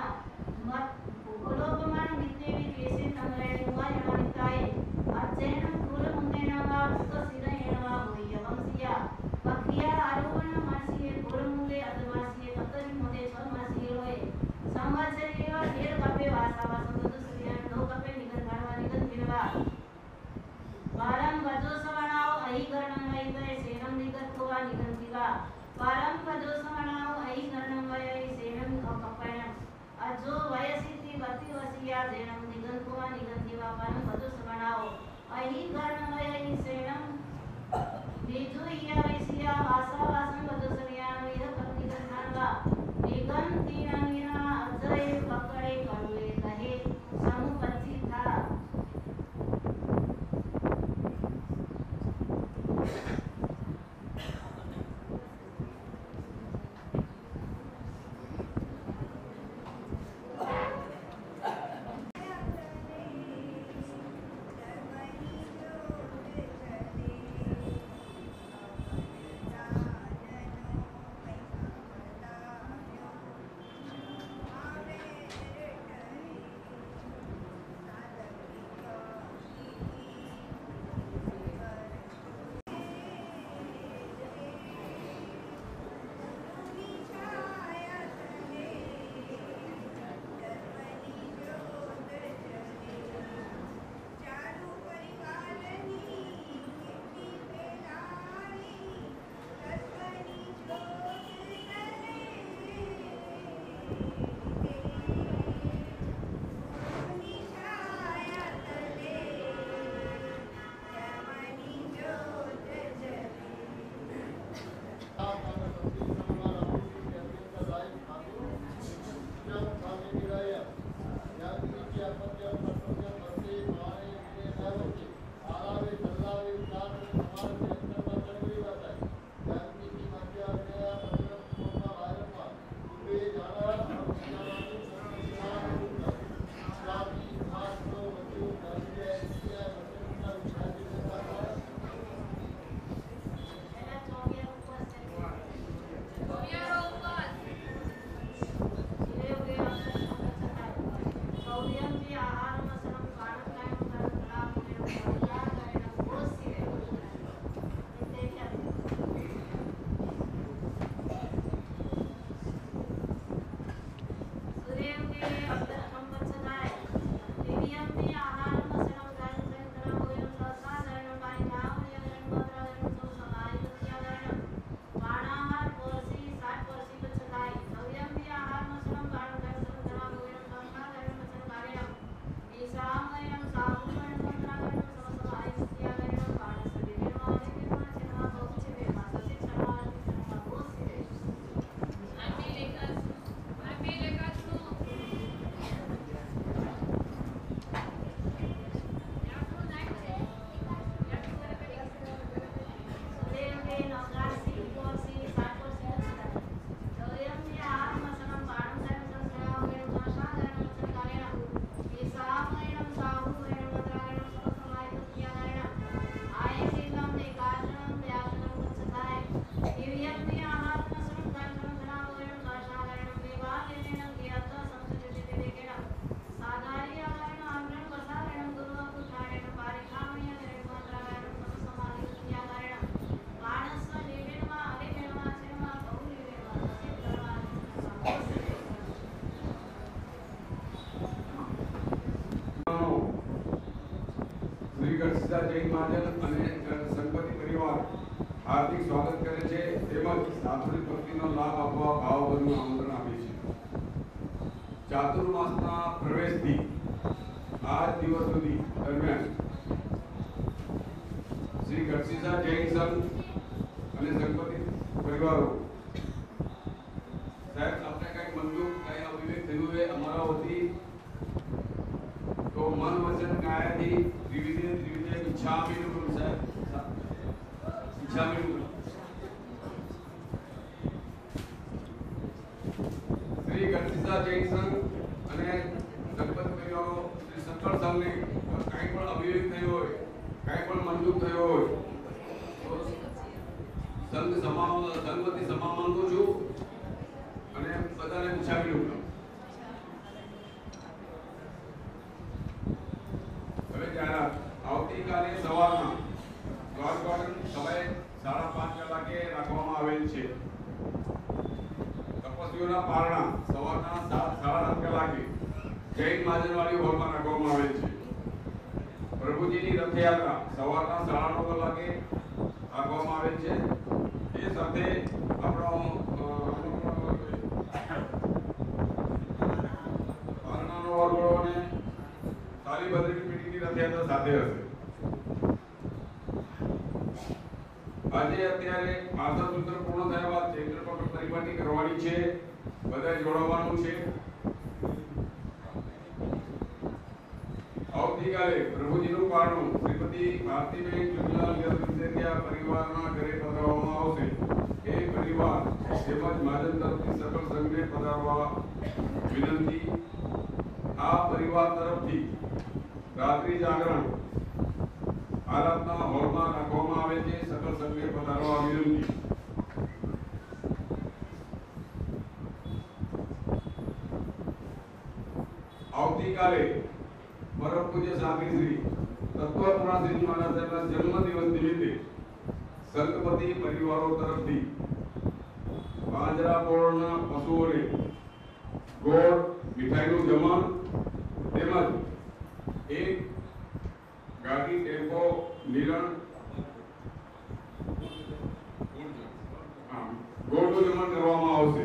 नित्येवी केसे तंगरेण वायमानिताय अचेन फूल मुंदेनवा उतसिरयेनवा होय वंशिया पखिया आरोहण मासिये फूल मुंदे अदमासिये कतरी मुंदे स्वमासिये होय संवत्सरीय ढेर कपे वासा वासमधु समियान नो कपे निगंधिनवा पारम वजो सवणाओ अहि कर्णं वैतय सेनं निगत्वा निगंतिवा पारम वजो सवणाओ अहि कर्णं वै सेनं कपयनं अजो वयसिति वति वसिया जेनं निगंत्वा निगंतिवा पारम वजो सवणाओ अहि कर्णं वै सेनं निजुया वैसिया वासा वासं वजो समियान विह निगंधानवा निगंतिना अजय पकड़े करुए कहे समुपति था જૈન મહાજન અને સંપત્તિ પરિવાર હાર્દિક સ્વાગત કરે છે તેમજ સાત્વિક ભક્તિનો લાભ આપવા ભાવભર્યું આમંત્રણ આપે છે. ચાતુર્માસના પ્રવેશથી આજ દિવસ સુધી દરમિયાન શ્રી ગઢસીસા જૈન સંઘ અને સંપત્તિ પરિવારો સાહેબ આપણે કઈ મંજૂર કઈ અભિવ્યક્ત થયું છે અમારા વતી તો મન વચન કાયાથી ત્રિવિધે ઈચ્છામી નું સાહેબ ઈચ્છામી નું શ્રી ગઢસીસા જૈન સંઘ અને સંપત્તિ પરિવારો શ્રી સકળ સંઘને કઈ પણ અભિવ્યક્ત થયો હોય કઈ પણ મંજૂર થયો હોય તો સંઘ સમા માંગુ છું અને બધાને ઈચ્છામી નું આવતીકાલે સવારમાં દ્વારકાધન સમય 5:30 કલાકે રાખવામાં આવેલ છે. તપસ્વીઓના પારણા સવારના 7:30 કલાકે જૈન મહાજનવાડી હોલમાં રાખવામાં આવેલ છે. પ્રભુજીની રથયાત્રા સવારના 9:30 કલાકે રાખવામાં આવેલ છે. એ સાથે આપણો પારણાનો વરઘોડો અને તાલીબદ્રી મીટિંગની રથયાત્રા સાથે હશે. આજે અત્યારે માતા સૂત્ર પૂર્ણ થયા બાદ ચૈત્ર પક્ષ પરિપાટી કરવાની છે. બધાએ જોડાવાનું છે. આવતીકાલે પ્રભુજીનું પારણું શ્રીમતી ભારતીબેન જુગલાલ ગરવિંદ્રિયા પરિવારના ઘરે પધરાવવામાં આવશે. એ પરિવાર તેમજ મહાજન તરફથી સકળ સંઘને પધારવા વિનંતી. આ પરિવાર તરફથી રાત્રિ જાગરણ આરાધના હોલમાં રાખવામાં આવે છે. સકળ સંઘને પધારવા વિનંતી. આવતીકાલે પરમ પૂજ્ય સ્વામી શ્રી તત્વપુરાશ્રી મહારાજના જન્મદિવસ નિમિત્તે સંઘપતિ પરિવારો તરફથી પાંજરાપોળના પશુઓને ગોળ મીઠાઈનું જમણ તેમજ એક ગાડી ટેમ્પો નિરણ ગોળનું જમણ કરવામાં આવશે.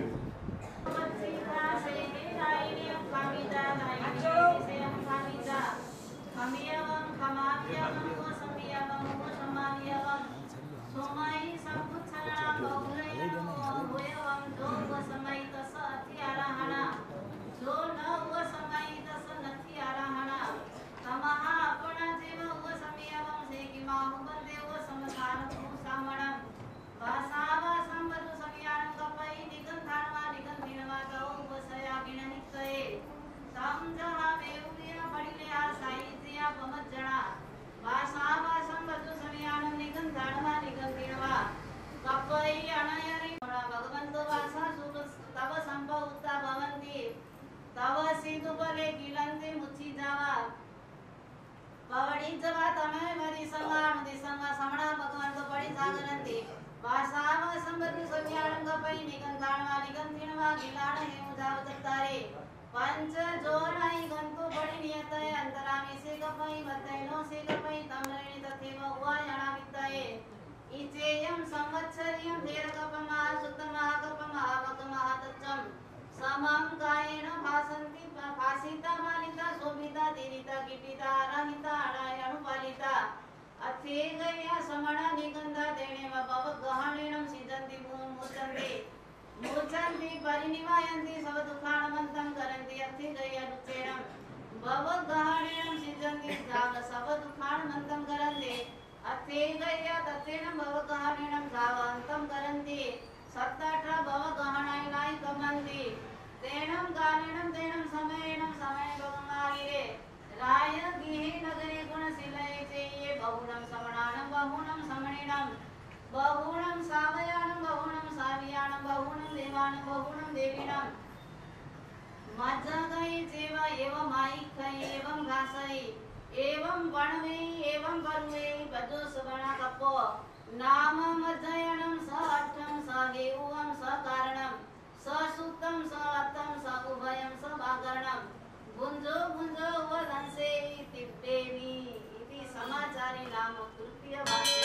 पंच जोराई गंतु बड़ी नियतय अंतरामी से कपई वतैनो से कपई तमरेणी तथेव उवायणा वित्तये इचेयम संवत्सरियम दीर्घकपमा सुतमा कपमा वकमा तच्चम समम कायेन भासन्ति भासिता मालिता शोभिता दीरिता कीटिता रहिता अणायनुपालिता अथे गया समणा निगंधा देणेव भव गहणेणं सिजन्ति मुचन्ति मुचन्ति परिनिवायन्ति सब दुःखाणमन्तं करन्ति अथे गया दुःखेणं भव गहणेणं सिजन्ति सब दुःखाणमन्तं करन्ति अथे गया तथेनं भव गहणेणं धावन्तं करन्ति सत्ताठा भव गहणायनाय कमन्ति तेणं गानेणं तेणं समयेणं समय भवमागिरे राय गिहे नगरे गुणशिलये चेये बहुनं समणानं बहुनं समणेनं बहुनं सावयानं बहुनं सावियानं बहुनं देवानं बहुनं देवीनं मज्जगै चेव एवं माईखै एवं घासै एवं वणवे एवं पर्वे भजो सुगणा कपो नाम मज्जयनं स अट्ठं स हेउवं स कारणं स सुतं स अत्तं स उभयं स भागरणं भुञ्जो भुञ्जो वदंसे तिप्पेमि इति धर्माचारी नाम तृतीय भाषे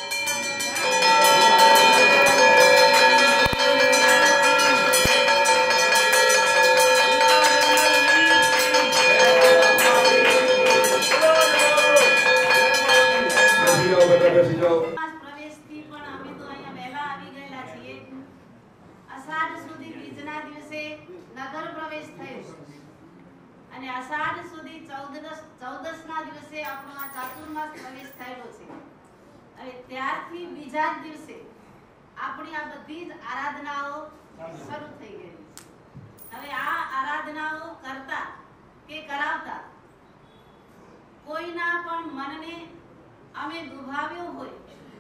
પ્રવેશથી પણ અમે તો અહીંયા વહેલા આવી ગયેલા છીએ. અષાઢ સુધી બીજના દિવસે નગર પ્રવેશ થયો અને અષાઢ સુધી 14 ના દિવસે આપણો આ ચાતુર્માસ પ્રવેશ થયેલો છે. હવે ત્યારથી બીજા જ દિવસે આપણી આ બધી જ આરાધનાઓ શરૂ થઈ ગઈ છે. હવે આ આરાધનાઓ કરતા કે કરાવતા કોઈના પણ મનને અમે દુભાવ્યો હોય,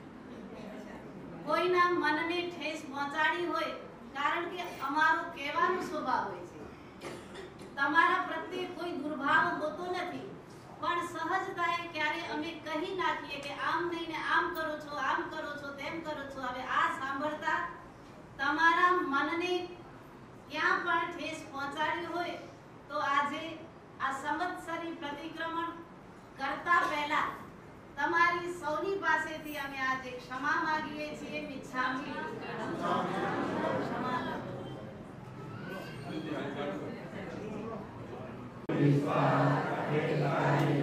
કોઈના મનને ઠેસ પહોંચાડી હોય, કારણ કે અમારો કહેવાનો સ્વભાવ હોય છે. તમારા પ્રત્યે કોઈ દુર્ભાવ હોતો નથી, પણ સહજતાએ ક્યારે અમે કહી નાખીએ કે આમ નહીં ને આમ કરો છો, આમ કરો છો, તેમ કરો છો. હવે આ સાંભળતા તમારા મનને ક્યાં પણ ઠેસ પહોંચાડી હોય તો આજે આ સંવત્સરી પ્રતિક્રમણ કરતા પહેલા તમારી સૌની પાસેથી અમે આજે ક્ષમા માંગીએ છીએ. મિચ્છામી ક્ષમા.